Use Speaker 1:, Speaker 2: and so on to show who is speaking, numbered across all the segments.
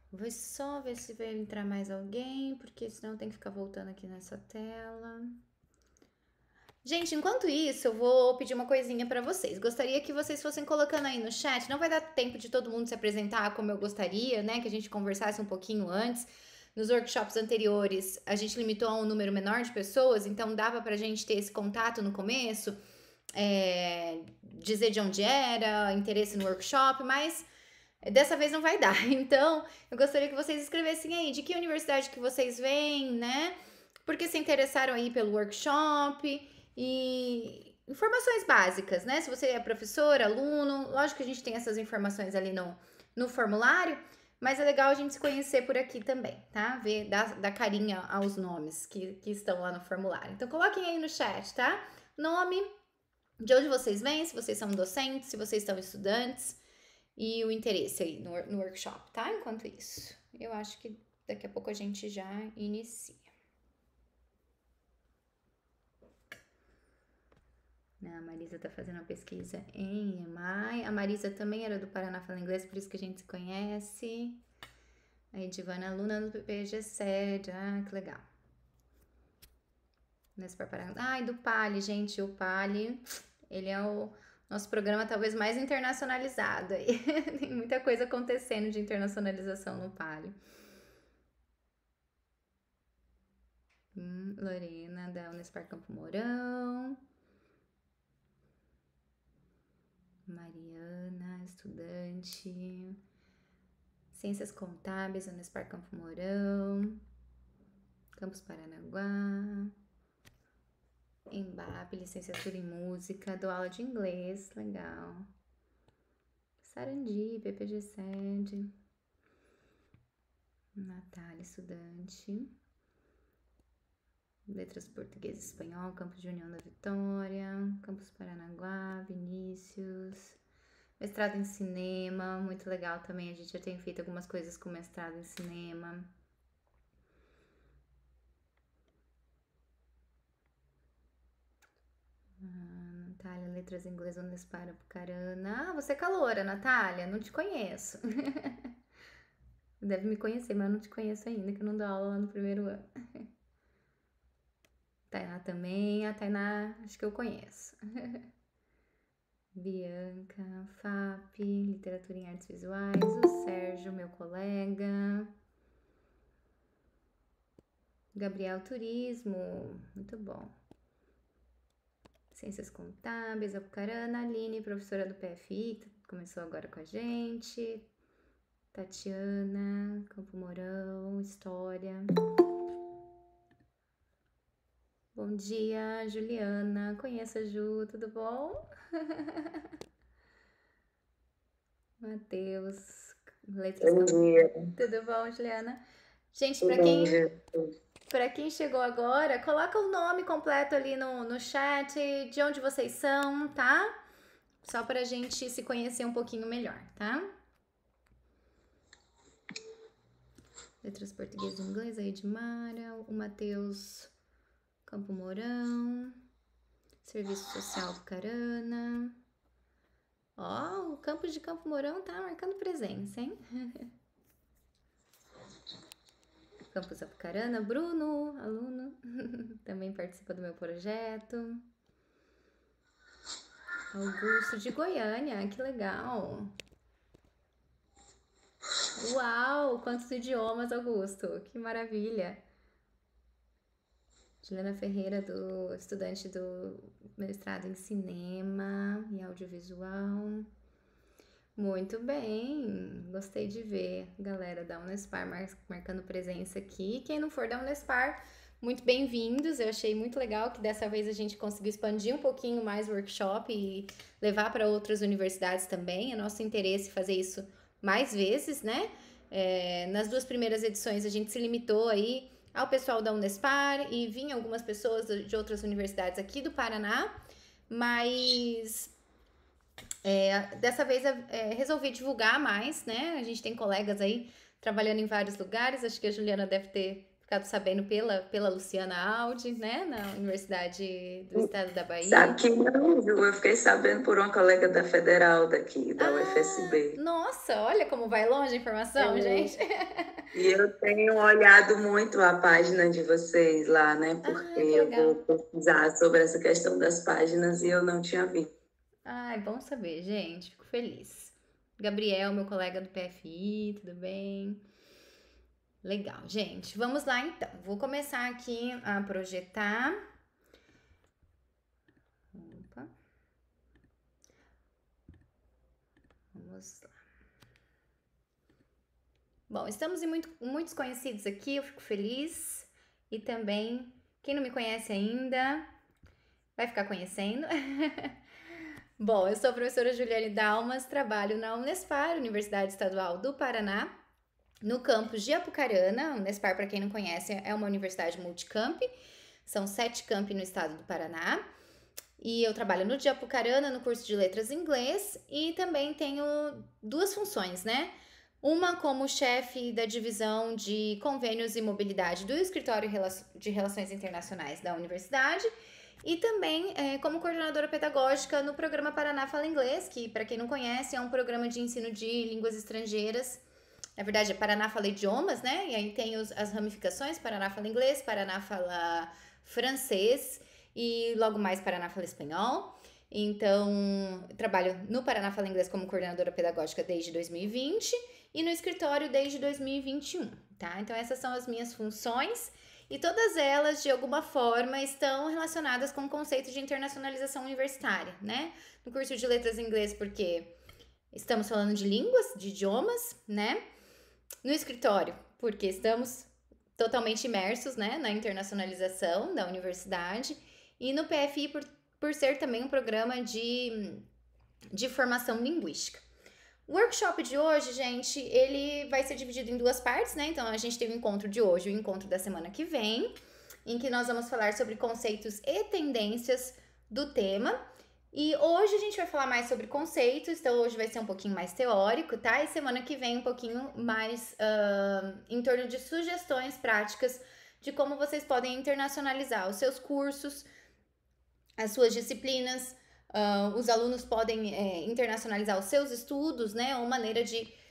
Speaker 1: Vou só ver se vai entrar mais alguém, porque senão tem que ficar voltando aqui nessa tela. Gente, enquanto isso, eu vou pedir uma coisinha pra vocês. Gostaria que vocês fossem colocando aí no chat. Não vai dar tempo de todo mundo se apresentar como eu gostaria, né? Que a gente conversasse um pouquinho antes. Nos workshops anteriores, a gente limitou a um número menor de pessoas, então dava pra gente ter esse contato no começo, dizer de onde era, interesse no workshop, mas dessa vez não vai dar. Então, eu gostaria que vocês escrevessem aí de que universidade que vocês vêm, né? Porque se interessaram aí pelo workshop e informações básicas, né? Se você é professor, aluno, lógico que a gente tem essas informações ali no formulário, mas é legal a gente se conhecer por aqui também, tá? Ver, dar carinha aos nomes que estão lá no formulário. Então, coloquem aí no chat, tá? Nome, de onde vocês vêm, se vocês são docentes, se vocês são estudantes e o interesse aí no workshop, tá? Enquanto isso, eu acho que daqui a pouco a gente já inicia. A Marisa tá fazendo uma pesquisa em EMAI. A Marisa também era do Paraná Fala Inglês, por isso que a gente se conhece. A Edivana, aluna do PPG-SED. Ah, que legal. Ai, do Pali, gente. O Pali, ele é o nosso programa talvez mais internacionalizado aí. Tem muita coisa acontecendo de internacionalização no Pali. Lorena, da Unespar Campo Mourão. Mariana, estudante. Ciências Contábeis, Unespar Campo Mourão. Campus Paranaguá. Embap, licenciatura em música. Dou aula de inglês, legal. Sarandi, PPG-SED. Natália, estudante. Letras Português e Espanhol, Campus de União da Vitória. Campus Paranaguá, Vinícius. Mestrado em cinema, muito legal também. A gente já tem feito algumas coisas com mestrado em cinema. Natália, letras em inglês, Unespar Apucarana. Ah, você é caloura, Natália, não te conheço. Deve me conhecer, mas eu não te conheço ainda, que eu não dou aula lá no primeiro ano. Tainá também, a Tainá acho que eu conheço. Bianca, FAP, Literatura em Artes Visuais, o Sérgio, meu colega. Gabriel, Turismo, muito bom. Ciências Contábeis, Apucarana, Aline, professora do PFI, que começou agora com a gente. Tatiana, Campo Mourão, História. Bom dia, Juliana. Conheço a Ju, tudo bom? Matheus, letras.
Speaker 2: Bom dia.
Speaker 1: Tudo bom, Juliana? Gente,
Speaker 2: Tudo bem, Jesus?
Speaker 1: para quem chegou agora, coloca o nome completo ali no chat, de onde vocês são, tá? Só pra gente se conhecer um pouquinho melhor, tá? Letras português e inglês, a Edmara, o Matheus Campo Mourão, Serviço Social Carana. Ó, o campus de Campo Mourão tá marcando presença, hein? Campus Apucarana, Bruno, aluno, também participa do meu projeto. Augusto de Goiânia, que legal. Uau, quantos idiomas, Augusto, que maravilha. Juliana Ferreira, estudante do mestrado em cinema e audiovisual. Muito bem, gostei de ver galera da Unespar marcando presença aqui. Quem não for da Unespar, muito bem-vindos. Eu achei muito legal que dessa vez a gente conseguiu expandir um pouquinho mais o workshop e levar para outras universidades também. É nosso interesse fazer isso mais vezes, né? Nas duas primeiras edições a gente se limitou aí ao pessoal da Unespar e vinha algumas pessoas de outras universidades aqui do Paraná, mas dessa vez resolvi divulgar mais, né? A gente tem colegas aí trabalhando em vários lugares, acho que a Juliana deve ter ficado sabendo pela Luciana Aldi, né, na Universidade do Estado da Bahia.
Speaker 2: Sabe que não, viu? Eu fiquei sabendo por uma colega da Federal daqui, da UFSB.
Speaker 1: Nossa, olha como vai longe a informação, gente.
Speaker 2: E eu tenho olhado muito a página de vocês lá, né? Porque
Speaker 1: Que
Speaker 2: eu vou
Speaker 1: legal.
Speaker 2: pesquisar sobre essa questão das páginas e eu não tinha visto.
Speaker 1: Ai, bom saber, gente. Fico feliz. Gabriel, meu colega do PFI, tudo bem? Legal, gente. Vamos lá então. Vou começar aqui a projetar. Opa. Vamos lá. Bom, estamos em muitos conhecidos aqui, eu fico feliz. E também, quem não me conhece ainda, vai ficar conhecendo. Bom, eu sou a professora Juliane Dalmas, trabalho na Unespar, Universidade Estadual do Paraná, no campus de Apucarana. A Unespar, para quem não conhece, é uma universidade multicamp, são 7 campi no estado do Paraná. E eu trabalho no de Apucarana, no curso de Letras em Inglês, e também tenho 2 funções, né? Uma como chefe da divisão de convênios e mobilidade do Escritório de Relações Internacionais da Universidade, e também como coordenadora pedagógica no programa Paraná Fala Inglês, que, para quem não conhece, é um programa de ensino de línguas estrangeiras. Na verdade, é Paraná Fala Idiomas, né? E aí tem as ramificações: Paraná Fala Inglês, Paraná Fala Francês e logo mais Paraná Fala Espanhol. Então, trabalho no Paraná Fala Inglês como coordenadora pedagógica desde 2020 e no escritório desde 2021, tá? Então, essas são as minhas funções. E todas elas, de alguma forma, estão relacionadas com o conceito de internacionalização universitária, né? No curso de Letras em Inglês, porque estamos falando de línguas, de idiomas, né? No escritório, porque estamos totalmente imersos, né, na internacionalização da universidade. E no PFI, por ser também um programa de formação linguística. O workshop de hoje, gente, ele vai ser dividido em 2 partes, né? Então, a gente tem o encontro de hoje e o encontro da semana que vem, em que nós vamos falar sobre conceitos e tendências do tema. E hoje a gente vai falar mais sobre conceitos, então hoje vai ser um pouquinho mais teórico, tá? E semana que vem um pouquinho mais em torno de sugestões práticas de como vocês podem internacionalizar os seus cursos, as suas disciplinas. Os alunos podem internacionalizar os seus estudos, né? Uma maneira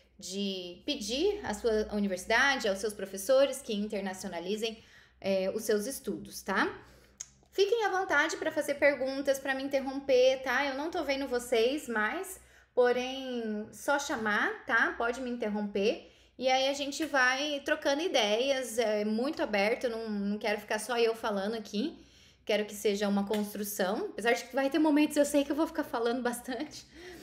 Speaker 1: de pedir à sua universidade, aos seus professores que internacionalizem os seus estudos, tá? Fiquem à vontade para fazer perguntas, para me interromper, tá? Eu não tô vendo vocês mais, porém, só chamar, tá? Pode me interromper. E aí a gente vai trocando ideias, é muito aberto, não quero ficar só eu falando aqui. Quero que seja uma construção, apesar de que vai ter momentos eu sei que eu vou ficar falando bastante,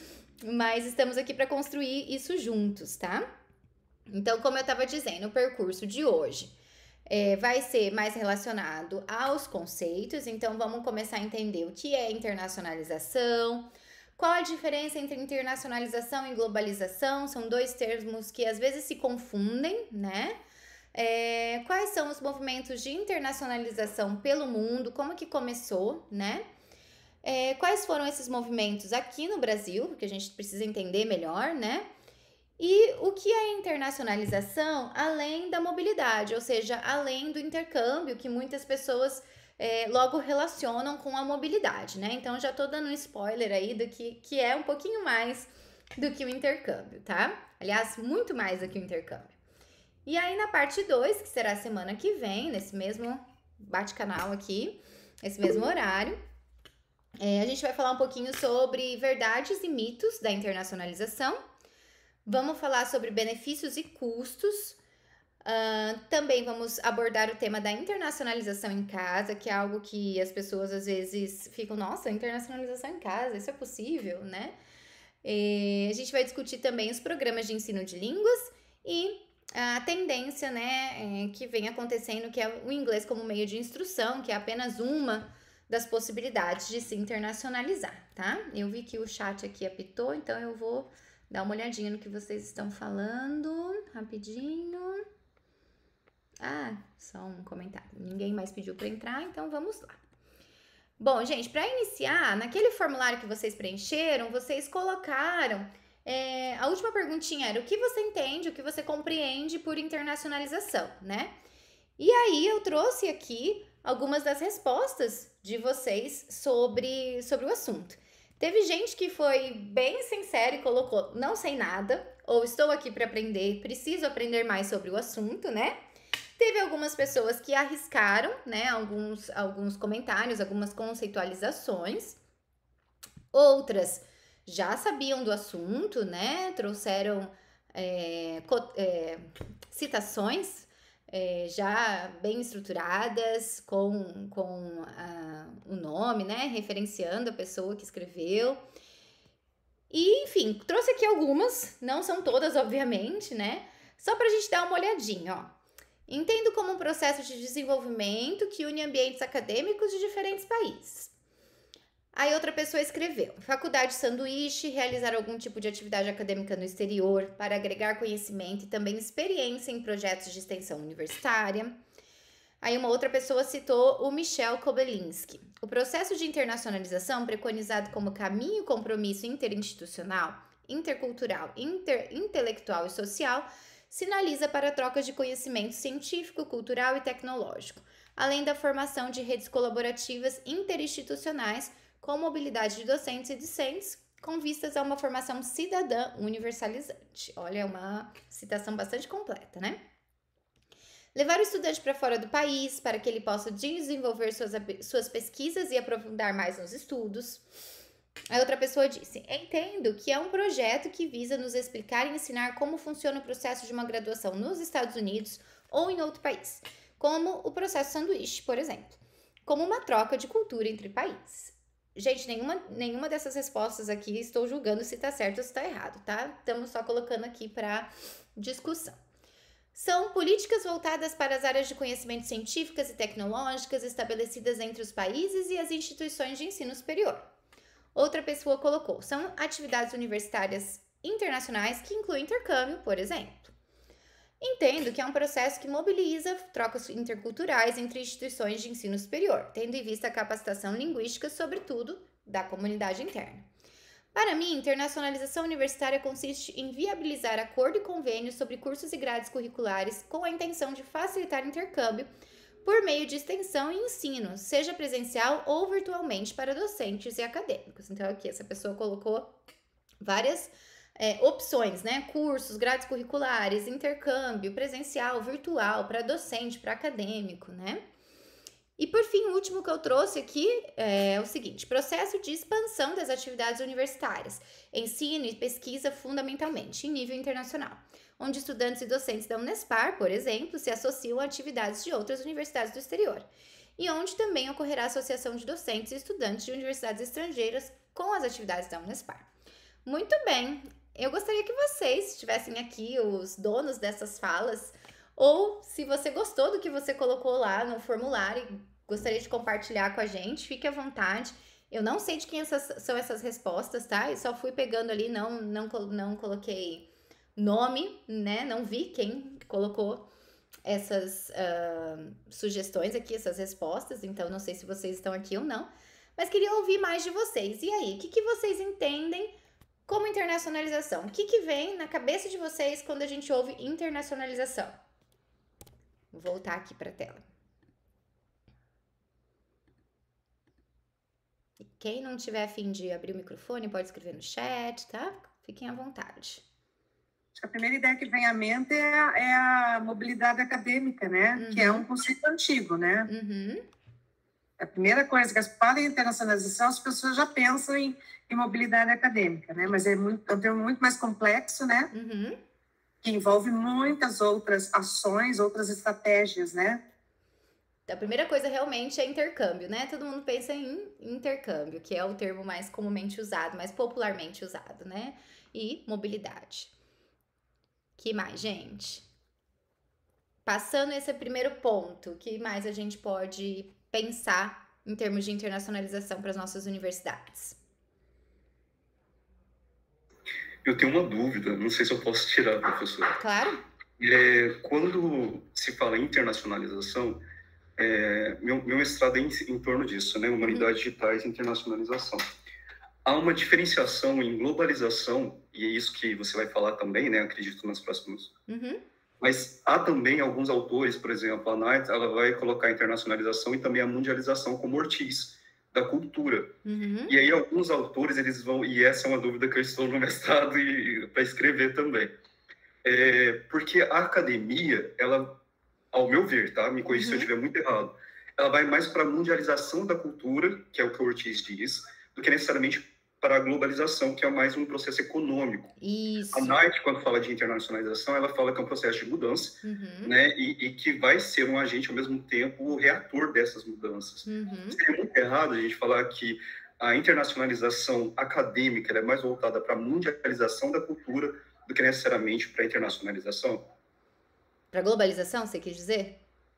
Speaker 1: mas estamos aqui para construir isso juntos, tá? Então, como eu estava dizendo, o percurso de hoje vai ser mais relacionado aos conceitos, então vamos começar a entender o que é internacionalização, qual a diferença entre internacionalização e globalização, são 2 termos que às vezes se confundem, né? Quais são os movimentos de internacionalização pelo mundo, como que começou, né? Quais foram esses movimentos aqui no Brasil, porque a gente precisa entender melhor, né? E o que é internacionalização além da mobilidade, ou seja, além do intercâmbio, que muitas pessoas logo relacionam com a mobilidade, né? Então já tô dando um spoiler aí do que é um pouquinho mais do que o intercâmbio, tá? Aliás, muito mais do que o intercâmbio. E aí na parte 2, que será a semana que vem, nesse mesmo bate-canal aqui, esse mesmo horário, a gente vai falar um pouquinho sobre verdades e mitos da internacionalização. Vamos falar sobre benefícios e custos. Também vamos abordar o tema da internacionalização em casa, que é algo que as pessoas às vezes ficam, nossa, internacionalização em casa, isso é possível, né? A gente vai discutir também os programas de ensino de línguas e a tendência, né, que vem acontecendo, que é o inglês como meio de instrução, que é apenas uma das possibilidades de se internacionalizar, tá? Eu vi que o chat aqui apitou, então eu vou dar uma olhadinha no que vocês estão falando, rapidinho. Só um comentário. Ninguém mais pediu para entrar, então vamos lá. Bom, gente, para iniciar, naquele formulário que vocês preencheram, vocês colocaram a última perguntinha era o que você entende, o que você compreende por internacionalização, né? E aí eu trouxe aqui algumas das respostas de vocês sobre o assunto. Teve gente que foi bem sincera e colocou: não sei nada, ou estou aqui para aprender, preciso aprender mais sobre o assunto, né? Teve algumas pessoas que arriscaram, né? Alguns comentários, algumas conceitualizações. Outras já sabiam do assunto, né? Trouxeram citações já bem estruturadas, com o nome, né? Referenciando a pessoa que escreveu. E, enfim, trouxe aqui algumas, não são todas, obviamente, né? Só para a gente dar uma olhadinha, ó. Entendo como um processo de desenvolvimento que une ambientes acadêmicos de diferentes países. Aí outra pessoa escreveu: faculdade sanduíche, realizar algum tipo de atividade acadêmica no exterior para agregar conhecimento e também experiência em projetos de extensão universitária. Aí uma outra pessoa citou o Michel Kobelinski. O processo de internacionalização, preconizado como caminho e compromisso interinstitucional, intercultural, intelectual e social, sinaliza para trocas de conhecimento científico, cultural e tecnológico, além da formação de redes colaborativas interinstitucionais com mobilidade de docentes e discentes, com vistas a uma formação cidadã universalizante. Olha, é uma citação bastante completa, né? Levar o estudante para fora do país, para que ele possa desenvolver suas pesquisas e aprofundar mais nos estudos. A outra pessoa disse: entendo que é um projeto que visa nos explicar e ensinar como funciona o processo de uma graduação nos Estados Unidos ou em outro país, como o processo sanduíche, por exemplo, como uma troca de cultura entre países. Gente, nenhuma dessas respostas aqui estou julgando se está certo ou se está errado, tá? Estamos só colocando aqui para discussão. São políticas voltadas para as áreas de conhecimento científicas e tecnológicas estabelecidas entre os países e as instituições de ensino superior. Outra pessoa colocou: são atividades universitárias internacionais que incluem intercâmbio, por exemplo. Entendo que é um processo que mobiliza trocas interculturais entre instituições de ensino superior, tendo em vista a capacitação linguística, sobretudo, da comunidade interna. Para mim, internacionalização universitária consiste em viabilizar acordo e convênio sobre cursos e grades curriculares com a intenção de facilitar intercâmbio por meio de extensão e ensino, seja presencial ou virtualmente para docentes e acadêmicos. Então, aqui essa pessoa colocou várias opções, né? Cursos, grades curriculares, intercâmbio, presencial, virtual, para docente, para acadêmico, né? E por fim, o último que eu trouxe aqui é o seguinte: processo de expansão das atividades universitárias, ensino e pesquisa fundamentalmente, em nível internacional, onde estudantes e docentes da Unespar, por exemplo, se associam a atividades de outras universidades do exterior, e onde também ocorrerá associação de docentes e estudantes de universidades estrangeiras com as atividades da Unespar. Muito bem, eu gostaria que vocês estivessem aqui, os donos dessas falas, ou se você gostou do que você colocou lá no formulário e gostaria de compartilhar com a gente, fique à vontade. Eu não sei de quem são essas respostas, tá? Eu só fui pegando ali, não coloquei nome, né? Não vi quem colocou essas sugestões aqui, essas respostas, então não sei se vocês estão aqui ou não, mas queria ouvir mais de vocês. E aí, o que vocês entendem como internacionalização? O que vem na cabeça de vocês quando a gente ouve internacionalização? Vou voltar aqui para a tela. E quem não tiver a fim de abrir o microfone, pode escrever no chat, tá? Fiquem à vontade.
Speaker 3: A primeira ideia que vem à mente é a mobilidade acadêmica, né?
Speaker 1: Uhum.
Speaker 3: Que é um conceito antigo, né?
Speaker 1: Uhum.
Speaker 3: A primeira coisa que as falam em internacionalização, as pessoas já pensam em mobilidade acadêmica, né? Mas é um termo muito mais complexo, né?
Speaker 1: Uhum.
Speaker 3: Que envolve muitas outras ações, outras estratégias, né?
Speaker 1: A primeira coisa realmente é intercâmbio, né? Todo mundo pensa em intercâmbio, que é o termo mais comumente usado, mais popularmente usado, né? E mobilidade. Que mais, gente? Passando esse primeiro ponto, o que mais a gente pode pensar em termos de internacionalização para as nossas universidades?
Speaker 4: Eu tenho uma dúvida, não sei se eu posso tirar, professor.
Speaker 1: Claro.
Speaker 4: Quando se fala em internacionalização, meu mestrado é em torno disso, né? Humanidades Digitais e Internacionalização. Há uma diferenciação em globalização, e é isso que você vai falar também, né? Acredito nas próximas Mas há também alguns autores, por exemplo, a Knight, ela vai colocar a internacionalização e também a mundialização como Ortiz, da cultura.
Speaker 1: Uhum.
Speaker 4: E aí alguns autores, eles vão, e essa é uma dúvida que eu estou no mestrado e para escrever também, porque a academia, ela, ao meu ver, tá? Me corrija se eu estiver muito errado, ela vai mais para a mundialização da cultura, que é o que o Ortiz diz, do que necessariamente para a globalização, que é mais um processo econômico.
Speaker 1: Isso.
Speaker 4: A Knight, quando fala de internacionalização, ela fala que é um processo de mudança,
Speaker 1: Uhum.
Speaker 4: né? E que vai ser um agente, ao mesmo tempo, o reator dessas mudanças.
Speaker 1: Uhum.
Speaker 4: Seria muito errado a gente falar que a internacionalização acadêmica ela é mais voltada para a mundialização da cultura do que necessariamente para a internacionalização.
Speaker 1: Para globalização, você quis dizer?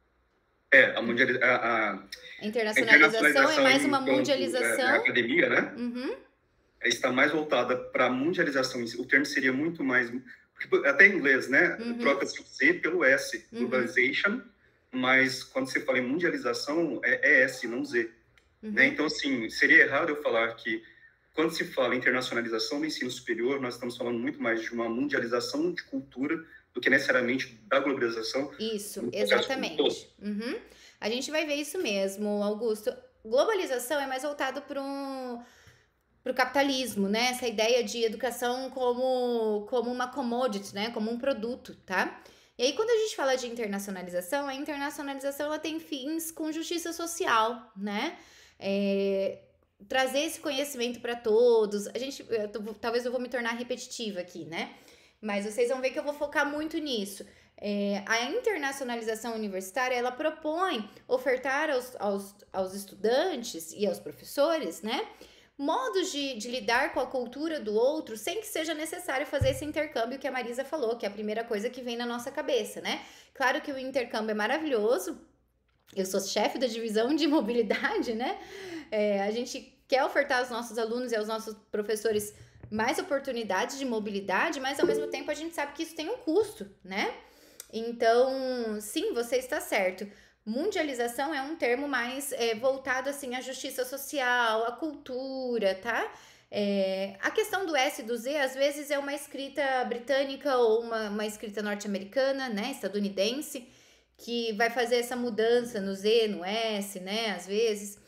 Speaker 4: A
Speaker 1: internacionalização é mais uma mundialização.
Speaker 4: A academia, né?
Speaker 1: Uhum.
Speaker 4: Está mais voltada para a mundialização. O termo seria muito mais... Porque até em inglês, né? Troca-se o Z pelo S. Globalization. Mas quando você fala em mundialização, é S, não Z. Né? Então, assim, seria errado eu falar que quando se fala em internacionalização do ensino superior, nós estamos falando muito mais de uma mundialização de cultura do que necessariamente da globalização.
Speaker 1: Isso, exatamente. A gente vai ver isso mesmo, Augusto. Globalização é mais voltado para o capitalismo, né? Essa ideia de educação como uma commodity, né? Como um produto, tá? E aí, quando a gente fala de internacionalização, a internacionalização ela tem fins com justiça social, né? Trazer esse conhecimento para todos. Talvez eu vou me tornar repetitiva aqui, né? Mas vocês vão ver que eu vou focar muito nisso. A internacionalização universitária, ela propõe ofertar aos estudantes e aos professores, né? Modos de lidar com a cultura do outro sem que seja necessário fazer esse intercâmbio que a Marisa falou, que é a primeira coisa que vem na nossa cabeça, né? Claro que o intercâmbio é maravilhoso. Eu sou chefe da divisão de mobilidade, né? A gente quer ofertar aos nossos alunos e aos nossos professores mais oportunidades de mobilidade, mas ao mesmo tempo a gente sabe que isso tem um custo, né? Então, sim, você está certo. Mundialização é um termo mais voltado assim à justiça social, à cultura, tá? A questão do S e do Z às vezes é uma escrita britânica ou uma escrita norte-americana, né? Estadunidense, que vai fazer essa mudança no Z, no S, né? Às vezes.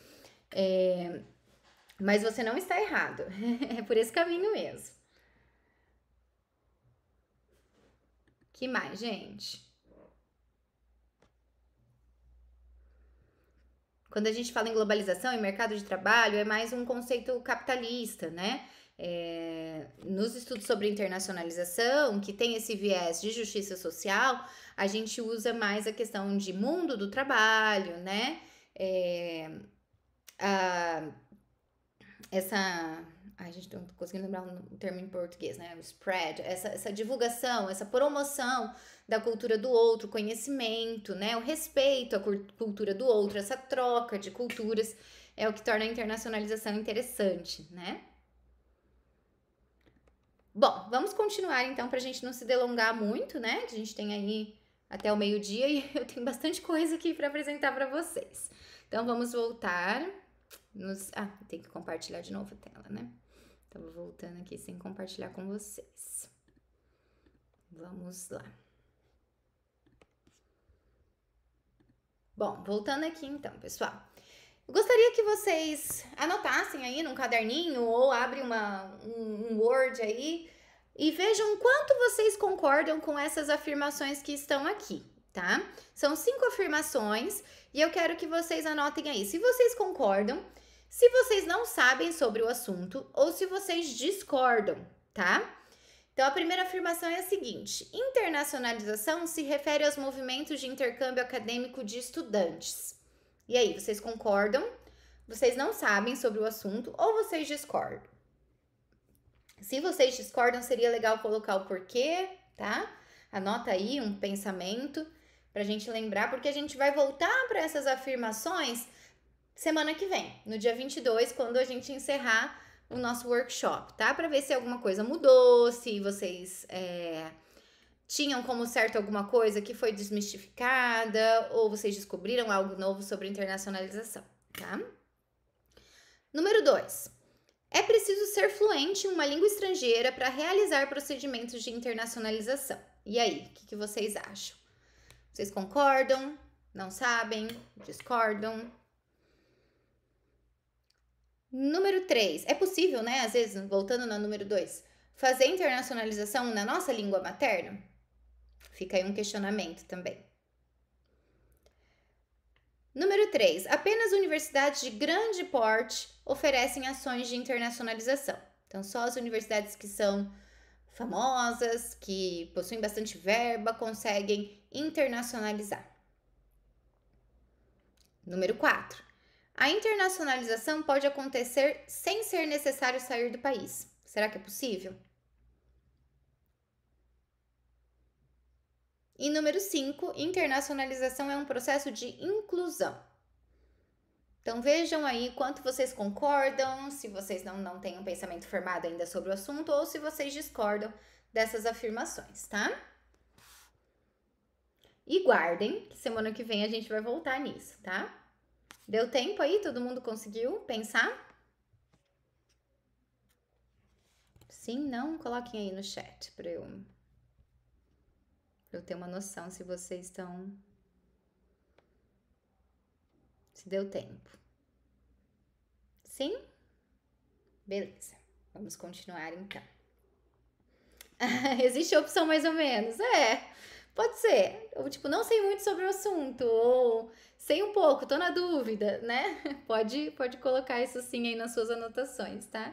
Speaker 1: Mas você não está errado. É por esse caminho mesmo. Que mais, gente? Quando a gente fala em globalização e mercado de trabalho, é mais um conceito capitalista, né? Nos estudos sobre internacionalização, que tem esse viés de justiça social, a gente usa mais a questão de mundo do trabalho, né? A gente não tô conseguindo lembrar o termo em português, né? O spread, essa divulgação, essa promoção da cultura do outro, conhecimento, né? O respeito à cultura do outro, essa troca de culturas é o que torna a internacionalização interessante, né? Bom, vamos continuar então pra gente não se delongar muito, né? A gente tem aí até o meio-dia e eu tenho bastante coisa aqui para apresentar para vocês. Então vamos voltar. Tem que compartilhar de novo a tela, né? Tava voltando aqui sem compartilhar com vocês. Vamos lá. Bom, voltando aqui então, pessoal. Eu gostaria que vocês anotassem aí num caderninho ou abrem um Word aí e vejam quanto vocês concordam com essas afirmações que estão aqui, tá? São 5 afirmações e eu quero que vocês anotem aí se vocês concordam, se vocês não sabem sobre o assunto ou se vocês discordam, tá? Então, a primeira afirmação é a seguinte: internacionalização se refere aos movimentos de intercâmbio acadêmico de estudantes. E aí, vocês concordam? Vocês não sabem sobre o assunto ou vocês discordam? Se vocês discordam, seria legal colocar o porquê, tá? Anota aí um pensamento pra gente lembrar, porque a gente vai voltar para essas afirmações semana que vem, no dia 22, quando a gente encerrar o nosso workshop, tá? Para ver se alguma coisa mudou, se vocês tinham como certo alguma coisa que foi desmistificada ou vocês descobriram algo novo sobre internacionalização, tá? Número 2. É preciso ser fluente em uma língua estrangeira para realizar procedimentos de internacionalização. E aí, o que vocês acham? Vocês concordam? Não sabem? Discordam? Número 3. É possível, né? Às vezes, voltando na número 2, fazer internacionalização na nossa língua materna? Fica aí um questionamento também. Número 3. Apenas universidades de grande porte oferecem ações de internacionalização. Então, só as universidades que são famosas, que possuem bastante verba, conseguem internacionalizar. Número 4. A internacionalização pode acontecer sem ser necessário sair do país. Será que é possível? E número 5, internacionalização é um processo de inclusão. Então vejam aí quanto vocês concordam, se vocês não têm um pensamento formado ainda sobre o assunto ou se vocês discordam dessas afirmações, tá? E guardem, que semana que vem a gente vai voltar nisso, tá? Deu tempo aí? Todo mundo conseguiu pensar? Sim, não? Coloquem aí no chat para eu ter uma noção se vocês estão... Se deu tempo. Sim? Beleza. Vamos continuar então. Existe a opção mais ou menos? Pode ser. Eu, não sei muito sobre o assunto, ou sei um pouco, tô na dúvida, né? Pode colocar isso sim aí nas suas anotações, tá?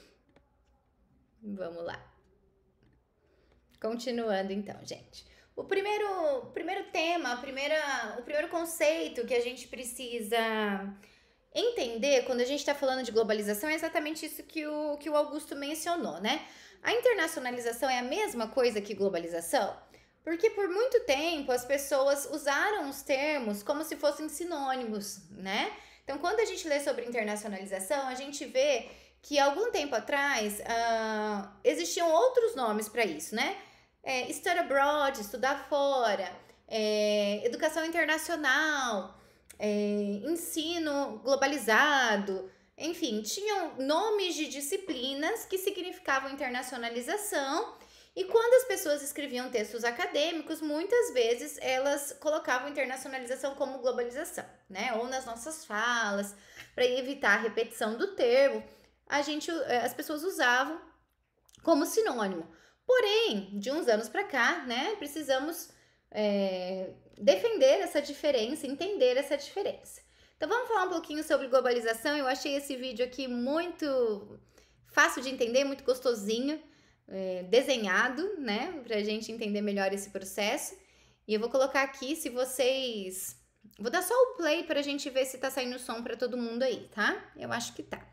Speaker 1: Vamos lá. Continuando então, gente. O primeiro tema, o primeiro conceito que a gente precisa entender quando a gente está falando de globalização é exatamente isso que o Augusto mencionou, né? A internacionalização é a mesma coisa que globalização? Porque por muito tempo as pessoas usaram os termos como se fossem sinônimos, né? Então, quando a gente lê sobre internacionalização, a gente vê que algum tempo atrás existiam outros nomes para isso, né? Study abroad, estudar fora, educação internacional, ensino globalizado, enfim, tinham nomes de disciplinas que significavam internacionalização. E quando as pessoas escreviam textos acadêmicos, muitas vezes elas colocavam internacionalização como globalização, né? Ou nas nossas falas, para evitar a repetição do termo, as pessoas usavam como sinônimo. Porém, de uns anos para cá, né, precisamos defender essa diferença, entender essa diferença. Então, vamos falar um pouquinho sobre globalização. Eu achei esse vídeo aqui muito fácil de entender, muito gostosinho, desenhado, né, pra gente entender melhor esse processo. E eu vou colocar aqui, se vocês... Vou dar só o play pra gente ver se tá saindo som pra todo mundo aí, tá? Eu acho que tá.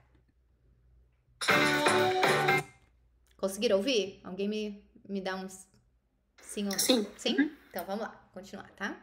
Speaker 1: Conseguiram ouvir? Alguém me dá uns sim ou não?
Speaker 3: Sim.
Speaker 1: Sim?
Speaker 3: Uhum.
Speaker 1: Então, vamos lá, continuar, tá?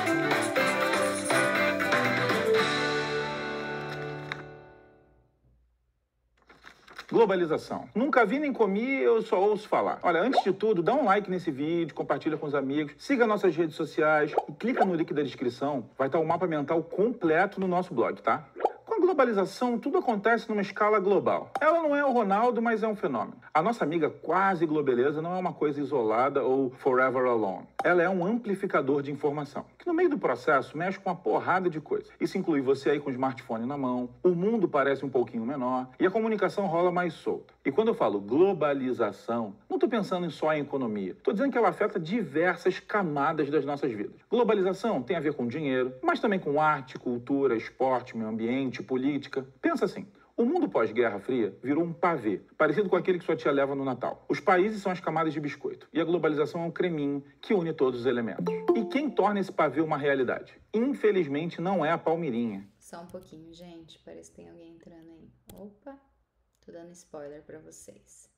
Speaker 5: Globalização. Nunca vi nem comi, eu só ouço falar. Olha, antes de tudo, dá um like nesse vídeo, compartilha com os amigos, siga nossas redes sociais e clica no link da descrição, vai estar o mapa mental completo no nosso blog, tá? Com a globalização, tudo acontece numa escala global. Ela não é o Ronaldo, mas é um fenômeno. A nossa amiga quase globeleza não é uma coisa isolada ou forever alone. Ela é um amplificador de informação, que no meio do processo mexe com uma porrada de coisa. Isso inclui você aí com o smartphone na mão, o mundo parece um pouquinho menor e a comunicação rola mais solta. E quando eu falo globalização, não estou pensando só em economia. Estou dizendo que ela afeta diversas camadas das nossas vidas. Globalização tem a ver com dinheiro, mas também com arte, cultura, esporte, meio ambiente, política. Pensa assim. O mundo pós-Guerra Fria virou um pavê, parecido com aquele que sua tia leva no Natal. Os países são as camadas de biscoito, e a globalização é um creminho que une todos os elementos. E quem torna esse pavê uma realidade? Infelizmente, não é a Palmeirinha.
Speaker 1: Só um pouquinho, gente. Parece que tem alguém entrando aí. Opa, tô dando spoiler pra vocês.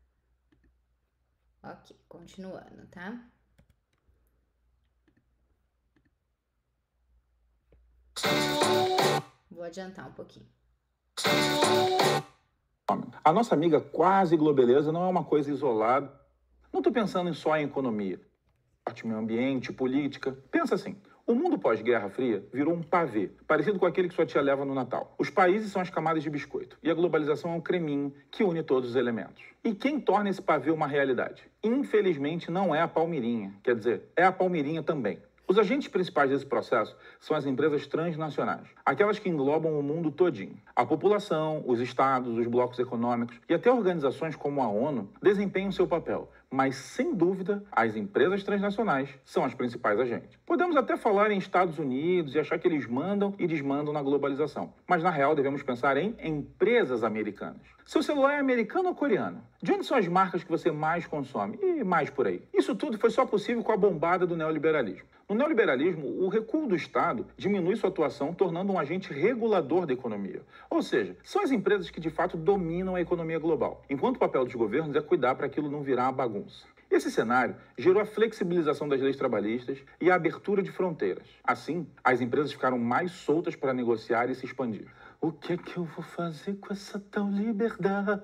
Speaker 1: Ok, continuando, tá? Vou adiantar um pouquinho.
Speaker 5: A nossa amiga quase globeleza não é uma coisa isolada. Não estou pensando só em economia, arte, meio ambiente, política. Pensa assim. O mundo pós-Guerra Fria virou um pavê, parecido com aquele que sua tia leva no Natal. Os países são as camadas de biscoito, e a globalização é um creminho que une todos os elementos. E quem torna esse pavê uma realidade? Infelizmente, não é a Palmeirinha, quer dizer, é a Palmeirinha também. Os agentes principais desse processo são as empresas transnacionais, aquelas que englobam o mundo todinho. A população, os estados, os blocos econômicos e até organizações como a ONU desempenham seu papel, mas, sem dúvida, as empresas transnacionais são as principais agentes. Podemos até falar em Estados Unidos e achar que eles mandam e desmandam na globalização, mas, na real, devemos pensar em empresas americanas. Seu celular é americano ou coreano? De onde são as marcas que você mais consome? E mais por aí. Isso tudo foi só possível com a bombada do neoliberalismo. No neoliberalismo, o recuo do Estado diminui sua atuação, tornando um agente regulador da economia. Ou seja, são as empresas que de fato dominam a economia global, enquanto o papel dos governos é cuidar para aquilo não virar uma bagunça. Esse cenário gerou a flexibilização das leis trabalhistas e a abertura de fronteiras. Assim, as empresas ficaram mais soltas para negociar e se expandir. O que é que eu vou fazer com essa tal liberdade?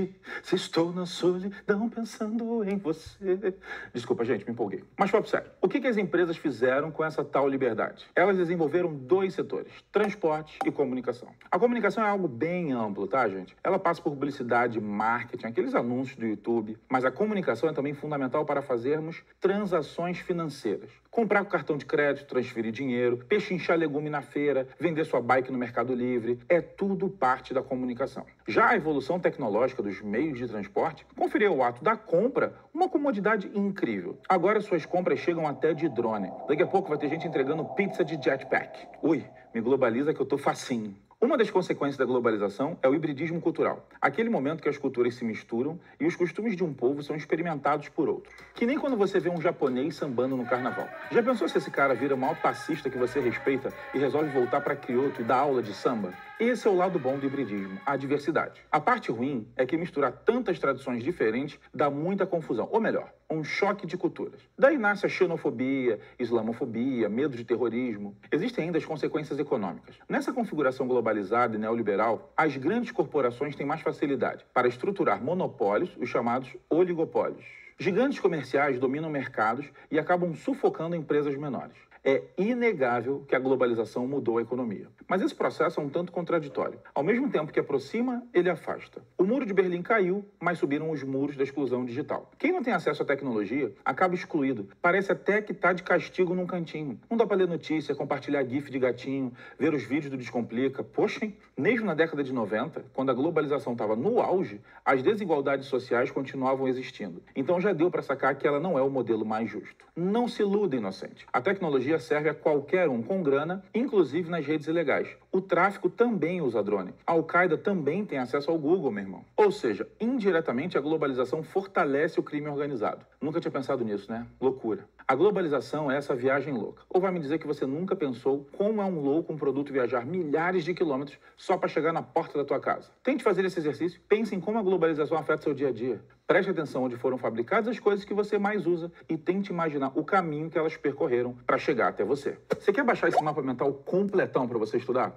Speaker 5: Se estou na solidão pensando em você. Desculpa, gente, me empolguei. Mas, papo sério, o que as empresas fizeram com essa tal liberdade? Elas desenvolveram dois setores, transporte e comunicação. A comunicação é algo bem amplo, tá, gente? Ela passa por publicidade, marketing, aqueles anúncios do YouTube. Mas a comunicação é também fundamental para fazermos transações financeiras. Comprar com cartão de crédito, transferir dinheiro, pechinchar legume na feira, vender sua bike no Mercado Livre, é tudo parte da comunicação. Já a evolução tecnológica dos meios de transporte conferiu ao ato da compra uma comodidade incrível. Agora suas compras chegam até de drone. Daqui a pouco vai ter gente entregando pizza de jetpack. Ui, me globaliza que eu tô facinho. Uma das consequências da globalização é o hibridismo cultural. Aquele momento que as culturas se misturam e os costumes de um povo são experimentados por outro. Que nem quando você vê um japonês sambando no carnaval. Já pensou se esse cara vira o maior passista que você respeita e resolve voltar para Kyoto e dar aula de samba? Esse é o lado bom do hibridismo, a diversidade. A parte ruim é que misturar tantas tradições diferentes dá muita confusão. Ou melhor, um choque de culturas. Daí nasce a xenofobia, islamofobia, medo de terrorismo. Existem ainda as consequências econômicas. Nessa configuração globalizada e neoliberal, as grandes corporações têm mais facilidade para estruturar monopólios, os chamados oligopólios. Gigantes comerciais dominam mercados e acabam sufocando empresas menores. É inegável que a globalização mudou a economia. Mas esse processo é um tanto contraditório. Ao mesmo tempo que aproxima, ele afasta. O muro de Berlim caiu, mas subiram os muros da exclusão digital. Quem não tem acesso à tecnologia acaba excluído. Parece até que está de castigo num cantinho. Não dá para ler notícia, compartilhar gif de gatinho, ver os vídeos do Descomplica. Poxa, hein? Mesmo na década de 90, quando a globalização estava no auge, as desigualdades sociais continuavam existindo. Então já deu para sacar que ela não é o modelo mais justo. Não se iluda, inocente. A tecnologia serve a qualquer um com grana, inclusive nas redes ilegais. O tráfico também usa drone. A Al-Qaeda também tem acesso ao Google, meu irmão. Ou seja, indiretamente a globalização fortalece o crime organizado. Nunca tinha pensado nisso, né? Loucura. A globalização é essa viagem louca. Ou vai me dizer que você nunca pensou como é um louco um produto viajar milhares de quilômetros só para chegar na porta da tua casa? Tente fazer esse exercício. Pense em como a globalização afeta seu dia a dia. Preste atenção onde foram fabricadas as coisas que você mais usa e tente imaginar o caminho que elas percorreram para chegar até você. Você quer baixar esse mapa mental completão para você estudar?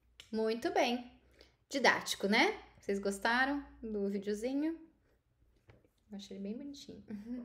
Speaker 1: Muito bem. Didático, né? Vocês gostaram do videozinho? Eu achei ele bem bonitinho.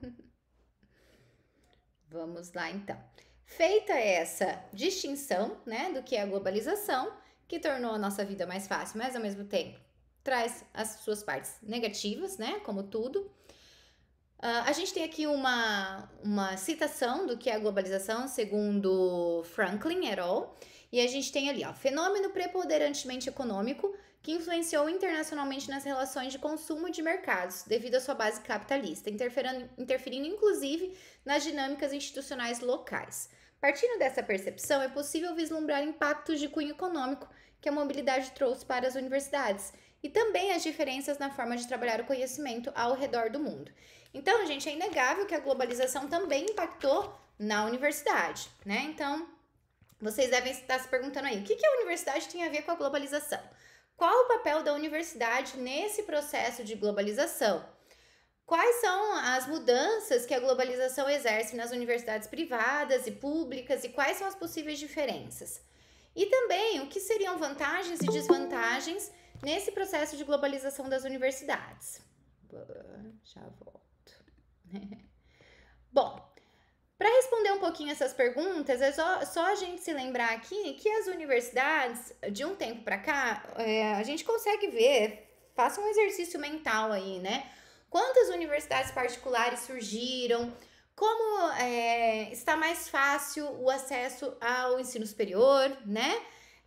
Speaker 1: Vamos lá, então. Feita essa distinção, né, do que é a globalização, que tornou a nossa vida mais fácil, mas ao mesmo tempo traz as suas partes negativas, né, como tudo. A gente tem aqui uma citação do que é a globalização, segundo Franklin et al. E a gente tem ali, ó, fenômeno preponderantemente econômico que influenciou internacionalmente nas relações de consumo de mercados, devido à sua base capitalista, interferindo inclusive nas dinâmicas institucionais locais. Partindo dessa percepção, é possível vislumbrar impactos de cunho econômico que a mobilidade trouxe para as universidades e também as diferenças na forma de trabalhar o conhecimento ao redor do mundo. Então, gente, é inegável que a globalização também impactou na universidade, né? Então, vocês devem estar se perguntando aí, o que a universidade tem a ver com a globalização? Qual o papel da universidade nesse processo de globalização? Quais são as mudanças que a globalização exerce nas universidades privadas e públicas e quais são as possíveis diferenças? E também, o que seriam vantagens e desvantagens nesse processo de globalização das universidades? Já volto. Bom, para responder um pouquinho pouquinho essas perguntas, é só a gente se lembrar aqui que as universidades, de um tempo para cá, a gente consegue ver, faça um exercício mental aí, né? Quantas universidades particulares surgiram, como está mais fácil o acesso ao ensino superior, né?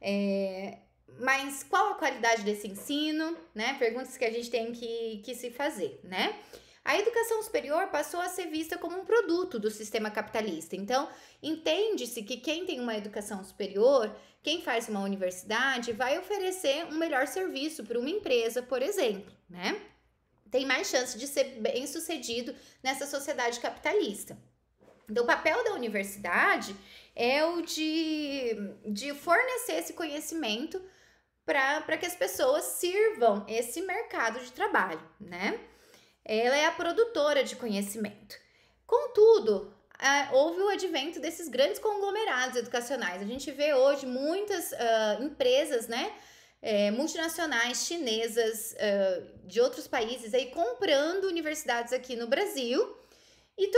Speaker 1: Mas qual a qualidade desse ensino, né? Perguntas que a gente tem que se fazer, né? A educação superior passou a ser vista como um produto do sistema capitalista. Então, entende-se que quem tem uma educação superior, quem faz uma universidade, vai oferecer um melhor serviço para uma empresa, por exemplo, né? Tem mais chance de ser bem-sucedido nessa sociedade capitalista. Então, o papel da universidade é o de fornecer esse conhecimento para que as pessoas sirvam esse mercado de trabalho, né? Ela é a produtora de conhecimento. Contudo, houve o advento desses grandes conglomerados educacionais. A gente vê hoje muitas empresas, né, multinacionais chinesas de outros países aí comprando universidades aqui no Brasil e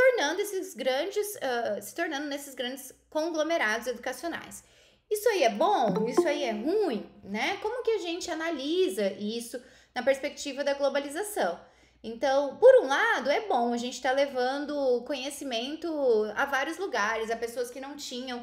Speaker 1: se tornando nesses grandes conglomerados educacionais. Isso aí é bom? Isso aí é ruim, né? Como que a gente analisa isso na perspectiva da globalização? Então, por um lado, é bom, a gente está levando conhecimento a vários lugares, a pessoas que não tinham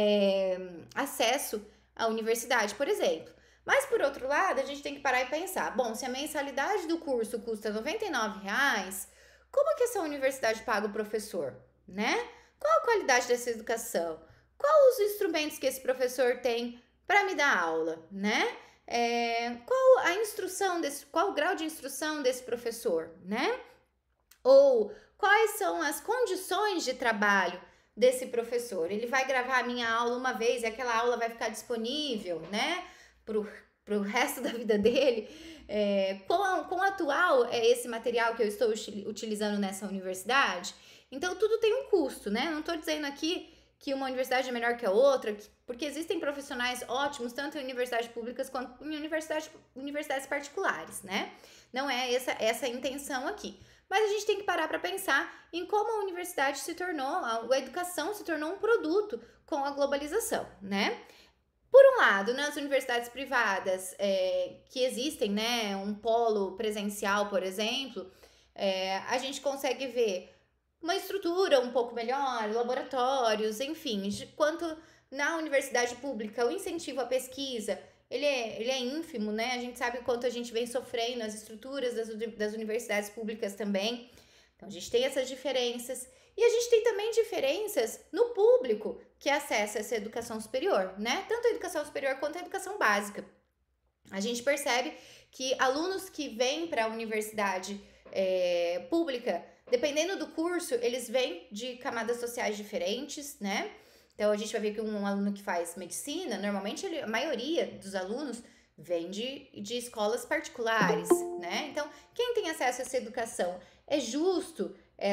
Speaker 1: acesso à universidade, por exemplo. Mas, por outro lado, a gente tem que parar e pensar, bom, se a mensalidade do curso custa R$ 99,00, como que essa universidade paga o professor, né? Qual a qualidade dessa educação? Quais os instrumentos que esse professor tem para me dar aula, né? Qual a instrução qual o grau de instrução desse professor, né? Ou quais são as condições de trabalho desse professor? Ele vai gravar a minha aula uma vez e aquela aula vai ficar disponível, né? Pro resto da vida dele. Quão atual é esse material que eu estou utilizando nessa universidade? Então, tudo tem um custo, né? Não estou dizendo aqui que uma universidade é melhor que a outra, porque existem profissionais ótimos, tanto em universidades públicas quanto em universidades particulares, né? Não é essa a intenção aqui. Mas a gente tem que parar para pensar em como a universidade a educação se tornou um produto com a globalização, né? Por um lado, nas universidades privadas que existem, né, um polo presencial, por exemplo, a gente consegue ver uma estrutura um pouco melhor, laboratórios, enfim, quanto na universidade pública o incentivo à pesquisa, ele é ínfimo, né? A gente sabe o quanto a gente vem sofrendo as estruturas das universidades públicas também. Então, a gente tem essas diferenças. E a gente tem também diferenças no público que acessa essa educação superior, né? Tanto a educação superior quanto a educação básica. A gente percebe que alunos que vêm para a universidade pública, dependendo do curso, eles vêm de camadas sociais diferentes, né? Então, a gente vai ver que um aluno que faz medicina, normalmente a maioria dos alunos vem de escolas particulares, né? Então, quem tem acesso a essa educação? É justo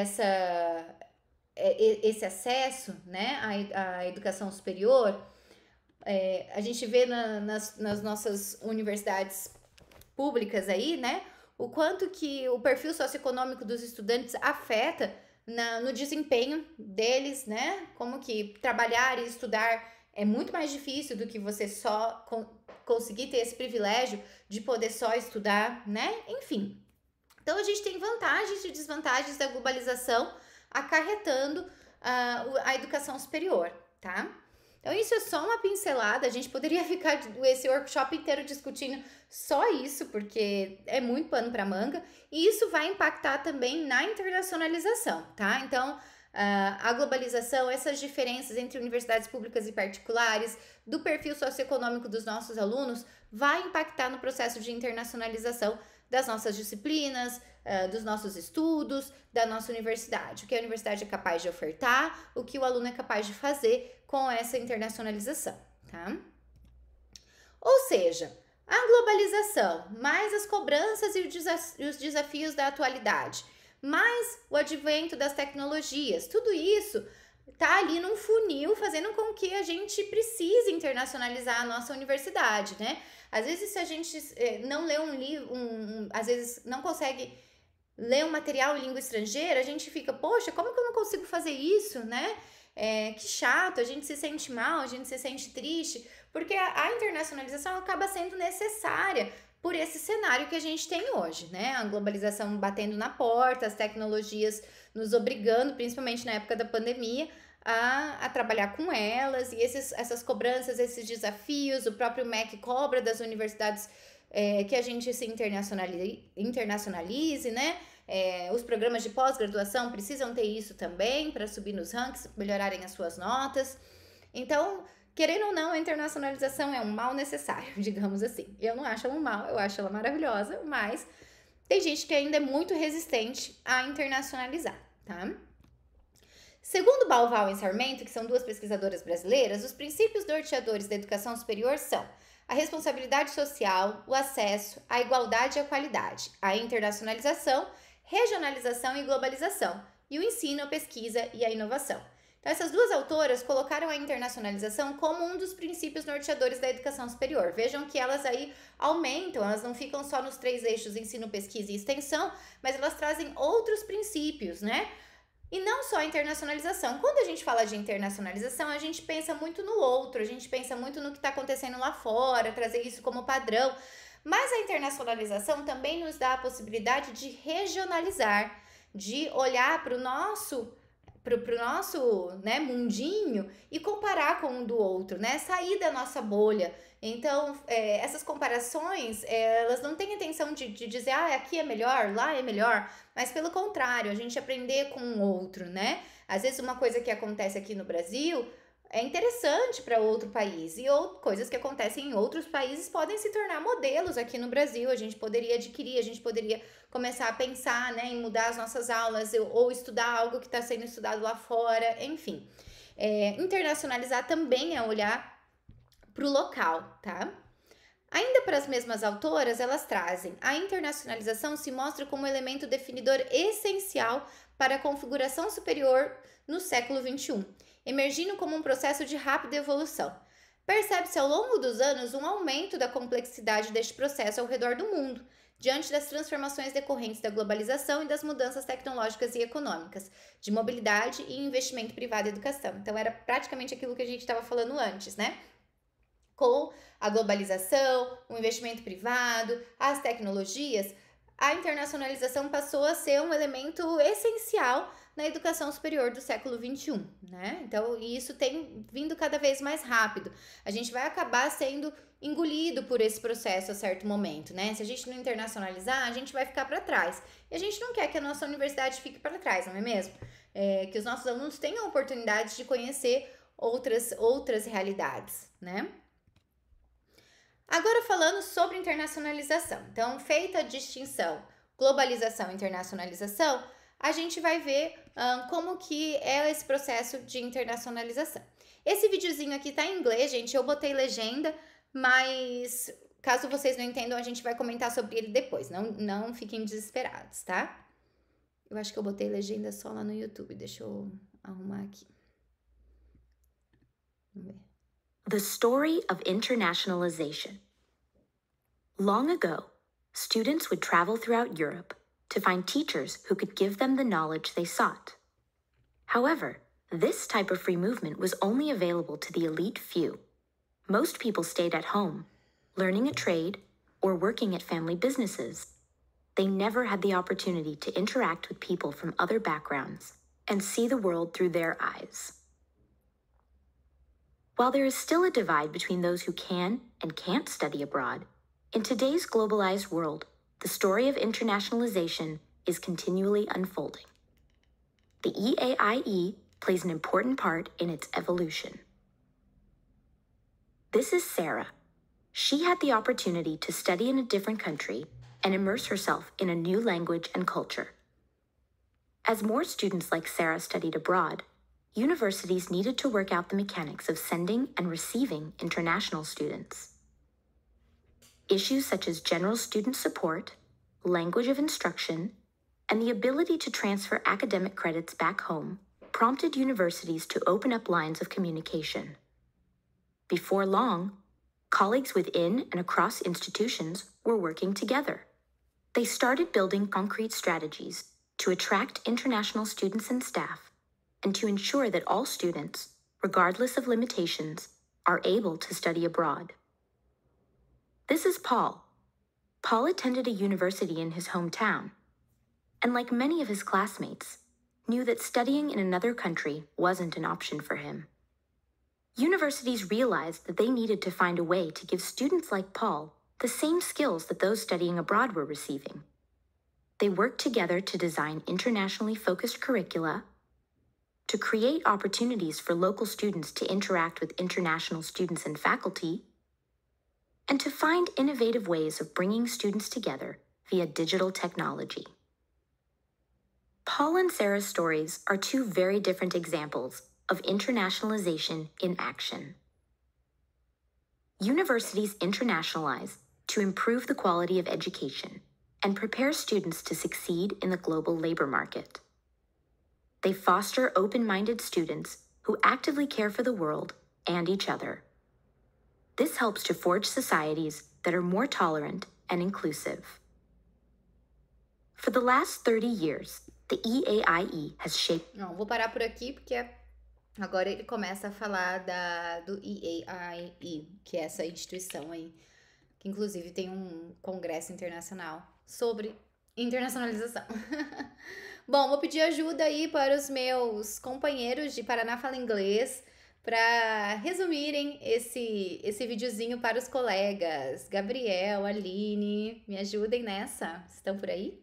Speaker 1: esse acesso, né, à educação superior? A gente vê nas nossas universidades públicas aí, né, o quanto que o perfil socioeconômico dos estudantes afeta no desempenho deles, né? Como que trabalhar e estudar é muito mais difícil do que você só conseguir ter esse privilégio de poder só estudar, né? Enfim. Então, a gente tem vantagens e desvantagens da globalização acarretando a educação superior, tá? Então, isso é só uma pincelada. A gente poderia ficar esse workshop inteiro discutindo só isso, porque é muito pano para manga. E isso vai impactar também na internacionalização, tá? Então, a globalização, essas diferenças entre universidades públicas e particulares, do perfil socioeconômico dos nossos alunos, vai impactar no processo de internacionalização das nossas disciplinas, dos nossos estudos, da nossa universidade. O que a universidade é capaz de ofertar, o que o aluno é capaz de fazer com essa internacionalização, tá? Ou seja, a globalização, mais as cobranças e os desafios da atualidade, mais o advento das tecnologias, tudo isso tá ali num funil, fazendo com que a gente precise internacionalizar a nossa universidade, né? Às vezes, se a gente não lê um livro, às vezes não consegue ler um material em língua estrangeira, a gente fica, poxa, como que eu não consigo fazer isso, né? que chato, a gente se sente mal, a gente se sente triste, porque a internacionalização acaba sendo necessária por esse cenário que a gente tem hoje, né? A globalização batendo na porta, as tecnologias nos obrigando, principalmente na época da pandemia, a trabalhar com elas, e essas cobranças, esses desafios, o próprio MEC cobra das universidades que a gente se internacionalize, né? Os programas de pós-graduação precisam ter isso também para subir nos rankings, melhorarem as suas notas. Então, querendo ou não, a internacionalização é um mal necessário, digamos assim. Eu não acho ela um mal, eu acho ela maravilhosa, mas tem gente que ainda é muito resistente a internacionalizar, tá? Segundo Balval e Sarmento, que são duas pesquisadoras brasileiras, os princípios norteadores da educação superior são a responsabilidade social, o acesso, a igualdade e a qualidade, a internacionalização, regionalização e globalização, e o ensino, a pesquisa e a inovação. Então, essas duas autoras colocaram a internacionalização como um dos princípios norteadores da educação superior. Vejam que elas aí aumentam, elas não ficam só nos 3 eixos ensino, pesquisa e extensão, mas elas trazem outros princípios, né? E não só a internacionalização. Quando a gente fala de internacionalização, a gente pensa muito no outro, a gente pensa muito no que está acontecendo lá fora, trazer isso como padrão. Mas a internacionalização também nos dá a possibilidade de regionalizar, de olhar para o nosso né, mundinho e comparar com um do outro, né? Sair da nossa bolha. Então, essas comparações, elas não têm a intenção de dizer, aqui é melhor, lá é melhor, mas pelo contrário, a gente aprender com o outro, né? Às vezes uma coisa que acontece aqui no Brasil é interessante para outro país, e coisas que acontecem em outros países podem se tornar modelos aqui no Brasil. A gente poderia adquirir, a gente poderia começar a pensar, né, em mudar as nossas aulas ou estudar algo que está sendo estudado lá fora, enfim. Internacionalizar também é olhar para o local, tá? Ainda para as mesmas autoras, elas trazem: a internacionalização se mostra como elemento definidor essencial para a configuração superior no século XXI, emergindo como um processo de rápida evolução. Percebe-se ao longo dos anos um aumento da complexidade deste processo ao redor do mundo, diante das transformações decorrentes da globalização e das mudanças tecnológicas e econômicas, de mobilidade e investimento privado em educação. Então, era praticamente aquilo que a gente estava falando antes, né? Com a globalização, o investimento privado, as tecnologias, a internacionalização passou a ser um elemento essencial na educação superior do século XXI, né? Então, isso tem vindo cada vez mais rápido. A gente vai acabar sendo engolido por esse processo a certo momento, né? Se a gente não internacionalizar, a gente vai ficar para trás. E a gente não quer que a nossa universidade fique para trás, não é mesmo? Que os nossos alunos tenham a oportunidade de conhecer outras realidades, né? Agora, falando sobre internacionalização. Então, feita a distinção globalização e internacionalização, a gente vai ver como que é esse processo de internacionalização. Esse videozinho aqui tá em inglês, gente, eu botei legenda, mas caso vocês não entendam, a gente vai comentar sobre ele depois, não fiquem desesperados, tá? Eu acho que eu botei legenda só lá no YouTube, deixa eu arrumar aqui. Vamos ver.
Speaker 6: The story of internationalization. Long ago, students would travel throughout Europe to find teachers who could give them the knowledge they sought. However, this type of free movement was only available to the elite few. Most people stayed at home, learning a trade or working at family businesses. They never had the opportunity to interact with people from other backgrounds and see the world through their eyes. While there is still a divide between those who can and can't study abroad, in today's globalized world, the story of internationalization is continually unfolding. The EAIE plays an important part in its evolution. This is Sarah. She had the opportunity to study in a different country and immerse herself in a new language and culture. As more students like Sarah studied abroad, universities needed to work out the mechanics of sending and receiving international students. Issues such as general student support, language of instruction, and the ability to transfer academic credits back home prompted universities to open up lines of communication. Before long, colleagues within and across institutions were working together. They started building concrete strategies to attract international students and staff and to ensure that all students, regardless of limitations, are able to study abroad. This is Paul. Paul attended a university in his hometown, and like many of his classmates, knew that studying in another country wasn't an option for him. Universities realized that they needed to find a way to give students like Paul the same skills that those studying abroad were receiving. They worked together to design internationally focused curricula, to create opportunities for local students to interact with international students and faculty, and to find innovative ways of bringing students together via digital technology. Paul and Sarah's stories are two very different examples of internationalization in action. Universities internationalize to improve the quality of education and prepare students to succeed in the global labor market. They foster open-minded students who actively care for the world and each other. This helps to forge societies that are more tolerant and inclusive. For the last 30 years, the EAIE has shaped...
Speaker 1: Não, vou parar por aqui porque agora ele começa a falar do EAIE, que é essa instituição aí, que inclusive tem um congresso internacional sobre internacionalização. Bom, vou pedir ajuda aí para os meus companheiros de Paraná Fala Inglês para resumirem esse videozinho para os colegas. Gabriel, Aline, me ajudem nessa. Estão por aí?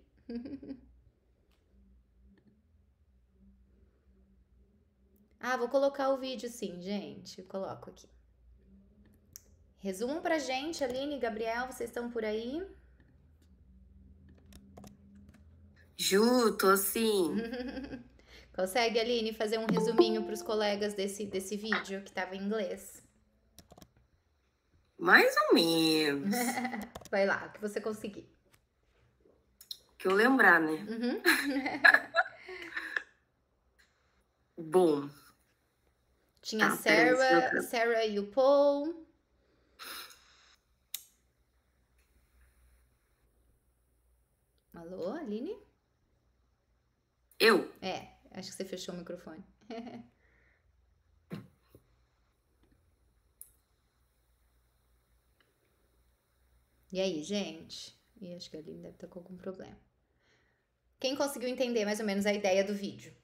Speaker 1: Vou colocar o vídeo sim, gente. Eu coloco aqui. Resumam pra gente, Aline, Gabriel, vocês estão por aí?
Speaker 7: Ju, tô sim.
Speaker 1: Consegue, Aline, fazer um resuminho para os colegas desse vídeo que estava em inglês?
Speaker 7: Mais ou menos.
Speaker 1: Vai lá, o que você conseguir.
Speaker 7: Que eu lembrar, né? Bom.
Speaker 1: Tinha a Sarah e o Paul. Alô, Aline?
Speaker 7: Eu?
Speaker 1: Acho que você fechou o microfone. E aí, gente? Acho que a Aline deve estar com algum problema. Quem conseguiu entender mais ou menos a ideia do vídeo?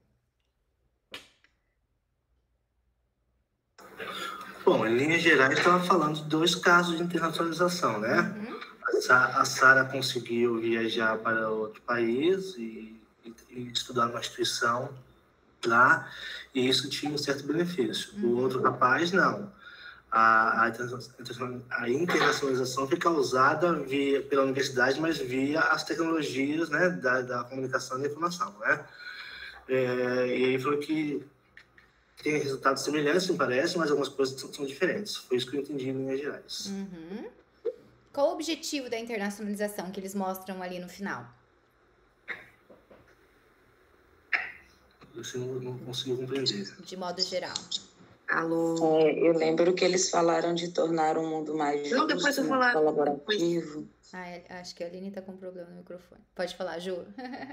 Speaker 8: Bom, em linhas gerais, estava falando de 2 casos de internacionalização, né?
Speaker 1: Uhum.
Speaker 8: A Sara conseguiu viajar para outro país e estudar numa instituição lá, e isso tinha um certo benefício. O outro rapaz, não. A internacionalização foi causada pela universidade, mas via as tecnologias, né, da comunicação e da informação, né? E aí falou que tem resultados semelhantes, me parece, mas algumas coisas são diferentes. Foi isso que eu entendi em linhas gerais.
Speaker 1: Uhum. Qual o objetivo da internacionalização que eles mostram ali no final?
Speaker 8: Você não conseguiu compreender.
Speaker 1: De modo geral.
Speaker 7: Alô?
Speaker 2: Eu lembro que eles falaram de tornar o mundo mais justo,
Speaker 7: depois eu vou lá.
Speaker 2: colaborativo.
Speaker 1: Acho que a Aline tá com problema no microfone. Pode falar, Ju.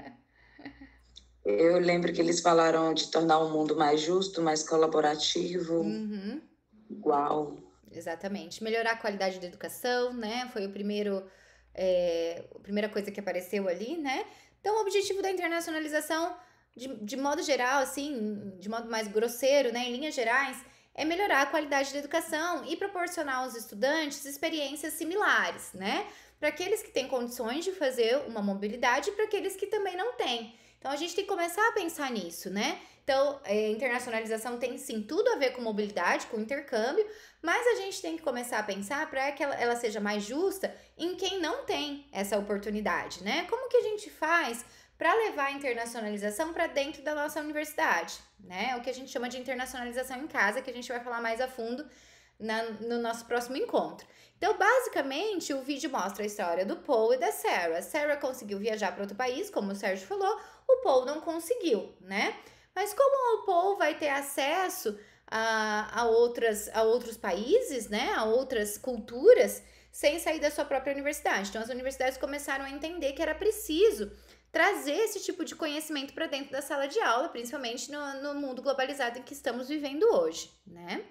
Speaker 2: Eu lembro que eles falaram de tornar o mundo mais justo, mais colaborativo, igual.
Speaker 1: Exatamente. Melhorar a qualidade da educação, né? Foi a primeira coisa que apareceu ali, né? Então, o objetivo da internacionalização, de modo geral, assim, de modo mais grosseiro, né? Em linhas gerais, é melhorar a qualidade da educação e proporcionar aos estudantes experiências similares, né? Para aqueles que têm condições de fazer uma mobilidade e para aqueles que também não têm. Então, a gente tem que começar a pensar nisso, né? Então, a internacionalização tem, sim, tudo a ver com mobilidade, com intercâmbio, mas a gente tem que começar a pensar para que ela seja mais justa em quem não tem essa oportunidade, né? Como que a gente faz para levar a internacionalização para dentro da nossa universidade, né? O que a gente chama de internacionalização em casa, que a gente vai falar mais a fundo no nosso próximo encontro. Então, basicamente, o vídeo mostra a história do Paul e da Sarah. A Sarah conseguiu viajar para outro país, como o Sérgio falou, o Paul não conseguiu, né? Mas como o Paul vai ter acesso a outros países, né? A outras culturas, sem sair da sua própria universidade. Então, as universidades começaram a entender que era preciso trazer esse tipo de conhecimento para dentro da sala de aula, principalmente no mundo globalizado em que estamos vivendo hoje, né?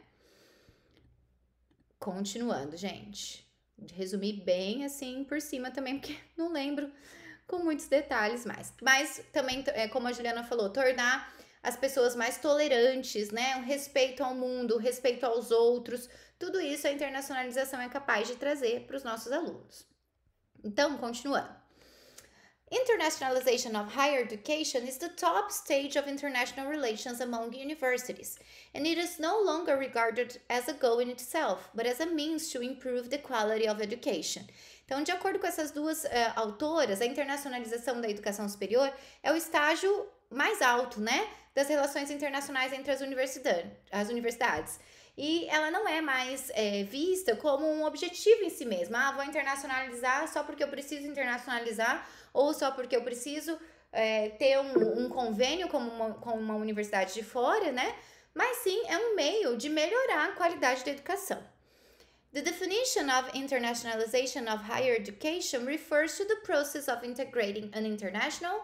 Speaker 1: Continuando, gente. Resumi bem assim por cima também, porque não lembro com muitos detalhes mais. Mas também, como a Juliana falou, tornar as pessoas mais tolerantes, né? Um respeito ao mundo, respeito aos outros. Tudo isso a internacionalização é capaz de trazer para os nossos alunos. Então, continuando. Internationalization of higher education is the top stage of international relations among universities, and it is no longer regarded as a goal in itself, but as a means to improve the quality of education. Então, de acordo com essas duas autoras, a internacionalização da educação superior é o estágio mais alto, né, das relações internacionais entre as universidades. E ela não é mais vista como um objetivo em si mesma. Vou internacionalizar só porque eu preciso internacionalizar, ou só porque eu preciso ter um convênio com uma universidade de fora, né? Mas sim, é um meio de melhorar a qualidade da educação. The definition of internationalization of higher education refers to the process of integrating an international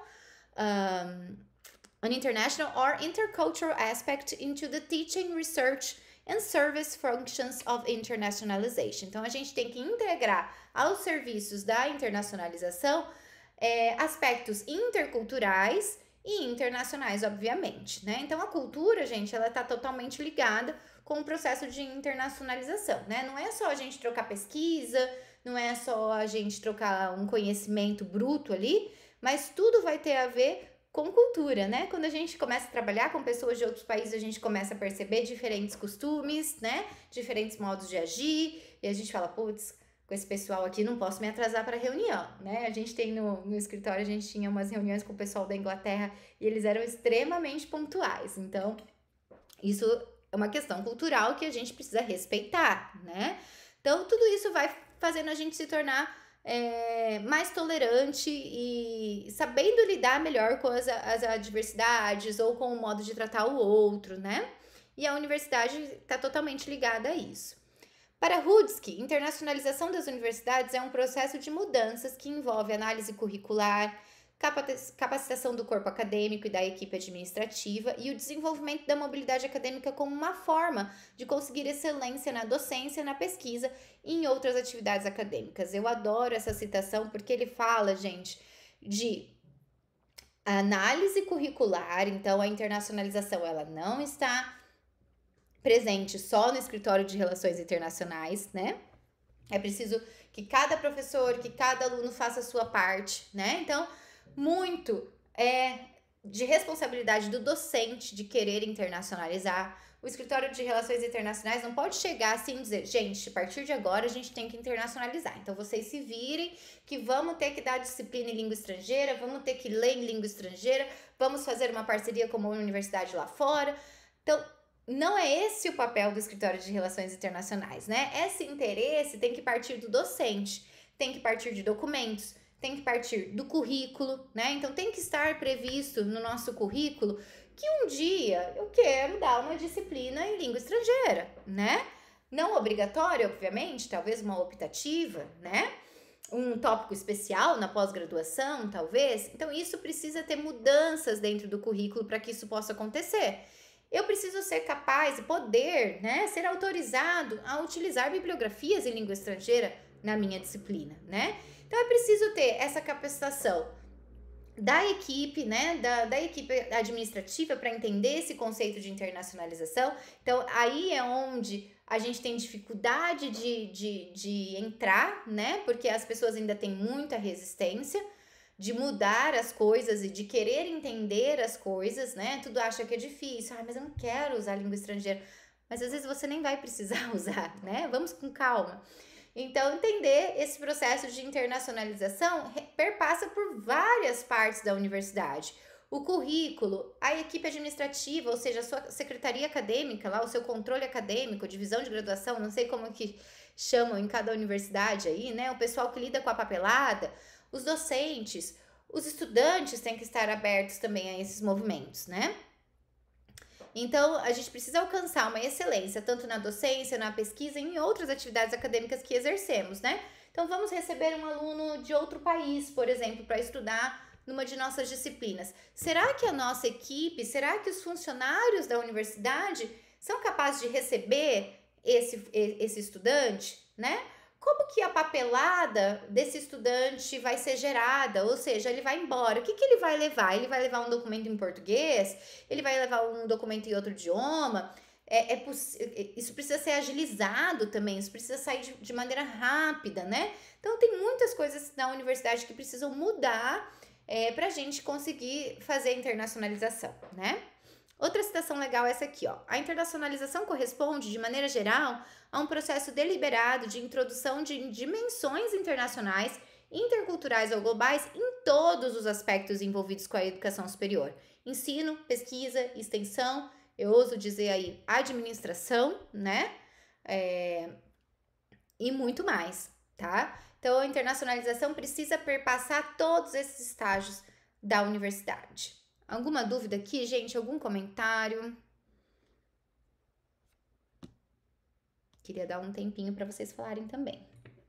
Speaker 1: or intercultural aspect into the teaching, research and service functions of internationalization. Então, a gente tem que integrar aos serviços da internacionalização aspectos interculturais e internacionais, obviamente, né? Então, a cultura, gente, ela tá totalmente ligada com o processo de internacionalização, né? Não é só a gente trocar pesquisa, não é só a gente trocar um conhecimento bruto ali, mas tudo vai ter a ver com cultura, né? Quando a gente começa a trabalhar com pessoas de outros países, a gente começa a perceber diferentes costumes, né? Diferentes modos de agir, e a gente fala, putz, com esse pessoal aqui não posso me atrasar para reunião, né? A gente tem no escritório, a gente tinha umas reuniões com o pessoal da Inglaterra e eles eram extremamente pontuais. Então, isso é uma questão cultural que a gente precisa respeitar, né? Então, tudo isso vai fazendo a gente se tornar mais tolerante e sabendo lidar melhor com as adversidades ou com o modo de tratar o outro, né? E a universidade está totalmente ligada a isso. Para Rudsky, internacionalização das universidades é um processo de mudanças que envolve análise curricular, capacitação do corpo acadêmico e da equipe administrativa e o desenvolvimento da mobilidade acadêmica como uma forma de conseguir excelência na docência, na pesquisa e em outras atividades acadêmicas. Eu adoro essa citação porque ele fala, gente, de análise curricular. Então, a internacionalização ela não está presente só no escritório de relações internacionais, né? É preciso que cada professor, que cada aluno faça a sua parte, né? Então, muito de responsabilidade do docente de querer internacionalizar. O escritório de relações internacionais não pode chegar assim e dizer, gente, a partir de agora a gente tem que internacionalizar. Então, vocês se virem que vamos ter que dar disciplina em língua estrangeira, vamos ter que ler em língua estrangeira, vamos fazer uma parceria com uma universidade lá fora. Então, não é esse o papel do escritório de relações internacionais, né? Esse interesse tem que partir do docente, tem que partir de documentos, tem que partir do currículo, né? Então, tem que estar previsto no nosso currículo que um dia eu quero dar uma disciplina em língua estrangeira, né? Não obrigatória, obviamente, talvez uma optativa, né? Um tópico especial na pós-graduação, talvez. Então, isso precisa ter mudanças dentro do currículo para que isso possa acontecer. Eu preciso ser capaz e poder, né, ser autorizado a utilizar bibliografias em língua estrangeira na minha disciplina, né? Então, é preciso ter essa capacitação da equipe, né, da equipe administrativa para entender esse conceito de internacionalização. Então, aí é onde a gente tem dificuldade de entrar, né, porque as pessoas ainda têm muita resistência de mudar as coisas e de querer entender as coisas, né? Tudo acha que é difícil. Mas eu não quero usar língua estrangeira. Mas às vezes você nem vai precisar usar, né? Vamos com calma. Então, entender esse processo de internacionalização perpassa por várias partes da universidade. O currículo, a equipe administrativa, ou seja, a sua secretaria acadêmica, lá, o seu controle acadêmico, divisão de graduação, não sei como que chamam em cada universidade aí, né? O pessoal que lida com a papelada, os docentes, os estudantes têm que estar abertos também a esses movimentos, né? Então, a gente precisa alcançar uma excelência, tanto na docência, na pesquisa e em outras atividades acadêmicas que exercemos, né? Então, vamos receber um aluno de outro país, por exemplo, para estudar numa de nossas disciplinas. Será que a nossa equipe, será que os funcionários da universidade são capazes de receber esse estudante, né? Como que a papelada desse estudante vai ser gerada? Ou seja, ele vai embora. O que ele vai levar? Ele vai levar um documento em português? Ele vai levar um documento em outro idioma? Isso precisa ser agilizado também, isso precisa sair de maneira rápida, né? Então, tem muitas coisas na universidade que precisam mudar para a gente conseguir fazer a internacionalização, né? Outra citação legal é essa aqui, ó. A internacionalização corresponde, de maneira geral, a um processo deliberado de introdução de dimensões internacionais, interculturais ou globais em todos os aspectos envolvidos com a educação superior. Ensino, pesquisa, extensão, eu ouso dizer aí, administração, né? E muito mais, tá? Então, a internacionalização precisa perpassar todos esses estágios da universidade. Alguma dúvida aqui, gente? Algum comentário? Queria dar um tempinho para vocês falarem também.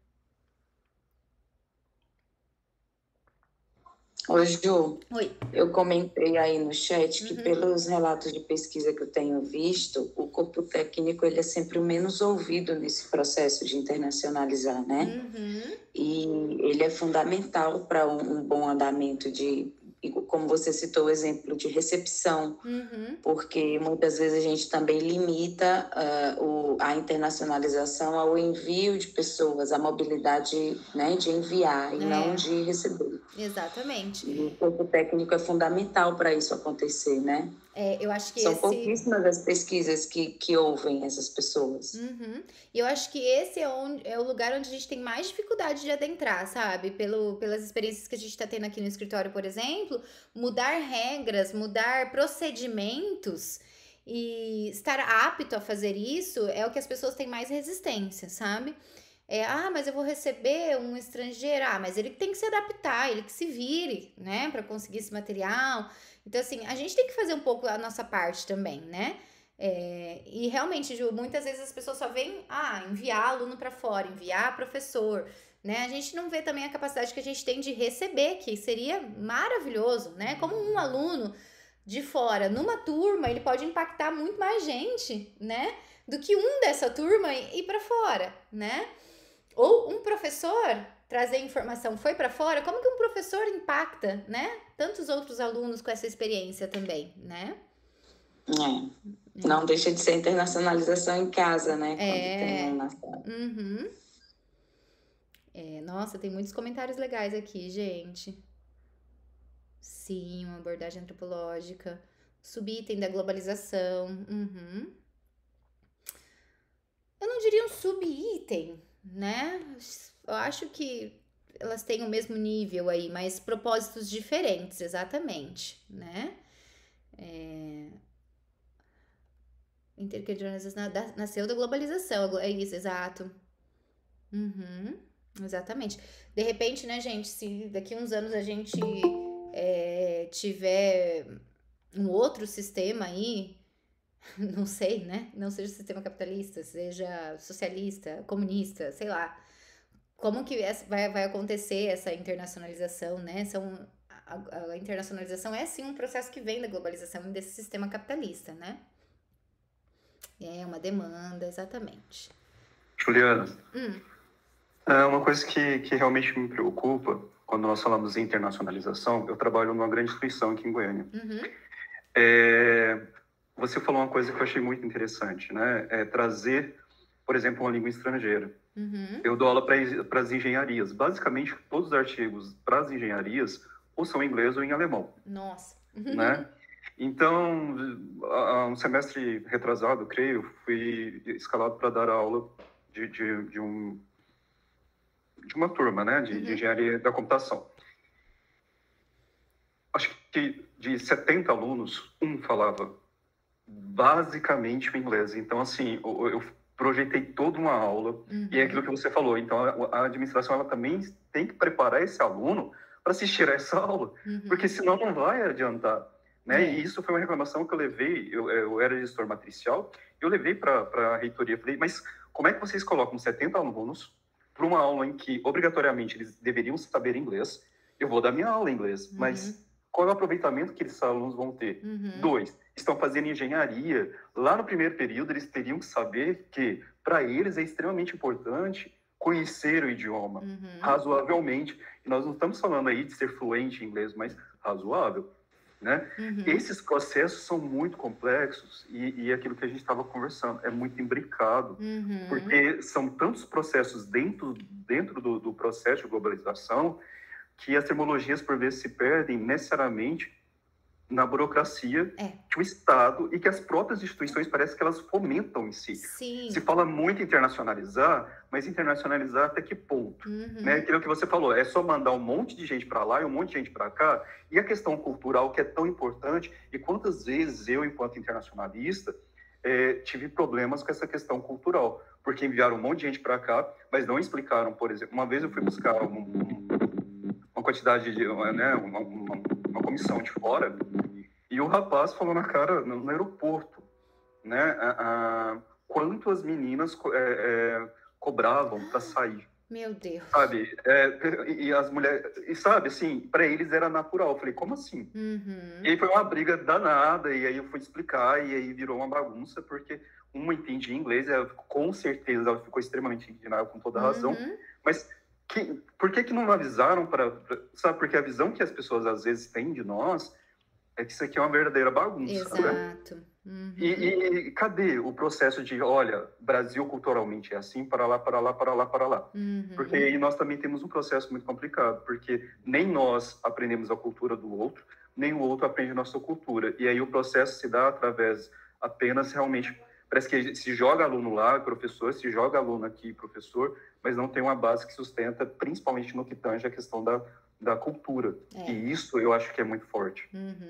Speaker 2: Oi, Ju.
Speaker 1: Oi.
Speaker 2: Eu comentei aí no chat que pelos relatos de pesquisa que eu tenho visto, o corpo técnico ele é sempre o menos ouvido nesse processo de internacionalizar, né? E ele é fundamental para um bom andamento como você citou o exemplo de recepção, porque muitas vezes a gente também limita a internacionalização ao envio de pessoas, a mobilidade, né, de enviar e não de receber.
Speaker 1: Exatamente.
Speaker 2: E o corpo técnico é fundamental para isso acontecer, né?
Speaker 1: Eu acho que
Speaker 2: São pouquíssimas as pesquisas que ouvem essas pessoas.
Speaker 1: E eu acho que esse é o lugar onde a gente tem mais dificuldade de adentrar, sabe? Pelas experiências que a gente está tendo aqui no escritório, por exemplo, mudar regras, mudar procedimentos e estar apto a fazer isso é o que as pessoas têm mais resistência, sabe? Mas eu vou receber um estrangeiro, mas ele tem que se adaptar, ele que se vire, né, para conseguir esse material. Então, assim, a gente tem que fazer um pouco a nossa parte também, né? E realmente, Ju, muitas vezes as pessoas só veem, enviar aluno para fora, enviar professor, né? A gente não vê também a capacidade que a gente tem de receber, que seria maravilhoso, né? Como um aluno de fora, numa turma, ele pode impactar muito mais gente, né? Do que um dessa turma ir para fora, né? Ou um professor trazer informação foi para fora, como que um professor impacta, né? Tantos outros alunos com essa experiência também, né?
Speaker 2: Não deixa de ser internacionalização em casa, né?
Speaker 1: Nossa, tem muitos comentários legais aqui, gente. Sim, uma abordagem antropológica. Subitem da globalização. Eu não diria um subitem, né? Eu acho que elas têm o mesmo nível aí, mas propósitos diferentes, exatamente, né? Interculturalização nasceu da globalização, é isso, exato. Exatamente. De repente, né, gente, se daqui uns anos a gente tiver um outro sistema aí, não sei, né? Não seja sistema capitalista, seja socialista, comunista, sei lá. Como que vai acontecer essa internacionalização, né? A internacionalização é, sim, um processo que vem da globalização e desse sistema capitalista, né? É uma demanda, exatamente.
Speaker 4: Juliana, uma coisa que realmente me preocupa quando nós falamos em internacionalização, eu trabalho numa grande instituição aqui em Goiânia. Você falou uma coisa que eu achei muito interessante, né? Trazer, por exemplo, uma língua estrangeira. Eu dou aula para as engenharias. Basicamente, todos os artigos para as engenharias ou são em inglês ou em alemão.
Speaker 1: Nossa!
Speaker 4: Né? Então, um semestre retrasado, creio, fui escalado para dar aula de uma turma, né? De engenharia da computação. Acho que de 70 alunos, um falava basicamente o inglês. Então, assim, eu projetei toda uma aula e é aquilo que você falou. Então, a administração ela também tem que preparar esse aluno para assistir a essa aula, porque senão não vai adiantar, né? E isso foi uma reclamação que eu levei. Eu era gestor matricial, eu levei para a reitoria. Falei, mas como é que vocês colocam 70 alunos para uma aula em que obrigatoriamente eles deveriam saber inglês eu vou dar minha aula em inglês, mas qual é o aproveitamento que esses alunos vão ter? 2, estão fazendo engenharia. Lá no primeiro período, eles teriam que saber que, para eles, é extremamente importante conhecer o idioma, razoavelmente. E nós não estamos falando aí de ser fluente em inglês, mas razoável, né? Esses processos são muito complexos e aquilo que a gente estava conversando, é muito imbricado, porque são tantos processos dentro do processo de globalização que as terminologias, por vezes, se perdem necessariamente na burocracia que o Estado e que as próprias instituições parece que elas fomentam em si.
Speaker 1: Sim.
Speaker 4: Se fala muito em internacionalizar, mas internacionalizar até que ponto? Né? Aquilo que você falou, é só mandar um monte de gente para lá e um monte de gente para cá, e a questão cultural que é tão importante, e quantas vezes eu, enquanto internacionalista, tive problemas com essa questão cultural, porque enviaram um monte de gente para cá, mas não explicaram, por exemplo, uma vez eu fui buscar uma quantidade de, né, uma comissão de fora, e o rapaz falou na cara, no aeroporto, né, quanto as meninas cobravam para sair.
Speaker 1: Meu Deus.
Speaker 4: Sabe? E as mulheres... E sabe, assim, para eles era natural. Eu falei, como assim? E aí foi uma briga danada, e aí eu fui explicar, e aí virou uma bagunça, porque uma entendia inglês, ela, com certeza ela ficou extremamente indignada, com toda razão, mas por que não avisaram sabe, porque a visão que as pessoas às vezes têm de nós é que isso aqui é uma verdadeira bagunça.
Speaker 1: Exato.
Speaker 4: Né? E cadê o processo de, olha, Brasil culturalmente é assim, para lá. Porque aí nós também temos um processo muito complicado, porque nem nós aprendemos a cultura do outro, nem o outro aprende a nossa cultura. E aí o processo se dá através apenas realmente... Parece que se joga aluno lá, professor, se joga aluno aqui, professor, mas não tem uma base que sustenta, principalmente no que tange a questão da cultura. E isso eu acho que é muito forte.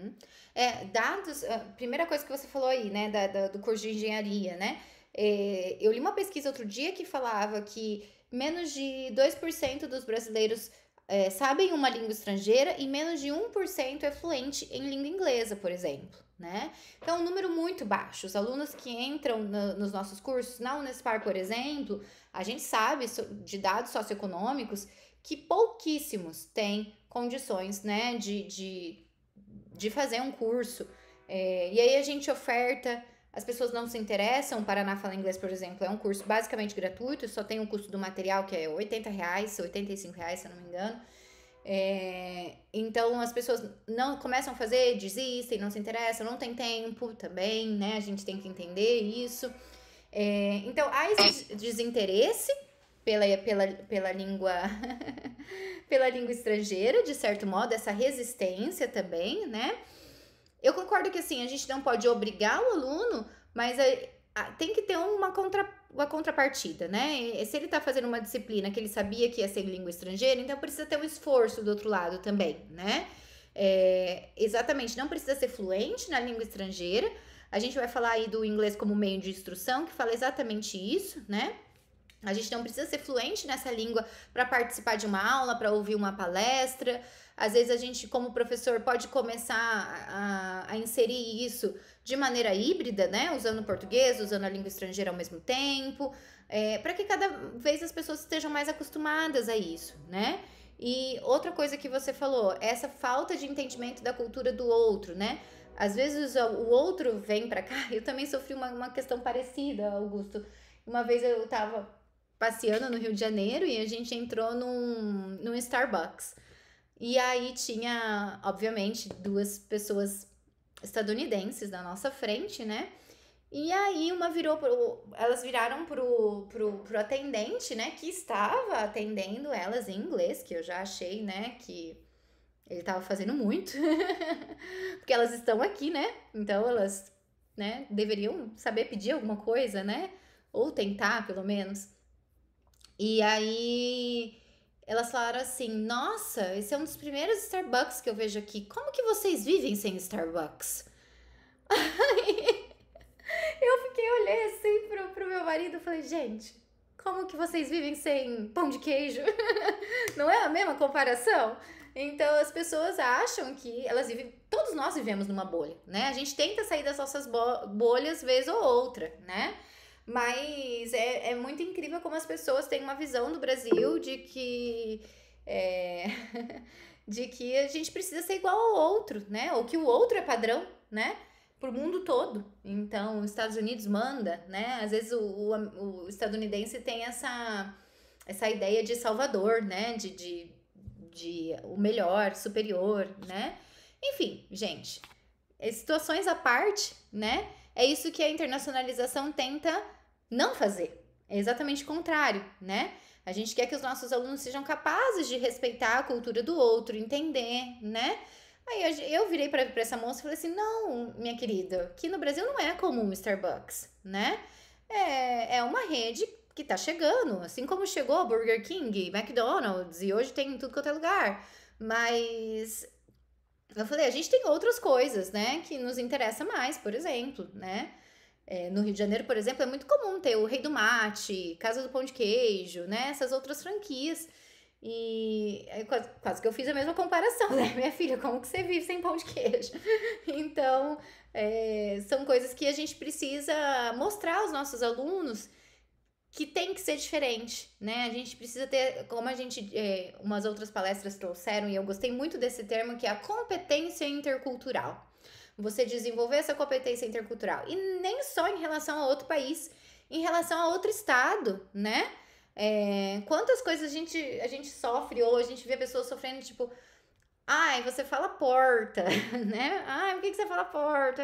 Speaker 1: Dados, a primeira coisa que você falou aí, né, do curso de engenharia, né? Eu li uma pesquisa outro dia que falava que menos de 2% dos brasileiros sabem uma língua estrangeira e menos de 1% é fluente em língua inglesa, por exemplo. Né? Então, é um número muito baixo. Os alunos que entram nos nossos cursos, na Unespar, por exemplo, a gente sabe de dados socioeconômicos que pouquíssimos têm condições, né, de fazer um curso. E aí a gente oferta, as pessoas não se interessam. Paraná Fala Inglês, por exemplo, é um curso basicamente gratuito, só tem o custo do material, que é R$80, R$85, se eu não me engano. Então as pessoas não começam a fazer, desistem, não se interessam, não tem tempo também, né? A gente tem que entender isso. Então há esse desinteresse pela língua pela língua estrangeira, de certo modo, essa resistência também, né? Eu concordo que assim, a gente não pode obrigar o aluno, mas tem que ter uma contrapartida, né? Se ele tá fazendo uma disciplina que ele sabia que ia ser língua estrangeira, então precisa ter um esforço do outro lado também, né? Exatamente, não precisa ser fluente na língua estrangeira. A gente vai falar aí do inglês como meio de instrução, que fala exatamente isso, né? A gente não precisa ser fluente nessa língua para participar de uma aula, para ouvir uma palestra. Às vezes a gente, como professor, pode começar a inserir isso de maneira híbrida, né? Usando o português, usando a língua estrangeira ao mesmo tempo, para que cada vez as pessoas estejam mais acostumadas a isso, né? E outra coisa que você falou, essa falta de entendimento da cultura do outro, né? Às vezes o outro vem para cá. Eu também sofri uma questão parecida, Augusto. Uma vez eu tava passeando no Rio de Janeiro e a gente entrou num Starbucks. E aí tinha, obviamente, 2 pessoas estadunidenses na nossa frente, né? E aí elas viraram pro atendente, né? Que estava atendendo elas em inglês, que eu já achei, né? Que ele estava fazendo muito. Porque elas estão aqui, né? Então elas, né, deveriam saber pedir alguma coisa, né? Ou tentar, pelo menos. E aí elas falaram assim, nossa, esse é um dos primeiros Starbucks que eu vejo aqui. Como que vocês vivem sem Starbucks? Olhei assim pro meu marido e falei, gente, como que vocês vivem sem pão de queijo? Não é a mesma comparação? Então as pessoas acham que elas vivem, todos nós vivemos numa bolha, né? A gente tenta sair das nossas bolhas vez ou outra, né? Mas é muito incrível como as pessoas têm uma visão do Brasil de que De que a gente precisa ser igual ao outro, né? Ou que o outro é padrão, né? Pro mundo todo. Então, os Estados Unidos manda, né? Às vezes o estadunidense tem essa ideia de salvador, né? De o melhor, superior, né? Enfim, gente, situações à parte, né? É isso que a internacionalização tenta não fazer. É exatamente o contrário, né? A gente quer que os nossos alunos sejam capazes de respeitar a cultura do outro, entender, né? Aí eu virei para essa moça e falei assim, não, minha querida, aqui no Brasil não é comum o Starbucks, né? É uma rede que tá chegando, assim como chegou Burger King, McDonald's, e hoje tem em tudo quanto é lugar. Mas eu falei, a gente tem outras coisas, né, que nos interessa mais, por exemplo, né? No Rio de Janeiro, por exemplo, é muito comum ter o Rei do Mate, Casa do Pão de Queijo, né? Essas outras franquias. E aí quase que eu fiz a mesma comparação, né? Minha filha, como que você vive sem pão de queijo? Então, são coisas que a gente precisa mostrar aos nossos alunos que tem que ser diferente, né? A gente precisa ter, como a gente, umas outras palestras trouxeram, e eu gostei muito desse termo, que é a competência intercultural. Você desenvolver essa competência intercultural. E nem só em relação a outro país, em relação a outro estado, né? Quantas coisas a gente sofre, ou a gente vê pessoas sofrendo, tipo, ai, você fala porta, né? Ai, por que você fala porta?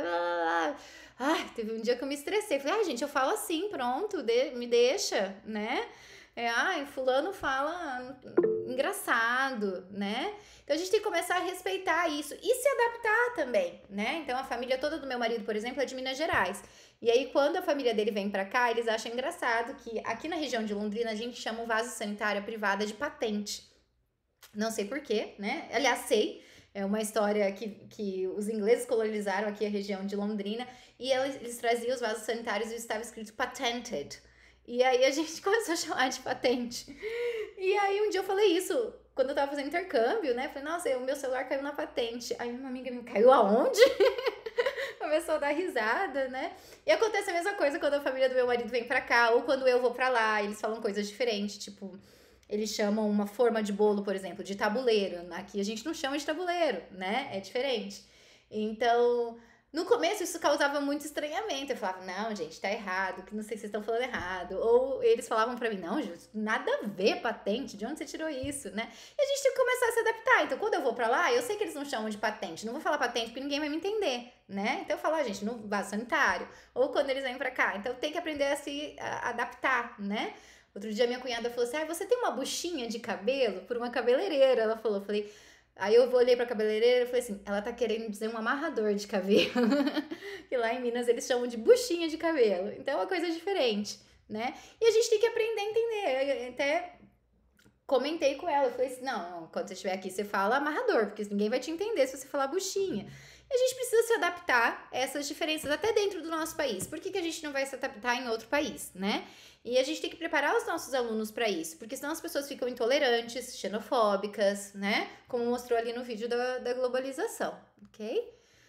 Speaker 1: Ai, teve um dia que eu me estressei. Falei, ai, gente, eu falo assim, pronto, me deixa, né? Ai, fulano fala engraçado, né? Então a gente tem que começar a respeitar isso e se adaptar também, né? Então a família toda do meu marido, por exemplo, é de Minas Gerais. E aí quando a família dele vem pra cá, eles acham engraçado que aqui na região de Londrina a gente chama o vaso sanitário privada de patente. Não sei porquê, né? Aliás, sei. É uma história que os ingleses colonizaram aqui a região de Londrina e eles traziam os vasos sanitários e estava escrito patented. E aí a gente começou a chamar de patente. E aí um dia eu falei isso, quando eu tava fazendo intercâmbio, né? Falei, nossa, o meu celular caiu na patente. Aí uma amiga me caiu aonde? Começou a dar risada, né? E acontece a mesma coisa quando a família do meu marido vem pra cá, ou quando eu vou pra lá, eles falam coisas diferentes, tipo, eles chamam uma forma de bolo, por exemplo, de tabuleiro. Aqui a gente não chama de tabuleiro, né? É diferente. Então, no começo isso causava muito estranhamento. Eu falava, não, gente, tá errado, que não sei se vocês estão falando errado. Ou eles falavam pra mim, não, Júlio, nada a ver patente, de onde você tirou isso, né? E a gente tem que começar a se adaptar. Então, quando eu vou pra lá, eu sei que eles não chamam de patente. Não vou falar patente porque ninguém vai me entender, né? Então eu falo, gente, no vaso sanitário. Ou quando eles vêm pra cá. Então tem que aprender a se adaptar, né? Outro dia minha cunhada falou assim, você tem uma buchinha de cabelo por uma cabeleireira? Ela falou, eu falei... Aí eu olhei pra cabeleireira e falei assim, ela tá querendo dizer um amarrador de cabelo. Que lá em Minas eles chamam de buchinha de cabelo. Então é uma coisa diferente, né? E a gente tem que aprender a entender. Eu até comentei com ela, eu falei assim, não, quando você estiver aqui você fala amarrador, porque ninguém vai te entender se você falar buchinha. E a gente precisa se adaptar a essas diferenças até dentro do nosso país. Por que a gente não vai se adaptar em outro país, né? E a gente tem que preparar os nossos alunos para isso, porque senão as pessoas ficam intolerantes, xenofóbicas, né? Como mostrou ali no vídeo da globalização, ok?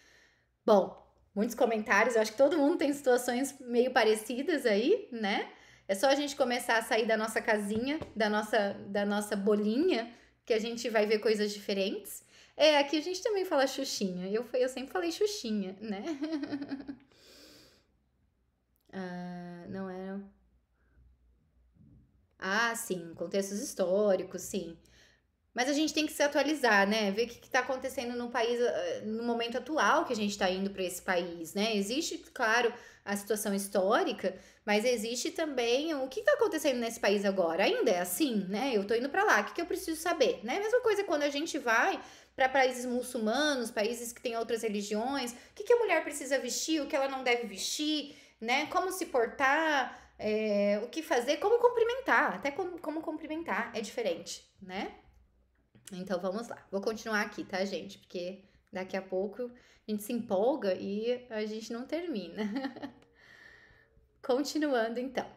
Speaker 1: Bom, muitos comentários, eu acho que todo mundo tem situações meio parecidas aí, né? É só a gente começar a sair da nossa casinha, da nossa bolinha, que a gente vai ver coisas diferentes. Aqui a gente também fala xuxinha, eu sempre falei xuxinha, né? Não era... sim, contextos históricos, sim. Mas a gente tem que se atualizar, né? Ver o que está acontecendo no país, no momento atual que a gente está indo para esse país, né? Existe, claro, a situação histórica, mas existe também o que está acontecendo nesse país agora. Ainda é assim, né? Eu tô indo para lá, o que eu preciso saber, né? A mesma coisa quando a gente vai para países muçulmanos, países que têm outras religiões, o que a mulher precisa vestir, o que ela não deve vestir, né? Como se portar... o que fazer, como cumprimentar, até como cumprimentar é diferente, né? Então vamos lá, vou continuar aqui, tá, gente? Porque daqui a pouco a gente se empolga e a gente não termina. Continuando então.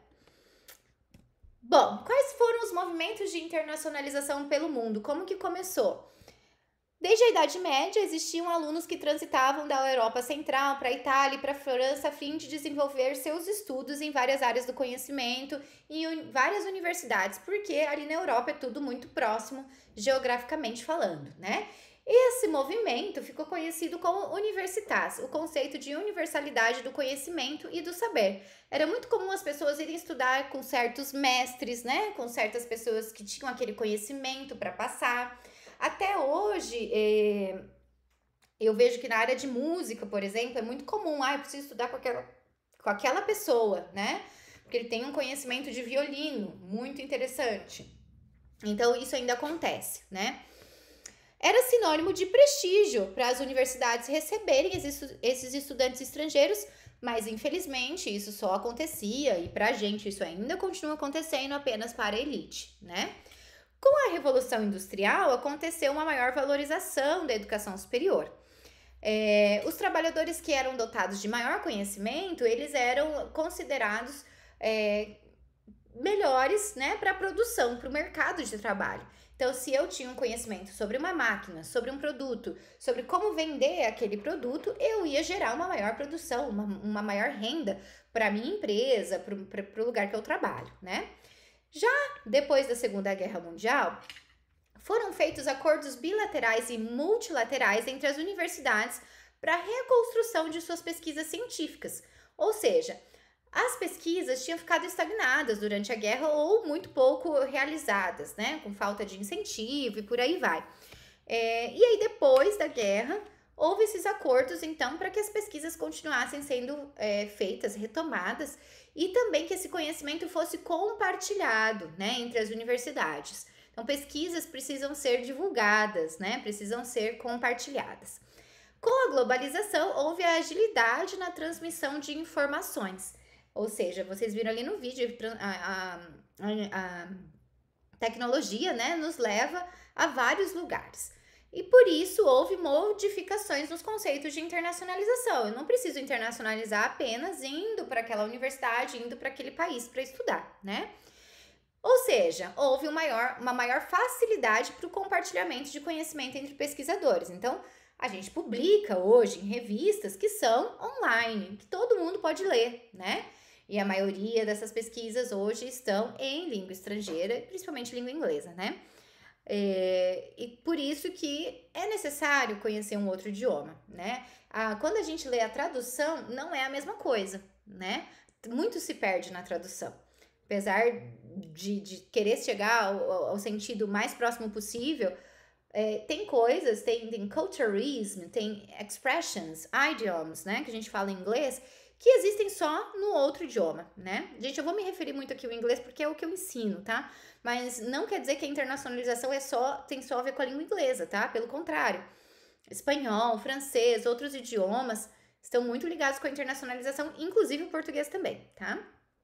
Speaker 1: Bom, quais foram os movimentos de internacionalização pelo mundo? Como que começou? Desde a Idade Média, existiam alunos que transitavam da Europa Central para a Itália e para a França a fim de desenvolver seus estudos em várias áreas do conhecimento e em várias universidades, porque ali na Europa é tudo muito próximo, geograficamente falando, né? Esse movimento ficou conhecido como universitas, o conceito de universalidade do conhecimento e do saber. Era muito comum as pessoas irem estudar com certos mestres, né? Com certas pessoas que tinham aquele conhecimento para passar. Até hoje, eu vejo que na área de música, por exemplo, é muito comum, eu preciso estudar com aquela pessoa, né? Porque ele tem um conhecimento de violino muito interessante. Então, isso ainda acontece, né? Era sinônimo de prestígio para as universidades receberem esses estudantes estrangeiros, mas infelizmente isso só acontecia, e para a gente isso ainda continua acontecendo apenas para a elite, né? Com a Revolução Industrial, aconteceu uma maior valorização da educação superior. Os trabalhadores que eram dotados de maior conhecimento, eles eram considerados melhores, né, para a produção, para o mercado de trabalho. Então, se eu tinha um conhecimento sobre uma máquina, sobre um produto, sobre como vender aquele produto, eu ia gerar uma maior produção, uma maior renda para a minha empresa, para o lugar que eu trabalho, né? Já depois da Segunda Guerra Mundial, foram feitos acordos bilaterais e multilaterais entre as universidades para a reconstrução de suas pesquisas científicas. Ou seja, as pesquisas tinham ficado estagnadas durante a guerra ou muito pouco realizadas, né? Com falta de incentivo e por aí vai. E aí, depois da guerra, houve esses acordos, então, para que as pesquisas continuassem sendo feitas, retomadas, e também que esse conhecimento fosse compartilhado, né, entre as universidades. Então, pesquisas precisam ser divulgadas, né, precisam ser compartilhadas. Com a globalização, houve a agilidade na transmissão de informações. Ou seja, vocês viram ali no vídeo, a tecnologia, né, nos leva a vários lugares. E por isso houve modificações nos conceitos de internacionalização. Eu não preciso internacionalizar apenas indo para aquela universidade, indo para aquele país para estudar, né? Ou seja, houve uma maior facilidade para o compartilhamento de conhecimento entre pesquisadores. Então, a gente publica hoje em revistas que são online, que todo mundo pode ler, né? E a maioria dessas pesquisas hoje estão em língua estrangeira, principalmente língua inglesa, né? E por isso que é necessário conhecer um outro idioma, né? Quando a gente lê a tradução, não é a mesma coisa, né? Muito se perde na tradução. Apesar de querer chegar ao sentido mais próximo possível, tem coisas, tem culturism, tem expressions, idioms, né? Que a gente fala em inglês, que existem só no outro idioma, né? Gente, eu vou me referir muito aqui ao inglês porque é o que eu ensino, tá? Mas não quer dizer que a internacionalização tem só a ver com a língua inglesa, tá? Pelo contrário, espanhol, francês, outros idiomas estão muito ligados com a internacionalização, inclusive o português também, tá?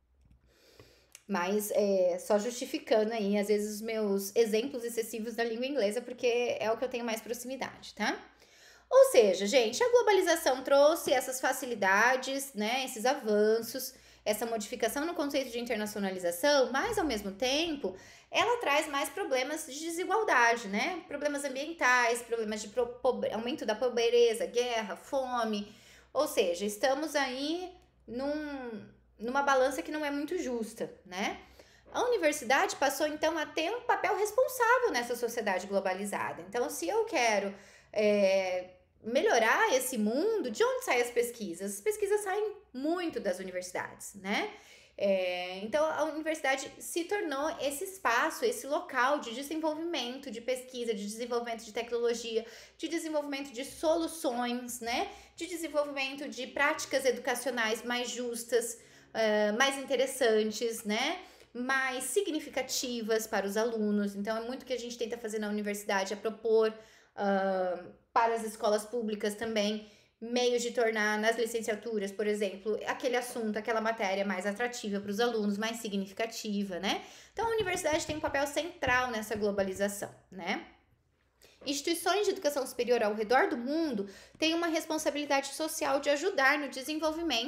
Speaker 1: Mas só justificando aí, às vezes, os meus exemplos excessivos da língua inglesa, porque é o que eu tenho mais proximidade, tá? Ou seja, gente, a globalização trouxe essas facilidades, né, esses avanços, essa modificação no conceito de internacionalização, mas, ao mesmo tempo, ela traz mais problemas de desigualdade, né? Problemas ambientais, problemas de aumento da pobreza, guerra, fome. Ou seja, estamos aí numa balança que não é muito justa, né? A universidade passou, então, a ter um papel responsável nessa sociedade globalizada. Então, se eu quero melhorar esse mundo, de onde saem as pesquisas? As pesquisas saem muito das universidades, né? Então, a universidade se tornou esse espaço, esse local de desenvolvimento de pesquisa, de desenvolvimento de tecnologia, de desenvolvimento de soluções, né? De desenvolvimento de práticas educacionais mais justas, mais interessantes, né? Mais significativas para os alunos. Então, é muito o que a gente tenta fazer na universidade, é propor para as escolas públicas também meios de tornar nas licenciaturas, por exemplo, aquele assunto, aquela matéria mais atrativa para os alunos, mais significativa, né? Então, a universidade tem um papel central nessa globalização, né? Instituições de educação superior ao redor do mundo têm uma responsabilidade social de ajudar no desenvolvimento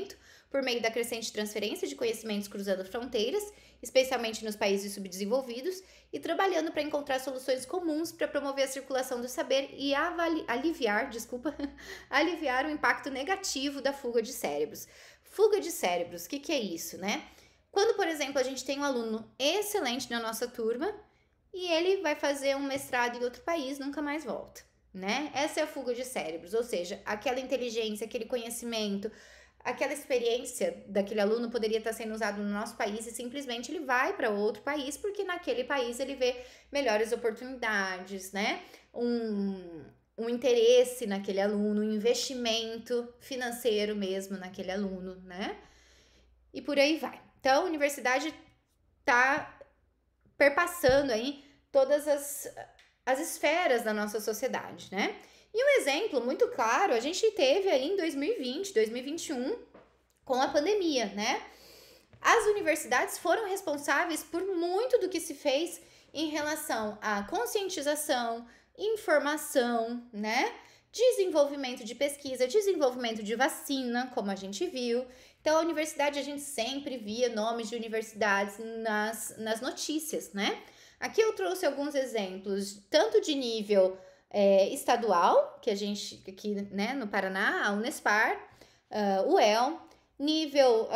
Speaker 1: por meio da crescente transferência de conhecimentos cruzando fronteiras, especialmente nos países subdesenvolvidos, e trabalhando para encontrar soluções comuns para promover a circulação do saber e aliviar o impacto negativo da fuga de cérebros. Fuga de cérebros, o que é isso, né? Quando, por exemplo, a gente tem um aluno excelente na nossa turma e ele vai fazer um mestrado em outro país, nunca mais volta, né? Essa é a fuga de cérebros, ou seja, aquela inteligência, aquele conhecimento, aquela experiência daquele aluno poderia estar sendo usado no nosso país e simplesmente ele vai para outro país porque naquele país ele vê melhores oportunidades, né? Um interesse naquele aluno, um investimento financeiro mesmo naquele aluno, né? E por aí vai. Então, a universidade está perpassando aí todas as esferas da nossa sociedade, né? E um exemplo muito claro a gente teve aí em 2020, 2021, com a pandemia, né? As universidades foram responsáveis por muito do que se fez em relação à conscientização, informação, né? Desenvolvimento de pesquisa, desenvolvimento de vacina, como a gente viu. Então, a universidade, a gente sempre via nomes de universidades nas notícias, né? Aqui eu trouxe alguns exemplos, tanto de nível estadual, que a gente, aqui, né, no Paraná, a Unespar, o UEL, nível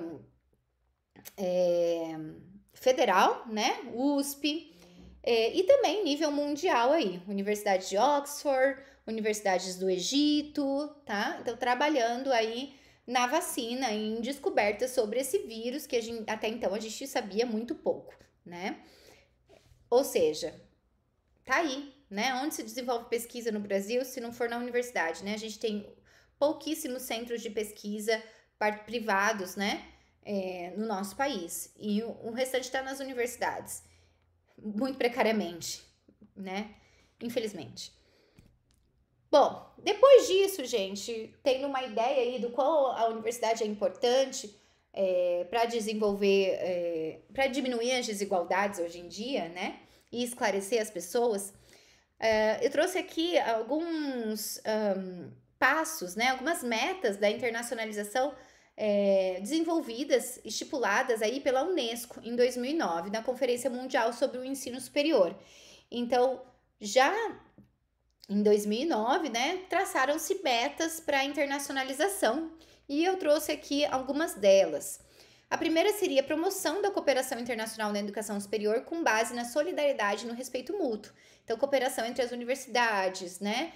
Speaker 1: federal, né, USP, e também nível mundial aí, Universidade de Oxford, universidades do Egito, tá? Então, trabalhando aí na vacina, em descobertas sobre esse vírus, que até então a gente sabia muito pouco, né? Ou seja, tá aí, né? Onde se desenvolve pesquisa no Brasil, se não for na universidade, né? A gente tem pouquíssimos centros de pesquisa privados, né? No nosso país. E o restante está nas universidades. Muito precariamente, né? Infelizmente. Bom, depois disso, gente, tendo uma ideia aí do qual a universidade é importante para desenvolver, para diminuir as desigualdades hoje em dia, né? E esclarecer as pessoas, eu trouxe aqui alguns passos, né? Algumas metas da internacionalização desenvolvidas, estipuladas aí pela Unesco em 2009, na Conferência Mundial sobre o Ensino Superior. Então, já em 2009, né, traçaram-se metas para a internacionalização e eu trouxe aqui algumas delas. A primeira seria a promoção da cooperação internacional na educação superior com base na solidariedade e no respeito mútuo. Então, cooperação entre as universidades, né?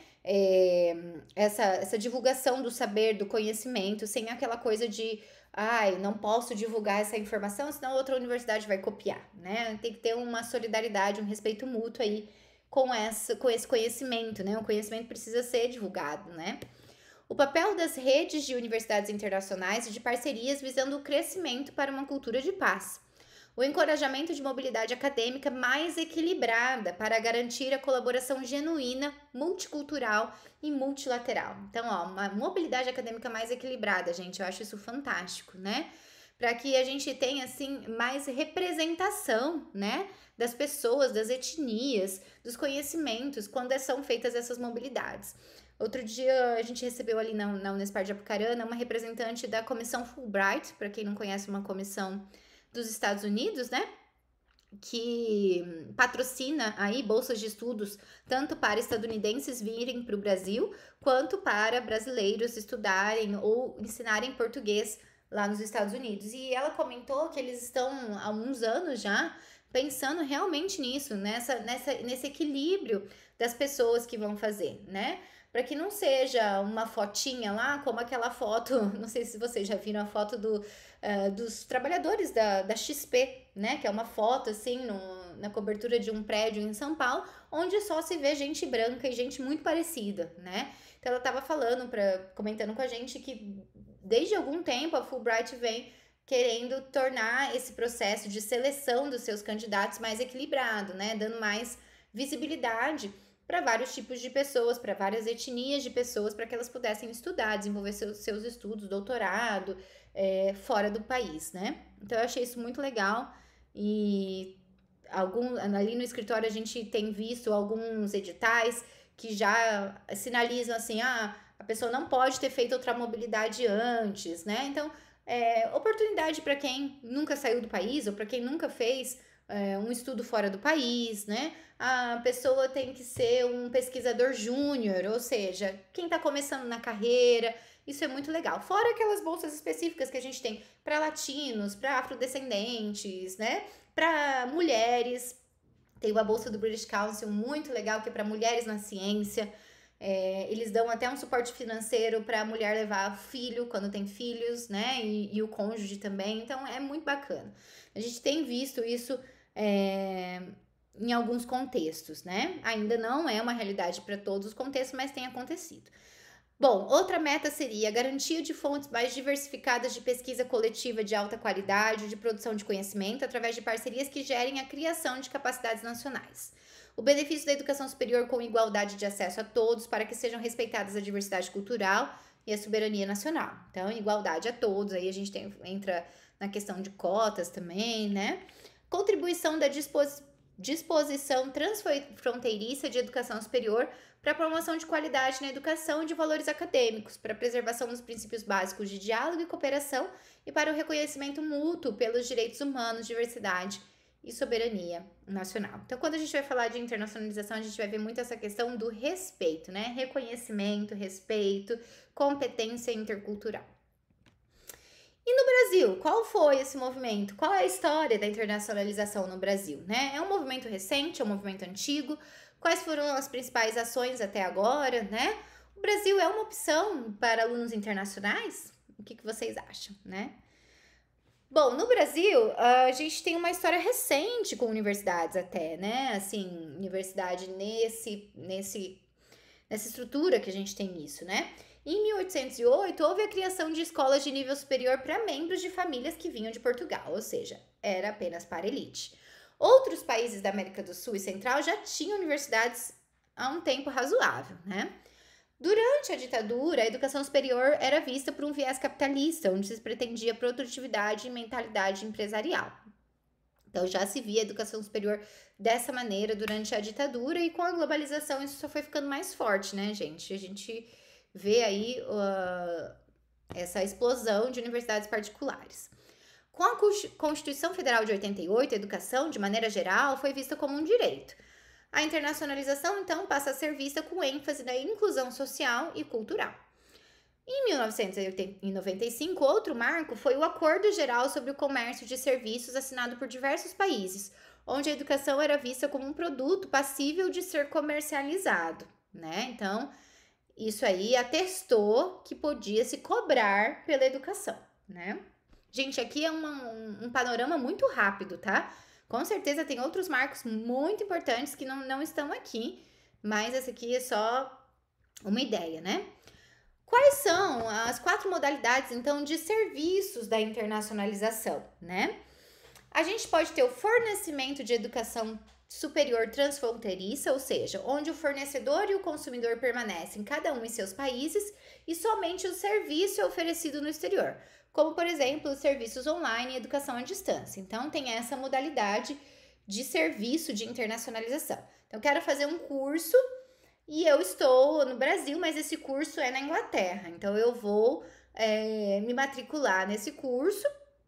Speaker 1: Essa divulgação do saber, do conhecimento, sem aquela coisa de não posso divulgar essa informação, senão outra universidade vai copiar, né? Tem que ter uma solidariedade, um respeito mútuo aí com esse conhecimento, né? O conhecimento precisa ser divulgado, né? O papel das redes de universidades internacionais e de parcerias visando o crescimento para uma cultura de paz. O encorajamento de mobilidade acadêmica mais equilibrada para garantir a colaboração genuína, multicultural e multilateral. Então, uma mobilidade acadêmica mais equilibrada, gente, eu acho isso fantástico, né? Para que a gente tenha, assim, mais representação, né? Das pessoas, das etnias, dos conhecimentos, quando são feitas essas mobilidades. Outro dia a gente recebeu ali na Unespar de Apucarana uma representante da comissão Fulbright, para quem não conhece, uma comissão dos Estados Unidos, né? Que patrocina aí bolsas de estudos tanto para estadunidenses virem para o Brasil, quanto para brasileiros estudarem ou ensinarem português lá nos Estados Unidos. E ela comentou que eles estão há uns anos já pensando realmente nisso, nesse equilíbrio das pessoas que vão fazer, né? Para que não seja uma fotinha lá, como aquela foto, não sei se vocês já viram a foto dos trabalhadores da XP, né? Que é uma foto, assim, na cobertura de um prédio em São Paulo, onde só se vê gente branca e gente muito parecida, né? Então, ela estava comentando com a gente que, desde algum tempo, a Fulbright vem querendo tornar esse processo de seleção dos seus candidatos mais equilibrado, né? Dando mais visibilidade para vários tipos de pessoas, para várias etnias de pessoas, para que elas pudessem estudar, desenvolver seus estudos, doutorado, fora do país, né? Então, eu achei isso muito legal e ali no escritório a gente tem visto alguns editais que já sinalizam assim, a pessoa não pode ter feito outra mobilidade antes, né? Então, oportunidade para quem nunca saiu do país ou para quem nunca fez um estudo fora do país, né? A pessoa tem que ser um pesquisador júnior, ou seja, quem está começando na carreira. Isso é muito legal. Fora aquelas bolsas específicas que a gente tem para latinos, para afrodescendentes, né? Para mulheres. Tem uma bolsa do British Council muito legal que é para mulheres na ciência. Eles dão até um suporte financeiro para a mulher levar filho quando tem filhos, né? E o cônjuge também. Então é muito bacana. A gente tem visto isso em alguns contextos, né? Ainda não é uma realidade para todos os contextos, mas tem acontecido. Bom, outra meta seria a garantia de fontes mais diversificadas de pesquisa coletiva de alta qualidade, de produção de conhecimento, através de parcerias que gerem a criação de capacidades nacionais. O benefício da educação superior com igualdade de acesso a todos, para que sejam respeitadas a diversidade cultural e a soberania nacional. Então, igualdade a todos, aí a gente entra na questão de cotas também, né? Contribuição da disposição transfronteiriça de educação superior para a promoção de qualidade na educação e de valores acadêmicos, para a preservação dos princípios básicos de diálogo e cooperação e para o reconhecimento mútuo pelos direitos humanos, diversidade e soberania nacional. Então, quando a gente vai falar de internacionalização, a gente vai ver muito essa questão do respeito, né? Reconhecimento, respeito, competência intercultural. E no Brasil, qual foi esse movimento? Qual é a história da internacionalização no Brasil, né? É um movimento recente, é um movimento antigo? Quais foram as principais ações até agora, né? O Brasil é uma opção para alunos internacionais? O que vocês acham, né? Bom, no Brasil, a gente tem uma história recente com universidades até, né? Assim, universidade nessa estrutura que a gente tem isso, né? Em 1808, houve a criação de escolas de nível superior para membros de famílias que vinham de Portugal, ou seja, era apenas para elite. Outros países da América do Sul e Central já tinham universidades há um tempo razoável, né? Durante a ditadura, a educação superior era vista por um viés capitalista, onde se pretendia produtividade e mentalidade empresarial. Então, já se via a educação superior dessa maneira durante a ditadura e com a globalização isso só foi ficando mais forte, né, gente? A gente vê aí essa explosão de universidades particulares. Com a Constituição Federal de 88, a educação, de maneira geral, foi vista como um direito. A internacionalização, então, passa a ser vista com ênfase na inclusão social e cultural. Em 1995, outro marco foi o Acordo Geral sobre o Comércio de Serviços assinado por diversos países, onde a educação era vista como um produto passível de ser comercializado, né? Então, isso aí atestou que podia se cobrar pela educação, né? Gente, aqui é um panorama muito rápido, tá? Com certeza tem outros marcos muito importantes que não estão aqui, mas essa aqui é só uma ideia, né? Quais são as 4 modalidades, então, de serviços da internacionalização, né? A gente pode ter o fornecimento de educação superior transfronteiriça, ou seja, onde o fornecedor e o consumidor permanecem cada um em seus países e somente o serviço é oferecido no exterior, como, por exemplo, os serviços online e educação à distância. Então, tem essa modalidade de serviço de internacionalização. Então, eu quero fazer um curso e eu estou no Brasil, mas esse curso é na Inglaterra. Então, eu vou me matricular nesse curso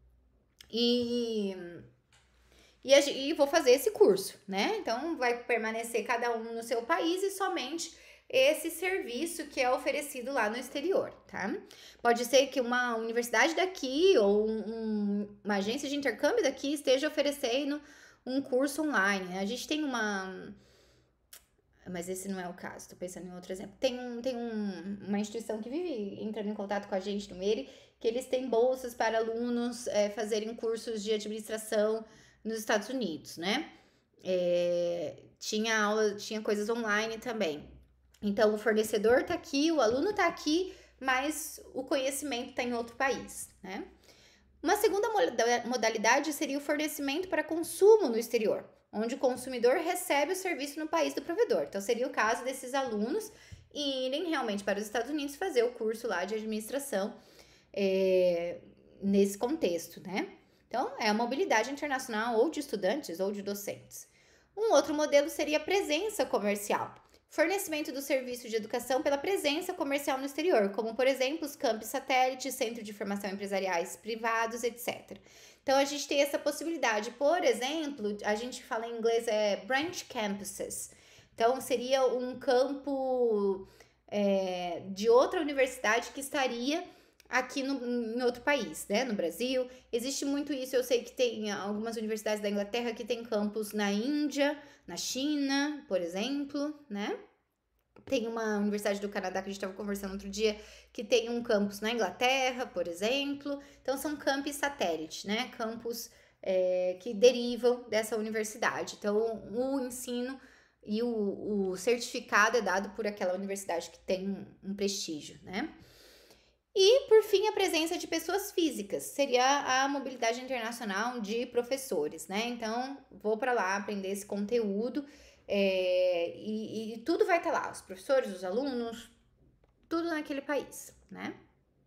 Speaker 1: e vou fazer esse curso, né? Então, vai permanecer cada um no seu país e somente esse serviço que é oferecido lá no exterior, tá? Pode ser que uma universidade daqui ou uma agência de intercâmbio daqui esteja oferecendo um curso online. A gente tem mas esse não é o caso, tô pensando em outro exemplo. Tem uma instituição que vive entrando em contato com a gente no MERI, que eles têm bolsas para alunos fazerem cursos de administração nos Estados Unidos, né? Tinha coisas online também. Então, o fornecedor tá aqui, o aluno tá aqui, mas o conhecimento tá em outro país, né? Uma segunda modalidade seria o fornecimento para consumo no exterior, onde o consumidor recebe o serviço no país do provedor. Então, seria o caso desses alunos irem realmente para os Estados Unidos fazer o curso lá de administração nesse contexto, né? Então, é a mobilidade internacional ou de estudantes ou de docentes. Um outro modelo seria a presença comercial. fornecimento do serviço de educação pela presença comercial no exterior, como, por exemplo, os campos satélites, centro de formação empresariais privados, etc. Então, a gente tem essa possibilidade. Por exemplo, a gente fala em inglês, branch campuses. Então, seria um campo de outra universidade que estaria aqui em outro país, né? No Brasil. Existe muito isso. Eu sei que tem algumas universidades da Inglaterra que tem campus na Índia, na China, por exemplo, né? Tem uma universidade do Canadá que a gente estava conversando outro dia que tem um campus na Inglaterra, por exemplo. Então, são campos satélite, né? Campus que derivam dessa universidade. Então, o ensino e o certificado é dado por aquela universidade que tem um prestígio, né? E, por fim, a presença de pessoas físicas, seria a mobilidade internacional de professores, né? Então, vou para lá aprender esse conteúdo e tudo vai estar lá, os professores, os alunos, tudo naquele país, né?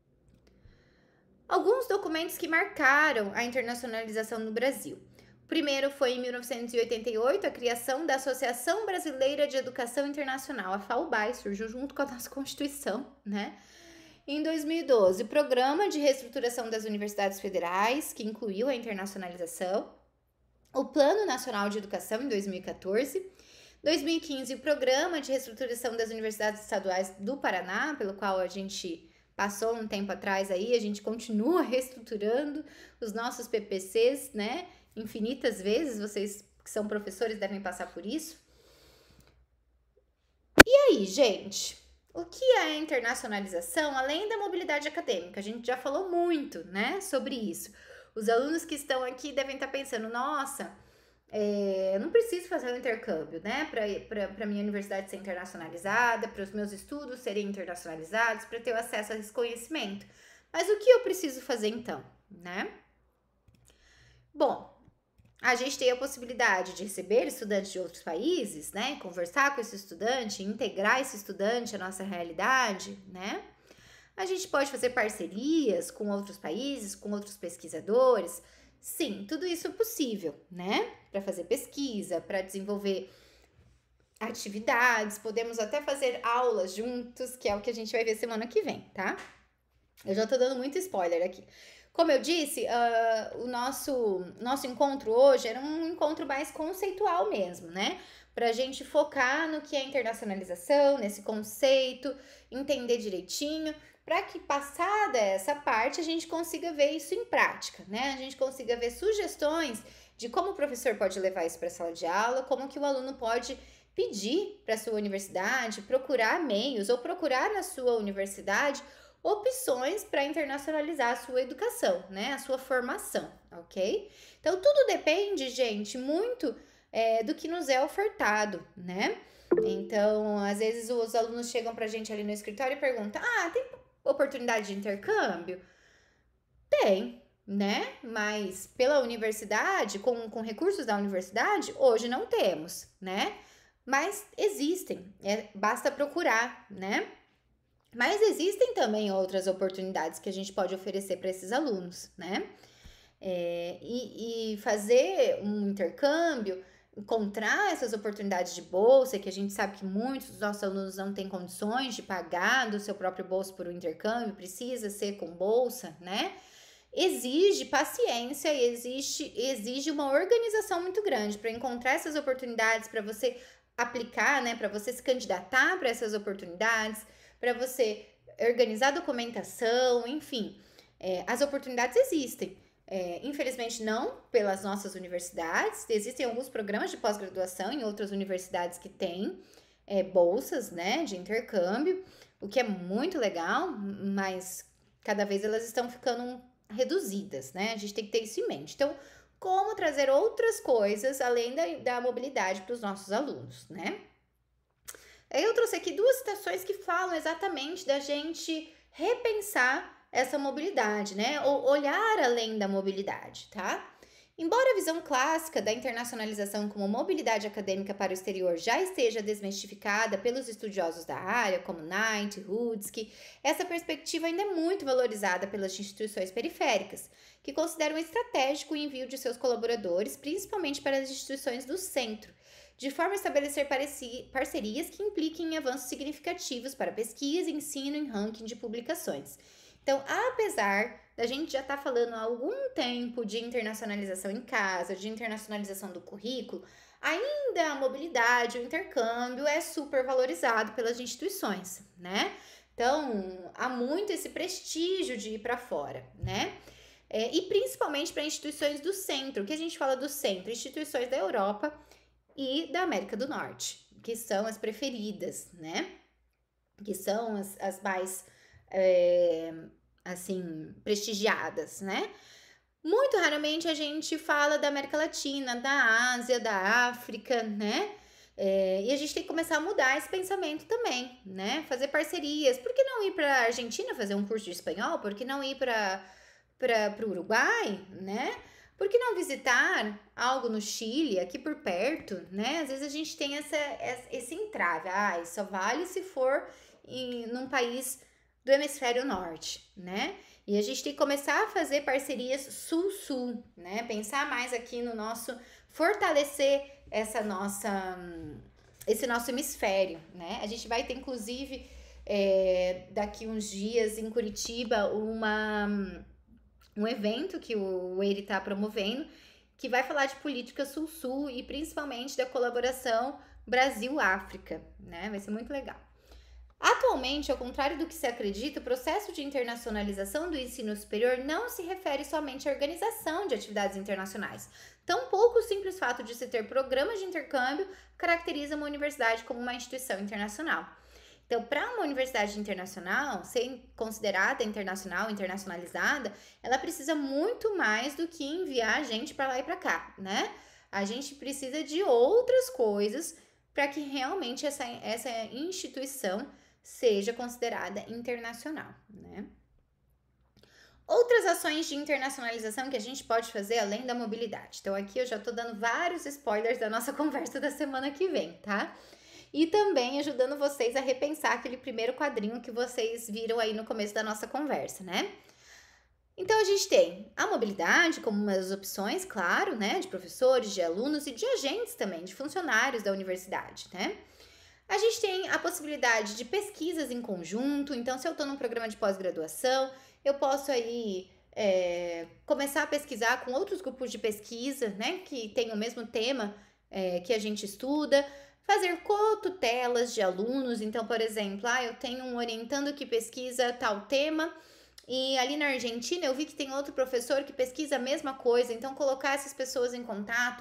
Speaker 1: Alguns documentos que marcaram a internacionalização no Brasil. O primeiro foi em 1988, a criação da Associação Brasileira de Educação Internacional, a FAUBAI, surgiu junto com a nossa Constituição, né? Em 2012, o Programa de Reestruturação das Universidades Federais, que incluiu a internacionalização. O Plano Nacional de Educação, em 2014. 2015, o Programa de Reestruturação das Universidades Estaduais do Paraná, pelo qual a gente passou um tempo atrás aí, a gente continua reestruturando os nossos PPCs, né? Infinitas vezes, vocês que são professores devem passar por isso. E aí, gente? O que é a internacionalização, além da mobilidade acadêmica? A gente já falou muito, né, sobre isso. Os alunos que estão aqui devem estar pensando, nossa, eu não preciso fazer um intercâmbio, né, para minha universidade ser internacionalizada, para os meus estudos serem internacionalizados, para ter acesso a esse conhecimento. Mas o que eu preciso fazer então, né? Bom, a gente tem a possibilidade de receber estudantes de outros países, né? Conversar com esse estudante, integrar esse estudante à nossa realidade, né? A gente pode fazer parcerias com outros países, com outros pesquisadores. Sim, tudo isso é possível, né? Para fazer pesquisa, para desenvolver atividades, podemos até fazer aulas juntos, que é o que a gente vai ver semana que vem, tá? Eu já tô dando muito spoiler aqui. Como eu disse, o nosso encontro hoje era um encontro mais conceitual mesmo, né? Pra gente focar no que é internacionalização, nesse conceito, entender direitinho, para que passada essa parte a gente consiga ver isso em prática, né? A gente consiga ver sugestões de como o professor pode levar isso para a sala de aula, como que o aluno pode pedir para a sua universidade, procurar meios ou procurar na sua universidade opções para internacionalizar a sua educação, né? A sua formação, ok? Então, tudo depende, gente, muito do que nos é ofertado, né? Então, às vezes os alunos chegam pra gente ali no escritório e perguntam, tem oportunidade de intercâmbio? Tem, né? Mas pela universidade, com recursos da universidade, hoje não temos, né? Mas existem, basta procurar, né? Mas existem também outras oportunidades que a gente pode oferecer para esses alunos, né? E fazer um intercâmbio, encontrar essas oportunidades de bolsa, que a gente sabe que muitos dos nossos alunos não têm condições de pagar do seu próprio bolso por um intercâmbio, precisa ser com bolsa, né? Exige paciência e exige uma organização muito grande para encontrar essas oportunidades, para você aplicar, né? Para você se candidatar para essas oportunidades, para você organizar documentação, enfim, as oportunidades existem. Infelizmente não pelas nossas universidades, existem alguns programas de pós-graduação em outras universidades que têm bolsas, né, de intercâmbio, o que é muito legal, mas cada vez elas estão ficando reduzidas, né, a gente tem que ter isso em mente. Então, como trazer outras coisas além da mobilidade para os nossos alunos, né? Eu trouxe aqui duas citações que falam exatamente da gente repensar essa mobilidade, né? Ou olhar além da mobilidade, tá? Embora a visão clássica da internacionalização como mobilidade acadêmica para o exterior já esteja desmistificada pelos estudiosos da área, como Knight, Rudsky, essa perspectiva ainda é muito valorizada pelas instituições periféricas, que consideram estratégico o envio de seus colaboradores, principalmente para as instituições do centro, de forma a estabelecer parcerias que impliquem em avanços significativos para pesquisa, ensino e ranking de publicações. Então, apesar da gente já estar falando há algum tempo de internacionalização em casa, de internacionalização do currículo, ainda a mobilidade, o intercâmbio é super valorizado pelas instituições, né? Então, há muito esse prestígio de ir para fora, né? E principalmente para instituições do centro. O que a gente fala do centro? Instituições da Europa e da América do Norte, que são as preferidas, né? Que são as mais, assim, prestigiadas, né? Muito raramente a gente fala da América Latina, da Ásia, da África, né? E a gente tem que começar a mudar esse pensamento também, né? Fazer parcerias. Por que não ir para a Argentina fazer um curso de espanhol? Por que não ir para o Uruguai, né? Por que não visitar algo no Chile, aqui por perto, né? Às vezes a gente tem esse entrave. Só vale se for num país do hemisfério norte, né? E a gente tem que começar a fazer parcerias sul-sul, né? Pensar mais aqui no fortalecer esse nosso hemisfério, né? A gente vai ter, inclusive, daqui uns dias em Curitiba, um evento que o EIRI está promovendo, que vai falar de política sul-sul e principalmente da colaboração Brasil-África, né? Vai ser muito legal. Atualmente, ao contrário do que se acredita, o processo de internacionalização do ensino superior não se refere somente à organização de atividades internacionais. Tampouco o simples fato de se ter programas de intercâmbio caracteriza uma universidade como uma instituição internacional. Então, para uma universidade internacional ser considerada internacional, internacionalizada, ela precisa muito mais do que enviar gente para lá e para cá, né? A gente precisa de outras coisas para que realmente essa instituição seja considerada internacional, né? Outras ações de internacionalização que a gente pode fazer além da mobilidade. Então, aqui eu já tô dando vários spoilers da nossa conversa da semana que vem, tá? E também ajudando vocês a repensar aquele primeiro quadrinho que vocês viram aí no começo da nossa conversa, né? Então, a gente tem a mobilidade como uma das opções, claro, né? De professores, de alunos e de agentes também, de funcionários da universidade, né? A gente tem a possibilidade de pesquisas em conjunto. Então, se eu estou num programa de pós-graduação, eu posso aí começar a pesquisar com outros grupos de pesquisa, né? Que tem o mesmo tema que a gente estuda. Fazer cotutelas de alunos. Então, por exemplo, eu tenho um orientando que pesquisa tal tema e ali na Argentina eu vi que tem outro professor que pesquisa a mesma coisa. Então, colocar essas pessoas em contato,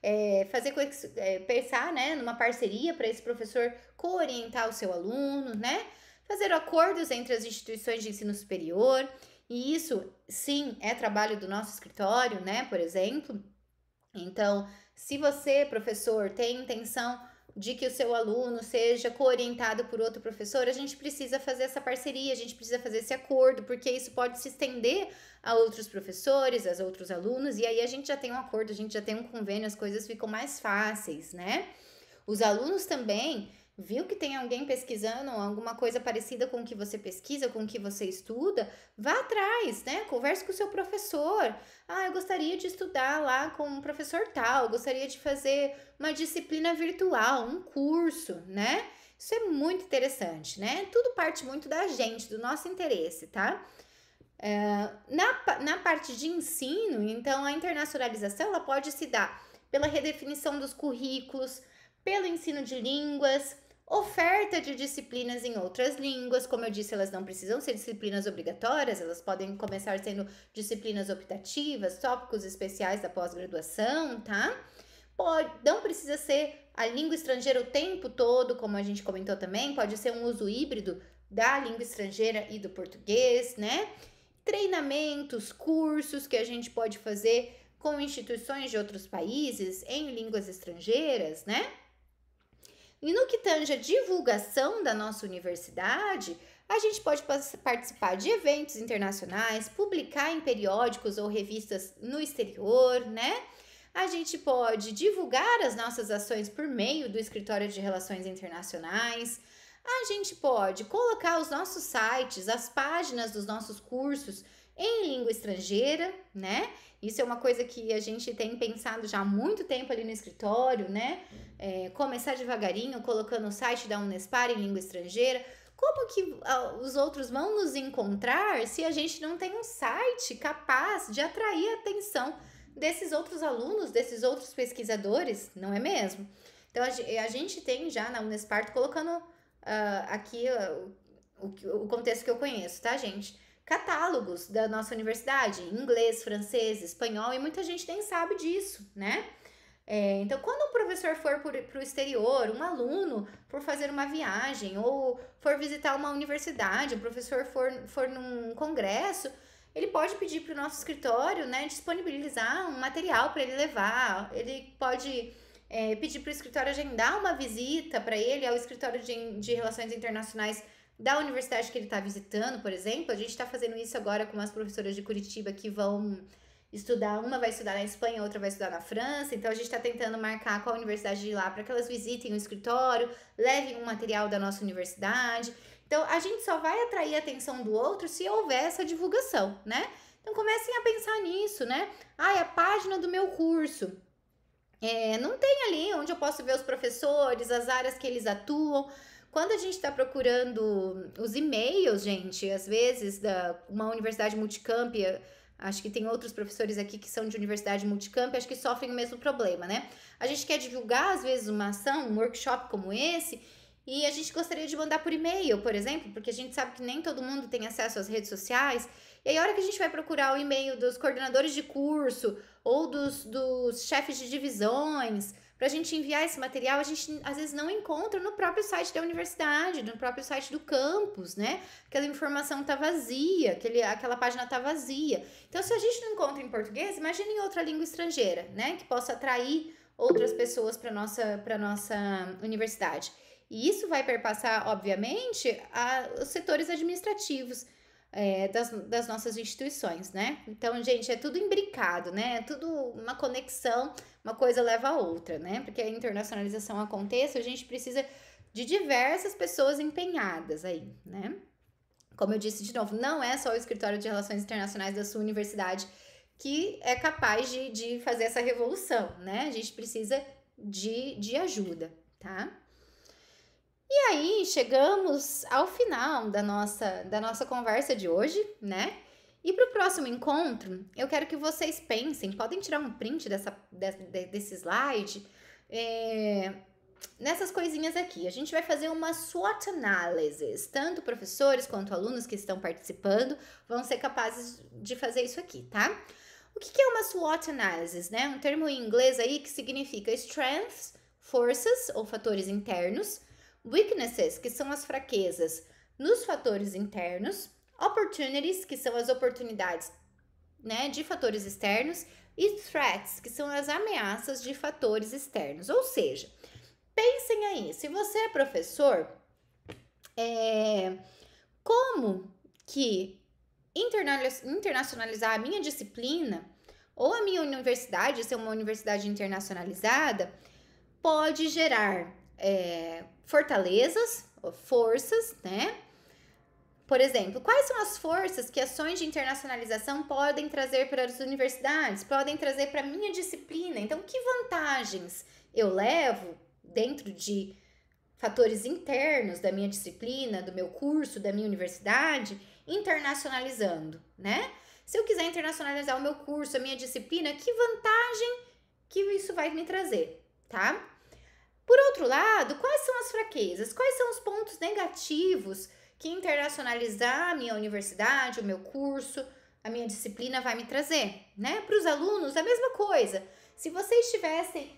Speaker 1: pensar, né, numa parceria para esse professor co-orientar o seu aluno, né? Fazer acordos entre as instituições de ensino superior. E isso, sim, é trabalho do nosso escritório, né, por exemplo. Então, se você, professor, tem intenção de que o seu aluno seja co-orientado por outro professor, a gente precisa fazer essa parceria, a gente precisa fazer esse acordo, porque isso pode se estender a outros professores, a outros alunos, e aí a gente já tem um acordo, a gente já tem um convênio, as coisas ficam mais fáceis, né? Os alunos também, viu que tem alguém pesquisando alguma coisa parecida com o que você pesquisa, com o que você estuda, vá atrás, né? Converse com o seu professor. Eu gostaria de estudar lá com um professor tal, gostaria de fazer uma disciplina virtual, um curso, né? Isso é muito interessante, né? Tudo parte muito da gente, do nosso interesse, tá? Na parte de ensino, então, a internacionalização ela pode se dar pela redefinição dos currículos, pelo ensino de línguas, oferta de disciplinas em outras línguas. Como eu disse, elas não precisam ser disciplinas obrigatórias, elas podem começar sendo disciplinas optativas, tópicos especiais da pós-graduação, tá? Não precisa ser a língua estrangeira o tempo todo, como a gente comentou também, pode ser um uso híbrido da língua estrangeira e do português, né? Treinamentos, cursos que a gente pode fazer com instituições de outros países em línguas estrangeiras, né? E no que tange a divulgação da nossa universidade, a gente pode participar de eventos internacionais, publicar em periódicos ou revistas no exterior, né? A gente pode divulgar as nossas ações por meio do Escritório de Relações Internacionais. A gente pode colocar os nossos sites, as páginas dos nossos cursos em língua estrangeira, né? Isso é uma coisa que a gente tem pensado já há muito tempo ali no escritório, né? Começar devagarinho, colocando o site da Unespar em língua estrangeira. Como que os outros vão nos encontrar se a gente não tem um site capaz de atrair a atenção desses outros alunos, desses outros pesquisadores, não é mesmo? Então, a gente tem já na Unespar, colocando aqui o contexto que eu conheço, tá, gente? Catálogos da nossa universidade, em inglês, francês, espanhol, e muita gente nem sabe disso, né? Então, quando um professor for para o exterior, um aluno for fazer uma viagem ou for visitar uma universidade, um professor for num congresso, ele pode pedir para o nosso escritório, né, disponibilizar um material para ele levar, ele pode pedir para o escritório agendar uma visita para ele ao escritório de Relações Internacionais da universidade que ele está visitando, por exemplo. A gente está fazendo isso agora com as professoras de Curitiba que vão estudar, uma vai estudar na Espanha, outra vai estudar na França, então a gente está tentando marcar qual universidade de lá para que elas visitem o escritório, levem um material da nossa universidade. Então, a gente só vai atrair a atenção do outro se houver essa divulgação, né? Então, comecem a pensar nisso, né? A página do meu curso. Não tem ali onde eu posso ver os professores, as áreas que eles atuam. Quando a gente está procurando os e-mails, gente, às vezes, uma universidade multicamp, acho que tem outros professores aqui que são de universidade multicamp, acho que sofrem o mesmo problema, né? A gente quer divulgar, às vezes, uma ação, um workshop como esse, e a gente gostaria de mandar por e-mail, por exemplo, porque a gente sabe que nem todo mundo tem acesso às redes sociais. E aí, a hora que a gente vai procurar o e-mail dos coordenadores de curso ou dos chefes de divisões, para a gente enviar esse material, a gente às vezes não encontra no próprio site da universidade, no próprio site do campus, né? Aquela informação tá vazia, aquela página tá vazia. Então, se a gente não encontra em português, imagine em outra língua estrangeira, né? Que possa atrair outras pessoas para nossa universidade. E isso vai perpassar, obviamente, os setores administrativos das nossas instituições, né? Então, gente, é tudo imbricado, né? É tudo uma conexão, uma coisa leva a outra, né? Porque a internacionalização aconteça, a gente precisa de diversas pessoas empenhadas aí, né? Como eu disse de novo, não é só o Escritório de Relações Internacionais da sua universidade que é capaz de fazer essa revolução, né? A gente precisa de ajuda, tá? E aí, chegamos ao final da nossa conversa de hoje, né? E para o próximo encontro, eu quero que vocês pensem, podem tirar um print desse slide, nessas coisinhas aqui. A gente vai fazer uma SWOT analysis, tanto professores quanto alunos que estão participando vão ser capazes de fazer isso aqui, tá? O que é uma SWOT analysis, né? Um termo em inglês aí que significa strengths, forças ou fatores internos, weaknesses, que são as fraquezas nos fatores internos, opportunities, que são as oportunidades, né, de fatores externos, e threats, que são as ameaças de fatores externos. Ou seja, pensem aí, se você é professor, como que internacionalizar a minha disciplina ou a minha universidade, ser uma universidade internacionalizada, pode gerar fortalezas, forças, né? Por exemplo, quais são as forças que ações de internacionalização podem trazer para as universidades, podem trazer para a minha disciplina? Então, que vantagens eu levo dentro de fatores internos da minha disciplina, do meu curso, da minha universidade, internacionalizando, né? Se eu quiser internacionalizar o meu curso, a minha disciplina, que vantagem que isso vai me trazer, tá? Por outro lado, quais são as fraquezas? Quais são os pontos negativos que internacionalizar a minha universidade, o meu curso, a minha disciplina vai me trazer, né? Para os alunos, a mesma coisa. Se vocês tivessem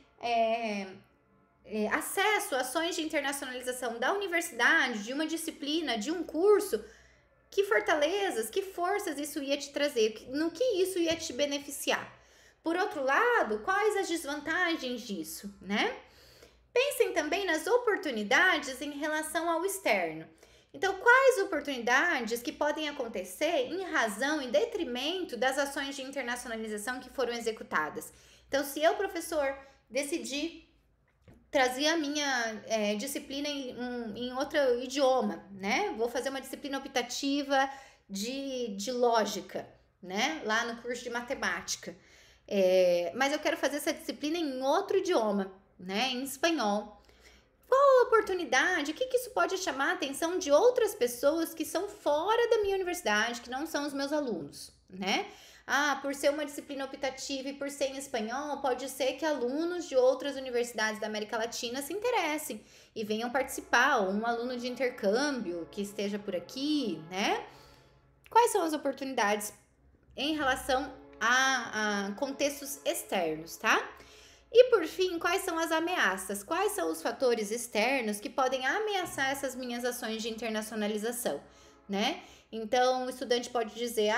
Speaker 1: acesso a ações de internacionalização da universidade, de uma disciplina, de um curso, que fortalezas, que forças isso ia te trazer? No que isso ia te beneficiar? Por outro lado, quais as desvantagens disso, né? Pensem também nas oportunidades em relação ao externo. Então, quais oportunidades que podem acontecer em razão, em detrimento das ações de internacionalização que foram executadas? Então, se eu, professor, decidir trazer a minha disciplina em outro idioma, né? Vou fazer uma disciplina optativa de lógica, né? Lá no curso de matemática. Mas eu quero fazer essa disciplina em outro idioma, né? Em espanhol. Qual a oportunidade? O que isso pode chamar a atenção de outras pessoas que são fora da minha universidade, que não são os meus alunos, né? Por ser uma disciplina optativa e por ser em espanhol, pode ser que alunos de outras universidades da América Latina se interessem e venham participar, ou um aluno de intercâmbio que esteja por aqui, né? Quais são as oportunidades em relação a contextos externos, tá? E por fim, quais são as ameaças? Quais são os fatores externos que podem ameaçar essas minhas ações de internacionalização, né? Então, o estudante pode dizer,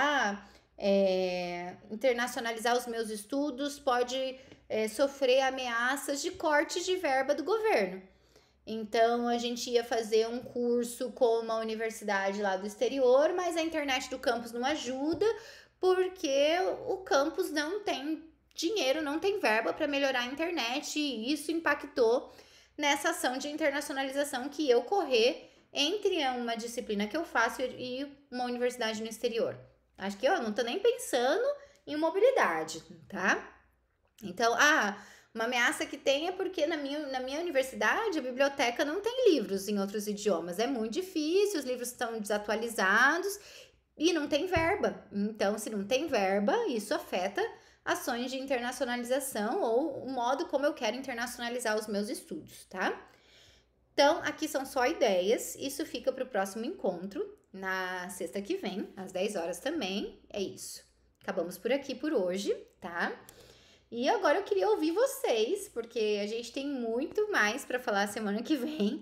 Speaker 1: internacionalizar os meus estudos pode sofrer ameaças de cortes de verba do governo. Então, a gente ia fazer um curso com uma universidade lá do exterior, mas a internet do campus não ajuda, porque o campus não tem dinheiro, não tem verba para melhorar a internet, e isso impactou nessa ação de internacionalização que eu correr entre uma disciplina que eu faço e uma universidade no exterior. Acho que eu não tô nem pensando em mobilidade, tá? Então, uma ameaça que tem é porque na minha universidade a biblioteca não tem livros em outros idiomas. É muito difícil, os livros estão desatualizados e não tem verba. Então, se não tem verba, isso afeta ações de internacionalização ou o modo como eu quero internacionalizar os meus estudos, tá? Então, aqui são só ideias. Isso fica para o próximo encontro, na sexta que vem, às 10 horas também. É isso. Acabamos por aqui por hoje, tá? E agora eu queria ouvir vocês, porque a gente tem muito mais para falar semana que vem.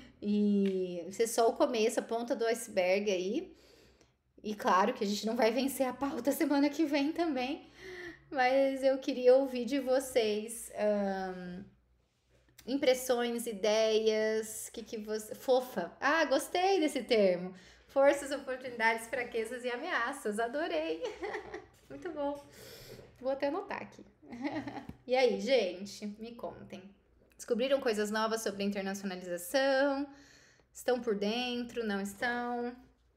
Speaker 1: E isso é só o começo, a ponta do iceberg aí. E claro que a gente não vai vencer a pauta semana que vem também. Mas eu queria ouvir de vocês impressões, ideias, que você... Fofa. Gostei desse termo. Forças, oportunidades, fraquezas e ameaças. Adorei. Muito bom. Vou até anotar aqui. E aí, gente, me contem. Descobriram coisas novas sobre a internacionalização? Estão por dentro? Não estão?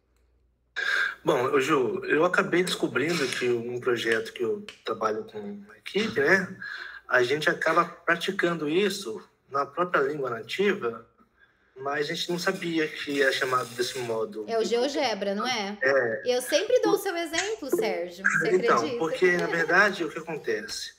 Speaker 8: Bom, Ju, eu acabei descobrindo que um projeto que eu trabalho com uma equipe, né? A gente acaba praticando isso na própria língua nativa, mas a gente não sabia que era chamado desse modo.
Speaker 1: É o GeoGebra, não é? Eu sempre dou o seu exemplo, Sérgio. Você acredita?
Speaker 8: Porque, na verdade, o que acontece?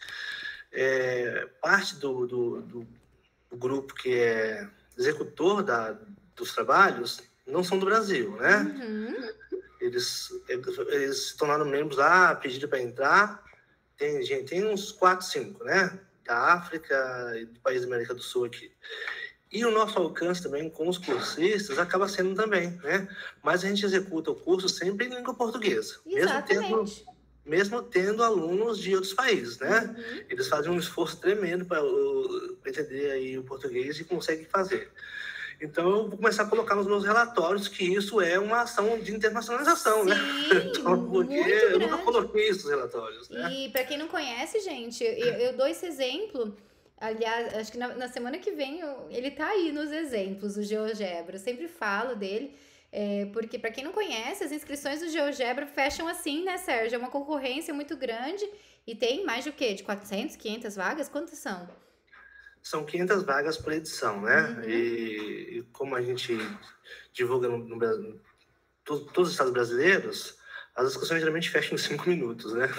Speaker 8: Parte do grupo que é executor dos trabalhos não são do Brasil, né?
Speaker 1: Uhum.
Speaker 8: Eles se tornaram membros lá, pediram para entrar. Tem uns 4, 5, né? Da África e do país da América do Sul aqui. E o nosso alcance também com os cursistas acaba sendo também, né? Mas a gente executa o curso sempre em língua portuguesa.
Speaker 1: Exatamente.
Speaker 8: Mesmo tendo alunos de outros países, né?
Speaker 1: Uhum.
Speaker 8: Eles fazem um esforço tremendo para entender aí o português e conseguem fazer. Então, eu vou começar a colocar nos meus relatórios que isso é uma ação de internacionalização, né? Então, porque eu nunca coloquei isso nos relatórios, né?
Speaker 1: E para quem não conhece, gente, eu dou esse exemplo. Aliás, acho que na semana que vem ele tá aí nos exemplos, o GeoGebra. Eu sempre falo dele, porque para quem não conhece, as inscrições do GeoGebra fecham assim, né, Sérgio? É uma concorrência muito grande e tem mais de o quê? De 400, 500 vagas? Quantas são?
Speaker 8: São 500 vagas por edição, né?
Speaker 1: Uhum.
Speaker 8: E como a gente divulga no Brasil, todos os estados brasileiros, as inscrições geralmente fecham em 5 minutos, né?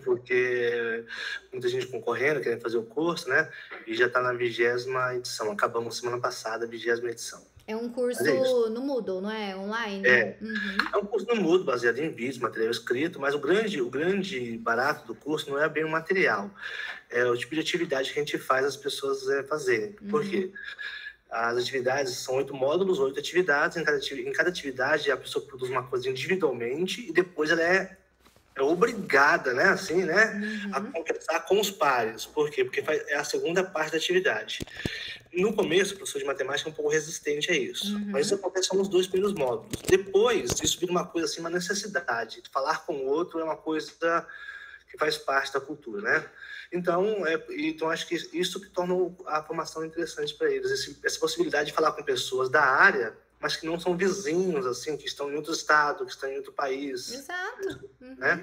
Speaker 8: Porque muita gente concorrendo, querendo fazer o curso, né? E já está na 20ª edição. Acabamos semana passada a 20ª edição.
Speaker 1: É um curso no Moodle, não é? Online?
Speaker 8: Uhum. É um curso no Moodle, baseado em vídeos, material escrito, mas o grande barato do curso não é bem o material. É o tipo de atividade que a gente faz as pessoas fazerem.
Speaker 1: Uhum.
Speaker 8: Por quê? As atividades são 8 módulos, 8 atividades. Em cada atividade, a pessoa produz uma coisa individualmente e depois ela é obrigada, né, assim, né, a conversar com os pares. Por quê? Porque é a segunda parte da atividade. No começo, o professor de matemática é um pouco resistente a isso. Mas isso acontece só nos 2 primeiros módulos. Depois, isso vira uma coisa assim, uma necessidade. Falar com o outro é uma coisa que faz parte da cultura, né? Então acho que isso que torna a formação interessante para eles. Essa possibilidade de falar com pessoas da área, mas que não são vizinhos, assim, que estão em outro estado, que estão em outro país.
Speaker 1: Exato.
Speaker 8: Né?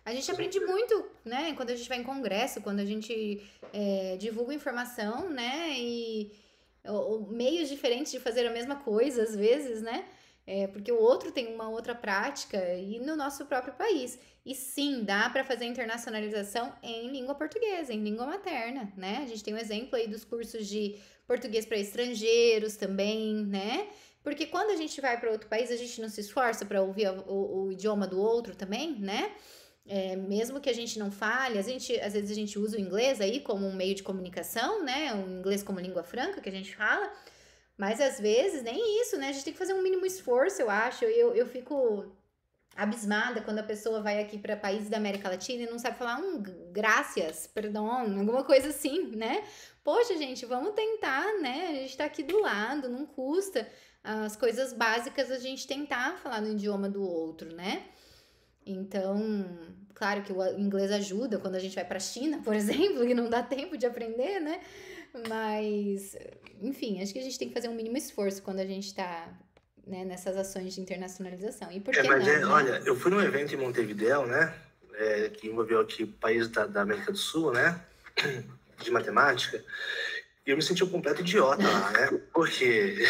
Speaker 1: A gente aprende muito, né? Quando a gente vai em congresso, quando a gente divulga informação, né? E meios diferentes de fazer a mesma coisa, às vezes, né? Porque o outro tem uma outra prática e no nosso próprio país. E sim, dá para fazer internacionalização em língua portuguesa, em língua materna, né? A gente tem um exemplo aí dos cursos de português para estrangeiros também, né? Porque quando a gente vai para outro país, a gente não se esforça para ouvir o idioma do outro também, né? Mesmo que a gente não fale, às vezes a gente usa o inglês aí como um meio de comunicação, né? O inglês como língua franca que a gente fala, mas às vezes nem isso, né? A gente tem que fazer um mínimo esforço, eu acho. Eu fico abismada quando a pessoa vai aqui para países da América Latina e não sabe falar graças, perdão, alguma coisa assim, né? Poxa, gente, vamos tentar, né? A gente tá aqui do lado, não custa. As coisas básicas a gente tentar falar no idioma do outro, né? Então, claro que o inglês ajuda quando a gente vai para a China, por exemplo, e não dá tempo de aprender, né? Mas, enfim, acho que a gente tem que fazer um mínimo esforço quando a gente está, né, nessas ações de internacionalização. E por que não? Né?
Speaker 8: Olha, eu fui num evento em Montevidéu, né? Que envolveu aqui países da América do Sul, né? De matemática. E eu me senti um completo idiota lá, né? Porque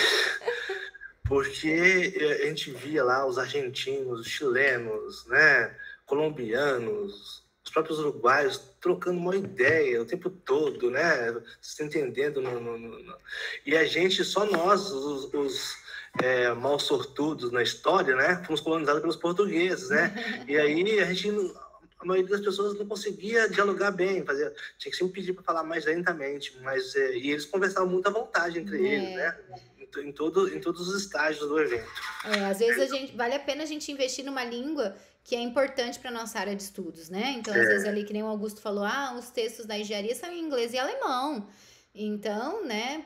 Speaker 8: a gente via lá os argentinos, os chilenos, né? Colombianos, os próprios uruguaios trocando uma ideia o tempo todo, né? Se entendendo. E a gente, só nós, os mal sortudos na história, né? Fomos colonizados pelos portugueses, né? E aí a maioria das pessoas não conseguia dialogar bem, tinha que sempre pedir para falar mais lentamente, e eles conversavam muito à vontade entre eles, né? Em todos os estágios do evento.
Speaker 1: Às vezes vale a pena a gente investir numa língua que é importante para nossa área de estudos, né? Então, às vezes ali, que nem o Augusto falou, os textos da engenharia são em inglês e alemão. Então, né,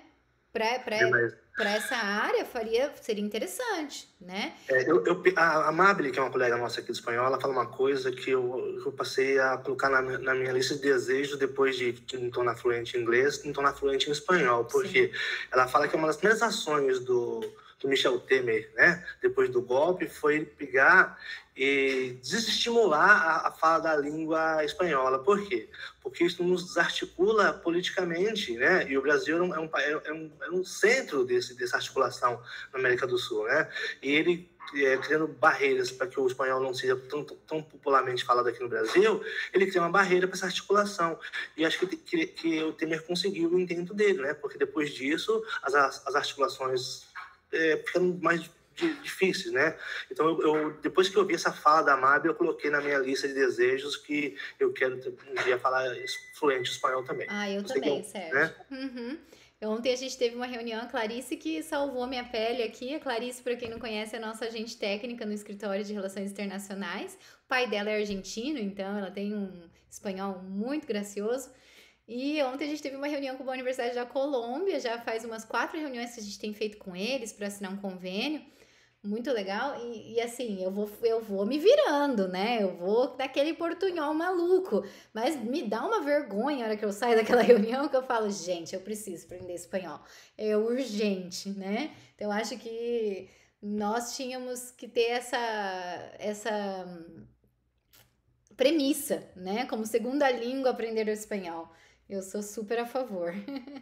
Speaker 1: para essa área seria interessante, né?
Speaker 8: A Amabile, que é uma colega nossa aqui do espanhol, ela fala uma coisa que eu passei a colocar na minha lista de desejos depois de me tornar fluente em inglês, me tornar fluente em espanhol, porque ela fala que uma das primeiras ações do Michel Temer, né, depois do golpe, foi pegar e desestimular a fala da língua espanhola. Por quê? Porque isso nos desarticula politicamente, né? E o Brasil é um centro dessa articulação na América do Sul, né? E ele criando barreiras para que o espanhol não seja tão popularmente falado aqui no Brasil, ele cria uma barreira para essa articulação. E acho que o Temer conseguiu o intento dele, né? Porque depois disso as articulações ficando mais difíceis, né? Então, depois que eu vi essa fala da Amabile, eu coloquei na minha lista de desejos que eu quero um dia falar fluente espanhol também.
Speaker 1: Eu também, Sérgio. Né? Uhum. Ontem a gente teve uma reunião, a Clarice que salvou minha pele aqui. A Clarice, para quem não conhece, é nossa agente técnica no escritório de Relações Internacionais. O pai dela é argentino, então ela tem um espanhol muito gracioso. E ontem a gente teve uma reunião com a Universidade da Colômbia, já faz umas 4 reuniões que a gente tem feito com eles para assinar um convênio, muito legal, e assim, eu vou me virando, né, eu vou daquele portunhol maluco, mas me dá uma vergonha na hora que eu saio daquela reunião, que eu falo, gente, eu preciso aprender espanhol, é urgente, né, então eu acho que nós tínhamos que ter essa premissa, né, como segunda língua aprender o espanhol. Eu sou super a favor.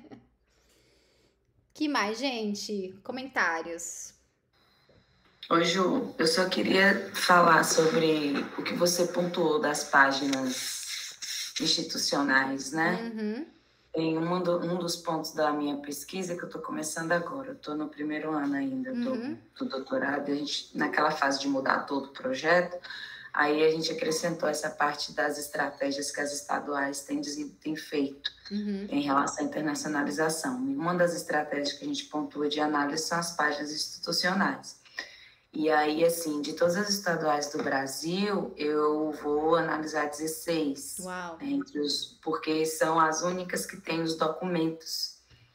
Speaker 1: Que mais, gente? Comentários.
Speaker 2: Oi, Ju, eu só queria falar sobre o que você pontuou das páginas institucionais, né?
Speaker 1: Uhum.
Speaker 2: Tem um dos pontos da minha pesquisa que eu estou começando agora. Eu estou no primeiro ano ainda do doutorado, e a gente, naquela fase de mudar todo o projeto, aí a gente acrescentou essa parte das estratégias que as estaduais têm feito em relação à internacionalização. E uma das estratégias que a gente pontua de análise são as páginas institucionais. E aí, assim, de todas as estaduais do Brasil, eu vou analisar 16.
Speaker 1: Uau.
Speaker 2: Porque são as únicas que têm os documentos,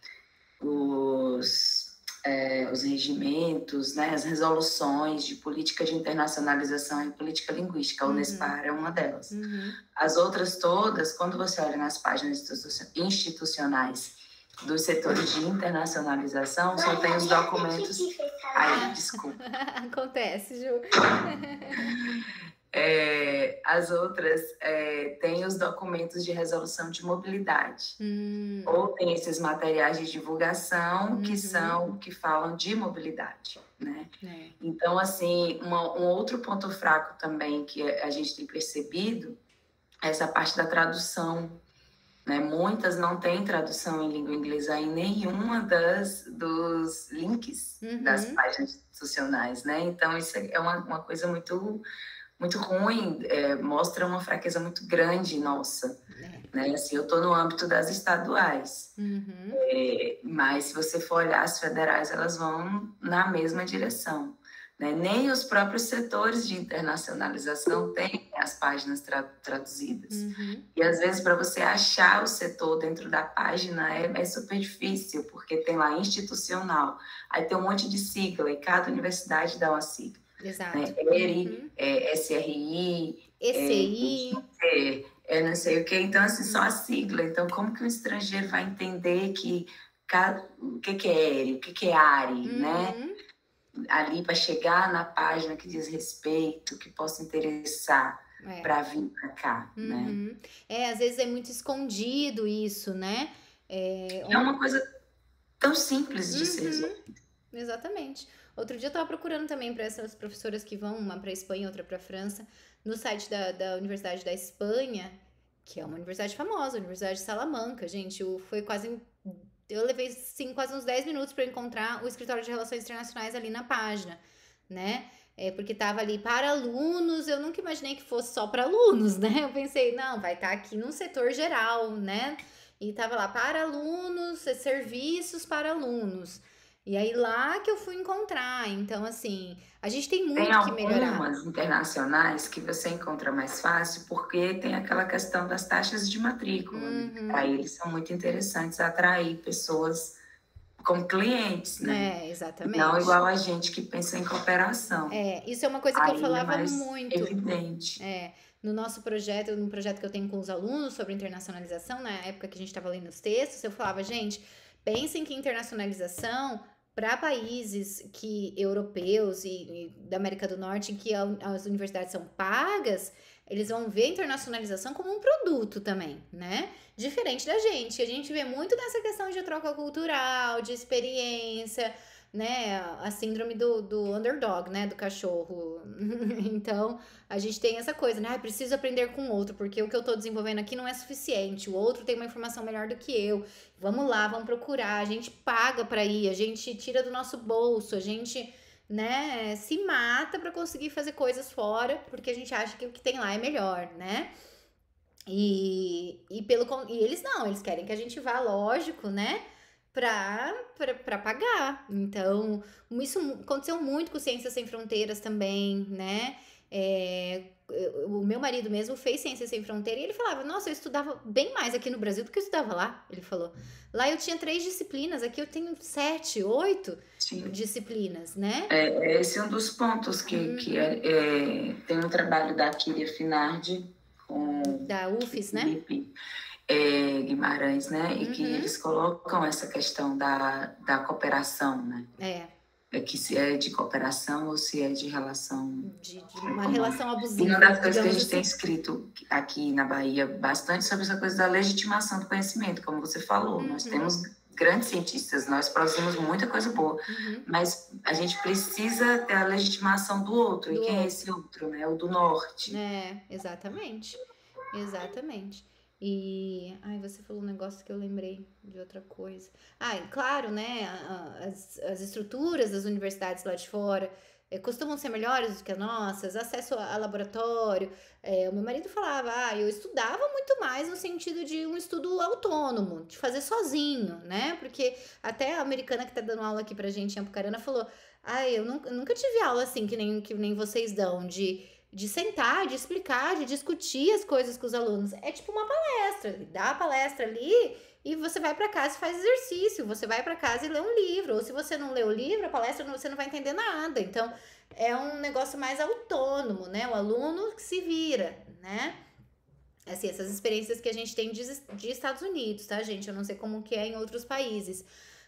Speaker 2: os regimentos, né, as resoluções de política de internacionalização e política linguística. A Unespar é uma delas. As outras todas, quando você olha nas páginas institucionais dos setores de internacionalização, só tem os documentos... Ai, desculpa.
Speaker 1: Acontece, Ju.
Speaker 2: As outras têm os documentos de resolução de mobilidade. Ou tem esses materiais de divulgação que falam de mobilidade, né? Então, assim, um outro ponto fraco também que a gente tem percebido é essa parte da tradução, né? Muitas não têm tradução em língua inglesa em nenhuma dos links das páginas institucionais, né? Então, isso é uma coisa muito ruim, mostra uma fraqueza muito grande nossa, né? Assim, eu estou no âmbito das estaduais, mas se você for olhar as federais, elas vão na mesma direção, né? Nem os próprios setores de internacionalização têm as páginas traduzidas. E às vezes para você achar o setor dentro da página é super difícil, porque tem lá institucional, aí tem um monte de sigla e cada universidade dá uma sigla.
Speaker 1: Exato.
Speaker 2: Né? ERI, SRI,
Speaker 1: ECI,
Speaker 2: não sei o que. Então, assim, só a sigla. Então, como que um estrangeiro vai entender o que é ERI, o que é ARI, né? Ali para chegar na página que diz respeito, que possa interessar para vir para cá, né?
Speaker 1: Às vezes é muito escondido isso, né?
Speaker 2: É uma coisa tão simples de ser resolvida.
Speaker 1: Exatamente. Outro dia eu estava procurando também para essas professoras que vão, uma para a Espanha e outra para a França, no site da Universidade da Espanha, que é uma universidade famosa, a Universidade de Salamanca, gente. Eu levei, sim, quase uns 10 minutos para encontrar o escritório de relações internacionais ali na página, né? Porque tava ali para alunos, eu nunca imaginei que fosse só para alunos, né? Eu pensei, não, vai estar aqui num setor geral, né? E tava lá para alunos, serviços para alunos. E aí lá que eu fui encontrar. Então, assim, a gente tem muito que melhorar.
Speaker 2: Tem algumas internacionais que você encontra mais fácil porque tem aquela questão das taxas de matrícula. Para eles são muito interessantes atrair pessoas como clientes, né?
Speaker 1: Exatamente.
Speaker 2: Não igual a gente que pensa em cooperação.
Speaker 1: Isso é uma coisa que eu falava muito.
Speaker 2: Evidente.
Speaker 1: No nosso projeto, no projeto que eu tenho com os alunos sobre internacionalização, na época que a gente estava lendo os textos, eu falava, gente, pensem que internacionalização para países europeus e da América do Norte, em que as universidades são pagas, eles vão ver a internacionalização como um produto também, né? Diferente da gente. A gente vê muito dessa questão de troca cultural, de experiência, né? A síndrome do underdog, né? Do cachorro. Então, a gente tem essa coisa, né? Preciso aprender com o outro, porque o que eu tô desenvolvendo aqui não é suficiente. O outro tem uma informação melhor do que eu. Vamos lá, vamos procurar. A gente paga pra ir, a gente tira do nosso bolso, a gente, né, se mata pra conseguir fazer coisas fora, porque a gente acha que o que tem lá é melhor, né? E eles não, eles querem que a gente vá, lógico, né? Pra pagar. Então, isso aconteceu muito com Ciências Sem Fronteiras também, né? O meu marido mesmo fez Ciências Sem Fronteira e ele falava, nossa, eu estudava bem mais aqui no Brasil do que eu estudava lá, ele falou. Lá eu tinha 3 disciplinas, aqui eu tenho 7, 8 disciplinas, né?
Speaker 2: Esse é um dos pontos que tem um trabalho da Kíria Finardi
Speaker 1: da UFES, né?
Speaker 2: Guimarães, né? E que eles colocam essa questão da cooperação, né? Que se é de cooperação ou se é de relação...
Speaker 1: De uma relação abusiva.
Speaker 2: Uma das coisas que a gente tem escrito aqui na Bahia bastante sobre essa coisa da legitimação do conhecimento, como você falou. Nós temos grandes cientistas, nós produzimos muita coisa boa, mas a gente precisa ter a legitimação do outro. E quem é esse outro, né? O do norte.
Speaker 1: Exatamente. Exatamente. E, você falou um negócio que eu lembrei de outra coisa. Claro, né, as estruturas das universidades lá de fora costumam ser melhores do que as nossas, acesso a laboratório. O meu marido falava, eu estudava muito mais no sentido de um estudo autônomo, de fazer sozinho, né, porque até a americana que tá dando aula aqui pra gente em Apucarana falou, eu nunca tive aula assim, que nem vocês dão, de sentar, de explicar, de discutir as coisas com os alunos. É tipo uma palestra, dá a palestra ali e você vai para casa e faz exercício, você vai para casa e lê um livro, ou se você não lê o livro, a palestra você não vai entender nada. Então, é um negócio mais autônomo, né? O aluno que se vira, né? Assim, essas experiências que a gente tem de Estados Unidos, tá, gente? Eu não sei como que é em outros países,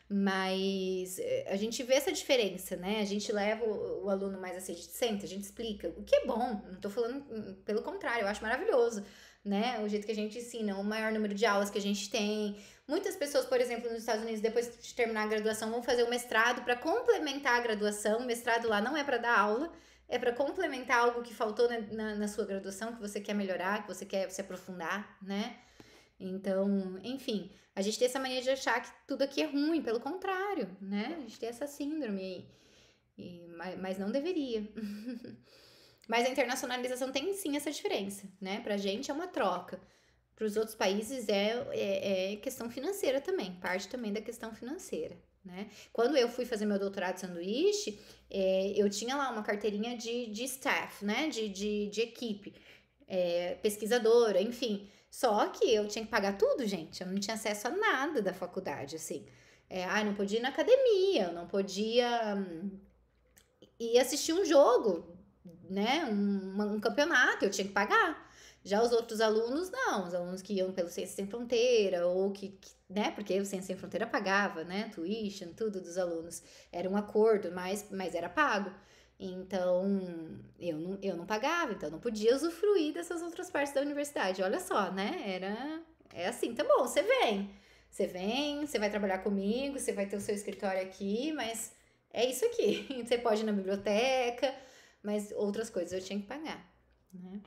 Speaker 1: Mas a gente vê essa diferença, né? A gente leva o aluno mais assim, a gente senta, a gente explica, o que é bom, não tô falando, pelo contrário, eu acho maravilhoso, né? O jeito que a gente ensina, o maior número de aulas que a gente tem. Muitas pessoas, por exemplo, nos Estados Unidos, depois de terminar a graduação, vão fazer o mestrado para complementar a graduação. O mestrado lá não é para dar aula, é para complementar algo que faltou na sua graduação, que você quer melhorar, que você quer se aprofundar, né? Então, enfim, a gente tem essa mania de achar que tudo aqui é ruim, pelo contrário, né? A gente tem essa síndrome, mas não deveria. Mas a internacionalização tem sim essa diferença, né? Pra gente é uma troca. Para os outros países é questão financeira também, parte também da questão financeira, né? Quando eu fui fazer meu doutorado de sanduíche, eu tinha lá uma carteirinha de staff, né? De equipe, pesquisadora, enfim. Só que eu tinha que pagar tudo, gente. Eu não tinha acesso a nada da faculdade, assim. Não podia ir na academia, eu não podia ir assistir um jogo, né? Um campeonato, eu tinha que pagar. Já os outros alunos, não. Os alunos que iam pelo Ciência Sem Fronteira, ou né? Porque o Ciência Sem Fronteira pagava, né? Tuition, tudo dos alunos. Era um acordo, mas era pago. Então, eu não pagava, então não podia usufruir dessas outras partes da universidade. Olha só, né? É assim, tá bom, você vem, você vai trabalhar comigo, você vai ter o seu escritório aqui, mas é isso aqui. Você pode ir na biblioteca, mas outras coisas eu tinha que pagar, né?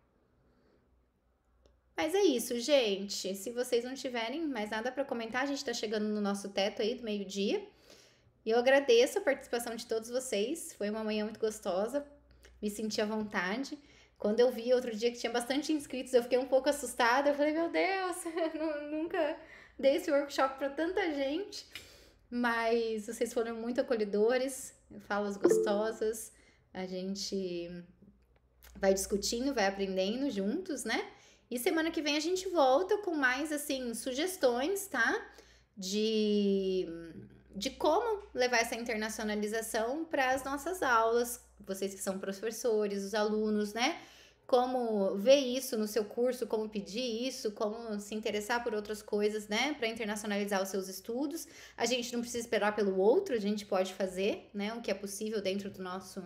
Speaker 1: Mas é isso, gente. Se vocês não tiverem mais nada para comentar, a gente tá chegando no nosso teto aí do meio-dia. E eu agradeço a participação de todos vocês. Foi uma manhã muito gostosa. Me senti à vontade. Quando eu vi outro dia que tinha bastante inscritos, eu fiquei um pouco assustada. Eu falei, meu Deus, eu nunca dei esse workshop para tanta gente. Mas vocês foram muito acolhedores, falas gostosas. A gente vai discutindo, vai aprendendo juntos, né? E semana que vem a gente volta com mais, assim, sugestões, tá? De como levar essa internacionalização para as nossas aulas, vocês que são professores, os alunos, né? Como ver isso no seu curso, como pedir isso, como se interessar por outras coisas, né? Para internacionalizar os seus estudos. A gente não precisa esperar pelo outro, a gente pode fazer, né? O que é possível dentro do nosso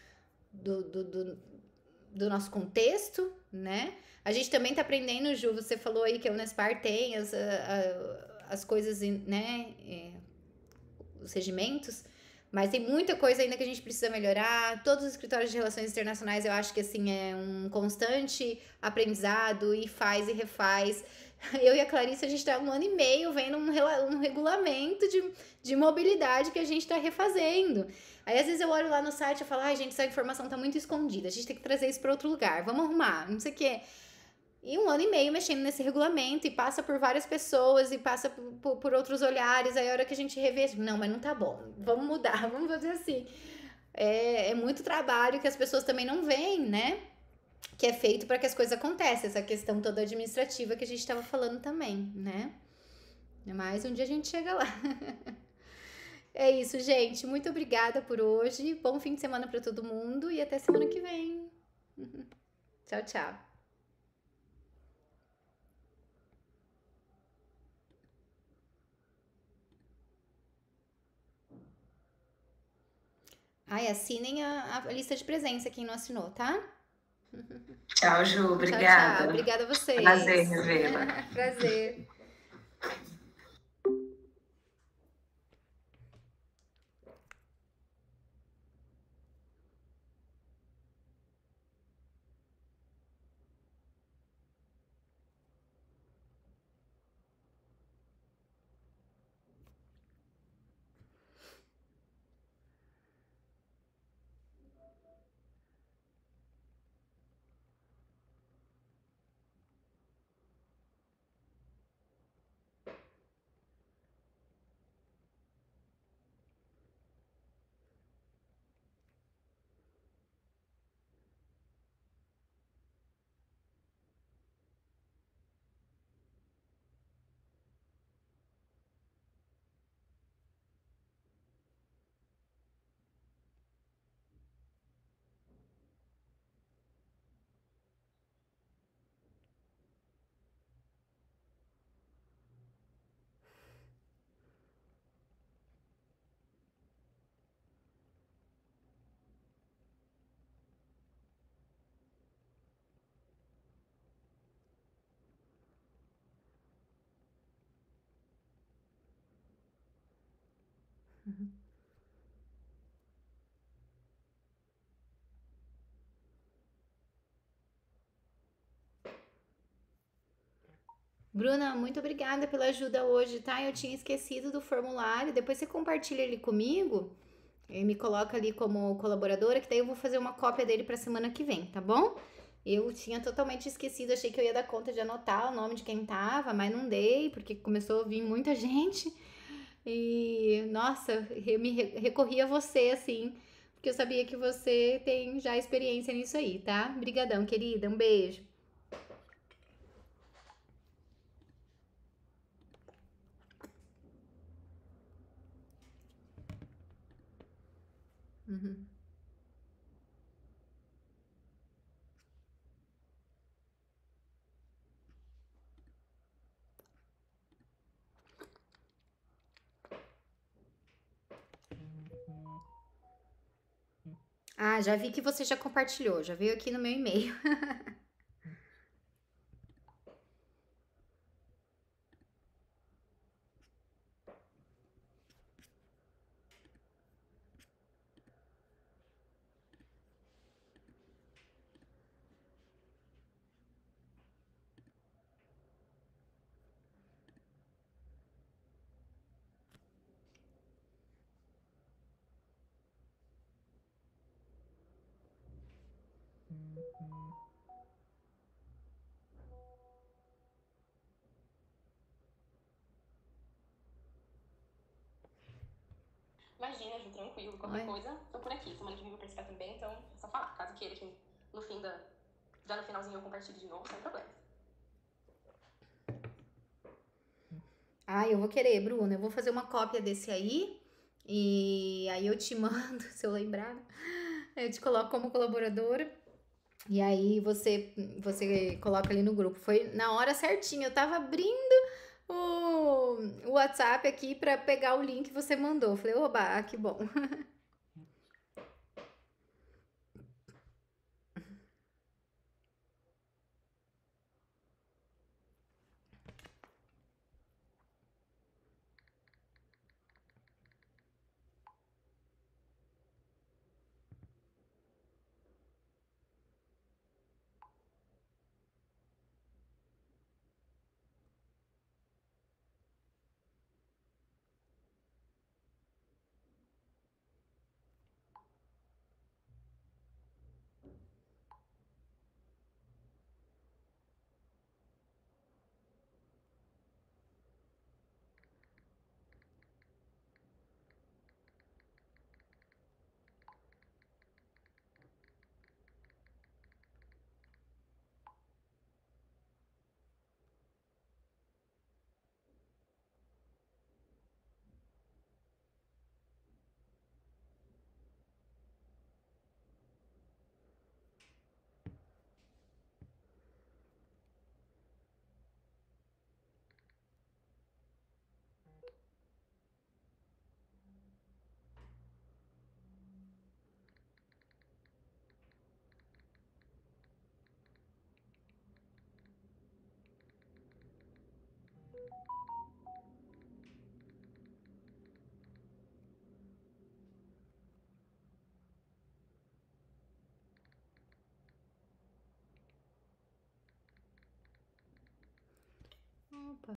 Speaker 1: do nosso contexto, né? A gente também tá aprendendo, Ju, você falou aí que a Unespar tem as coisas, né? Os regimentos, mas tem muita coisa ainda que a gente precisa melhorar. Todos os escritórios de relações internacionais, eu acho que assim é um constante aprendizado e faz e refaz. Eu e a Clarice, a gente tá 1 ano e meio vendo um regulamento de mobilidade que a gente tá refazendo. Aí às vezes eu olho lá no site e falo, ai gente, essa informação tá muito escondida, a gente tem que trazer isso para outro lugar, vamos arrumar, não sei o quê. E 1 ano e meio mexendo nesse regulamento, e passa por várias pessoas, e passa por outros olhares. Aí a hora que a gente revê, não, mas não tá bom, vamos mudar, vamos fazer assim. É muito trabalho que as pessoas também não veem, né? Que é feito para que as coisas aconteçam, essa questão toda administrativa que a gente estava falando também, né? Mas um dia a gente chega lá. É isso, gente. Muito obrigada por hoje. Bom fim de semana para todo mundo e até semana que vem. Tchau, tchau. Ai, assinem a lista de presença, quem não assinou, tá?
Speaker 2: Tchau, Ju. Obrigada.
Speaker 1: Tchau, tchau. Obrigada a vocês.
Speaker 2: Prazer revê-la.
Speaker 1: Prazer. Bruna, muito obrigada pela ajuda hoje, tá? Eu tinha esquecido do formulário. Depois você compartilha ele comigo e me coloca ali como colaboradora, que daí eu vou fazer uma cópia dele pra semana que vem, tá bom? Eu tinha totalmente esquecido, achei que eu ia dar conta de anotar o nome de quem tava, mas não dei, porque começou a vir muita gente. E, nossa, eu me recorri a você, assim, porque eu sabia que você tem já experiência nisso aí, tá? Brigadão, querida. Um beijo. Uhum. Ah, já vi que você já compartilhou, já veio aqui no meu e-mail.
Speaker 9: Imagina, Ju, tranquilo. Qualquer coisa, tô por aqui. Semana que vem eu vou participar também, então é só falar. Caso queira que no fim da... Já no finalzinho eu compartilhe de novo, sem problemas.
Speaker 1: Ah, eu vou querer, Bruna. Eu vou fazer uma cópia desse aí. E aí eu te mando, se eu lembrar. Eu te coloco como colaboradora. E aí você coloca ali no grupo. Foi na hora certinha. Eu tava abrindo o WhatsApp aqui pra pegar o link que você mandou. Falei, oba, que bom.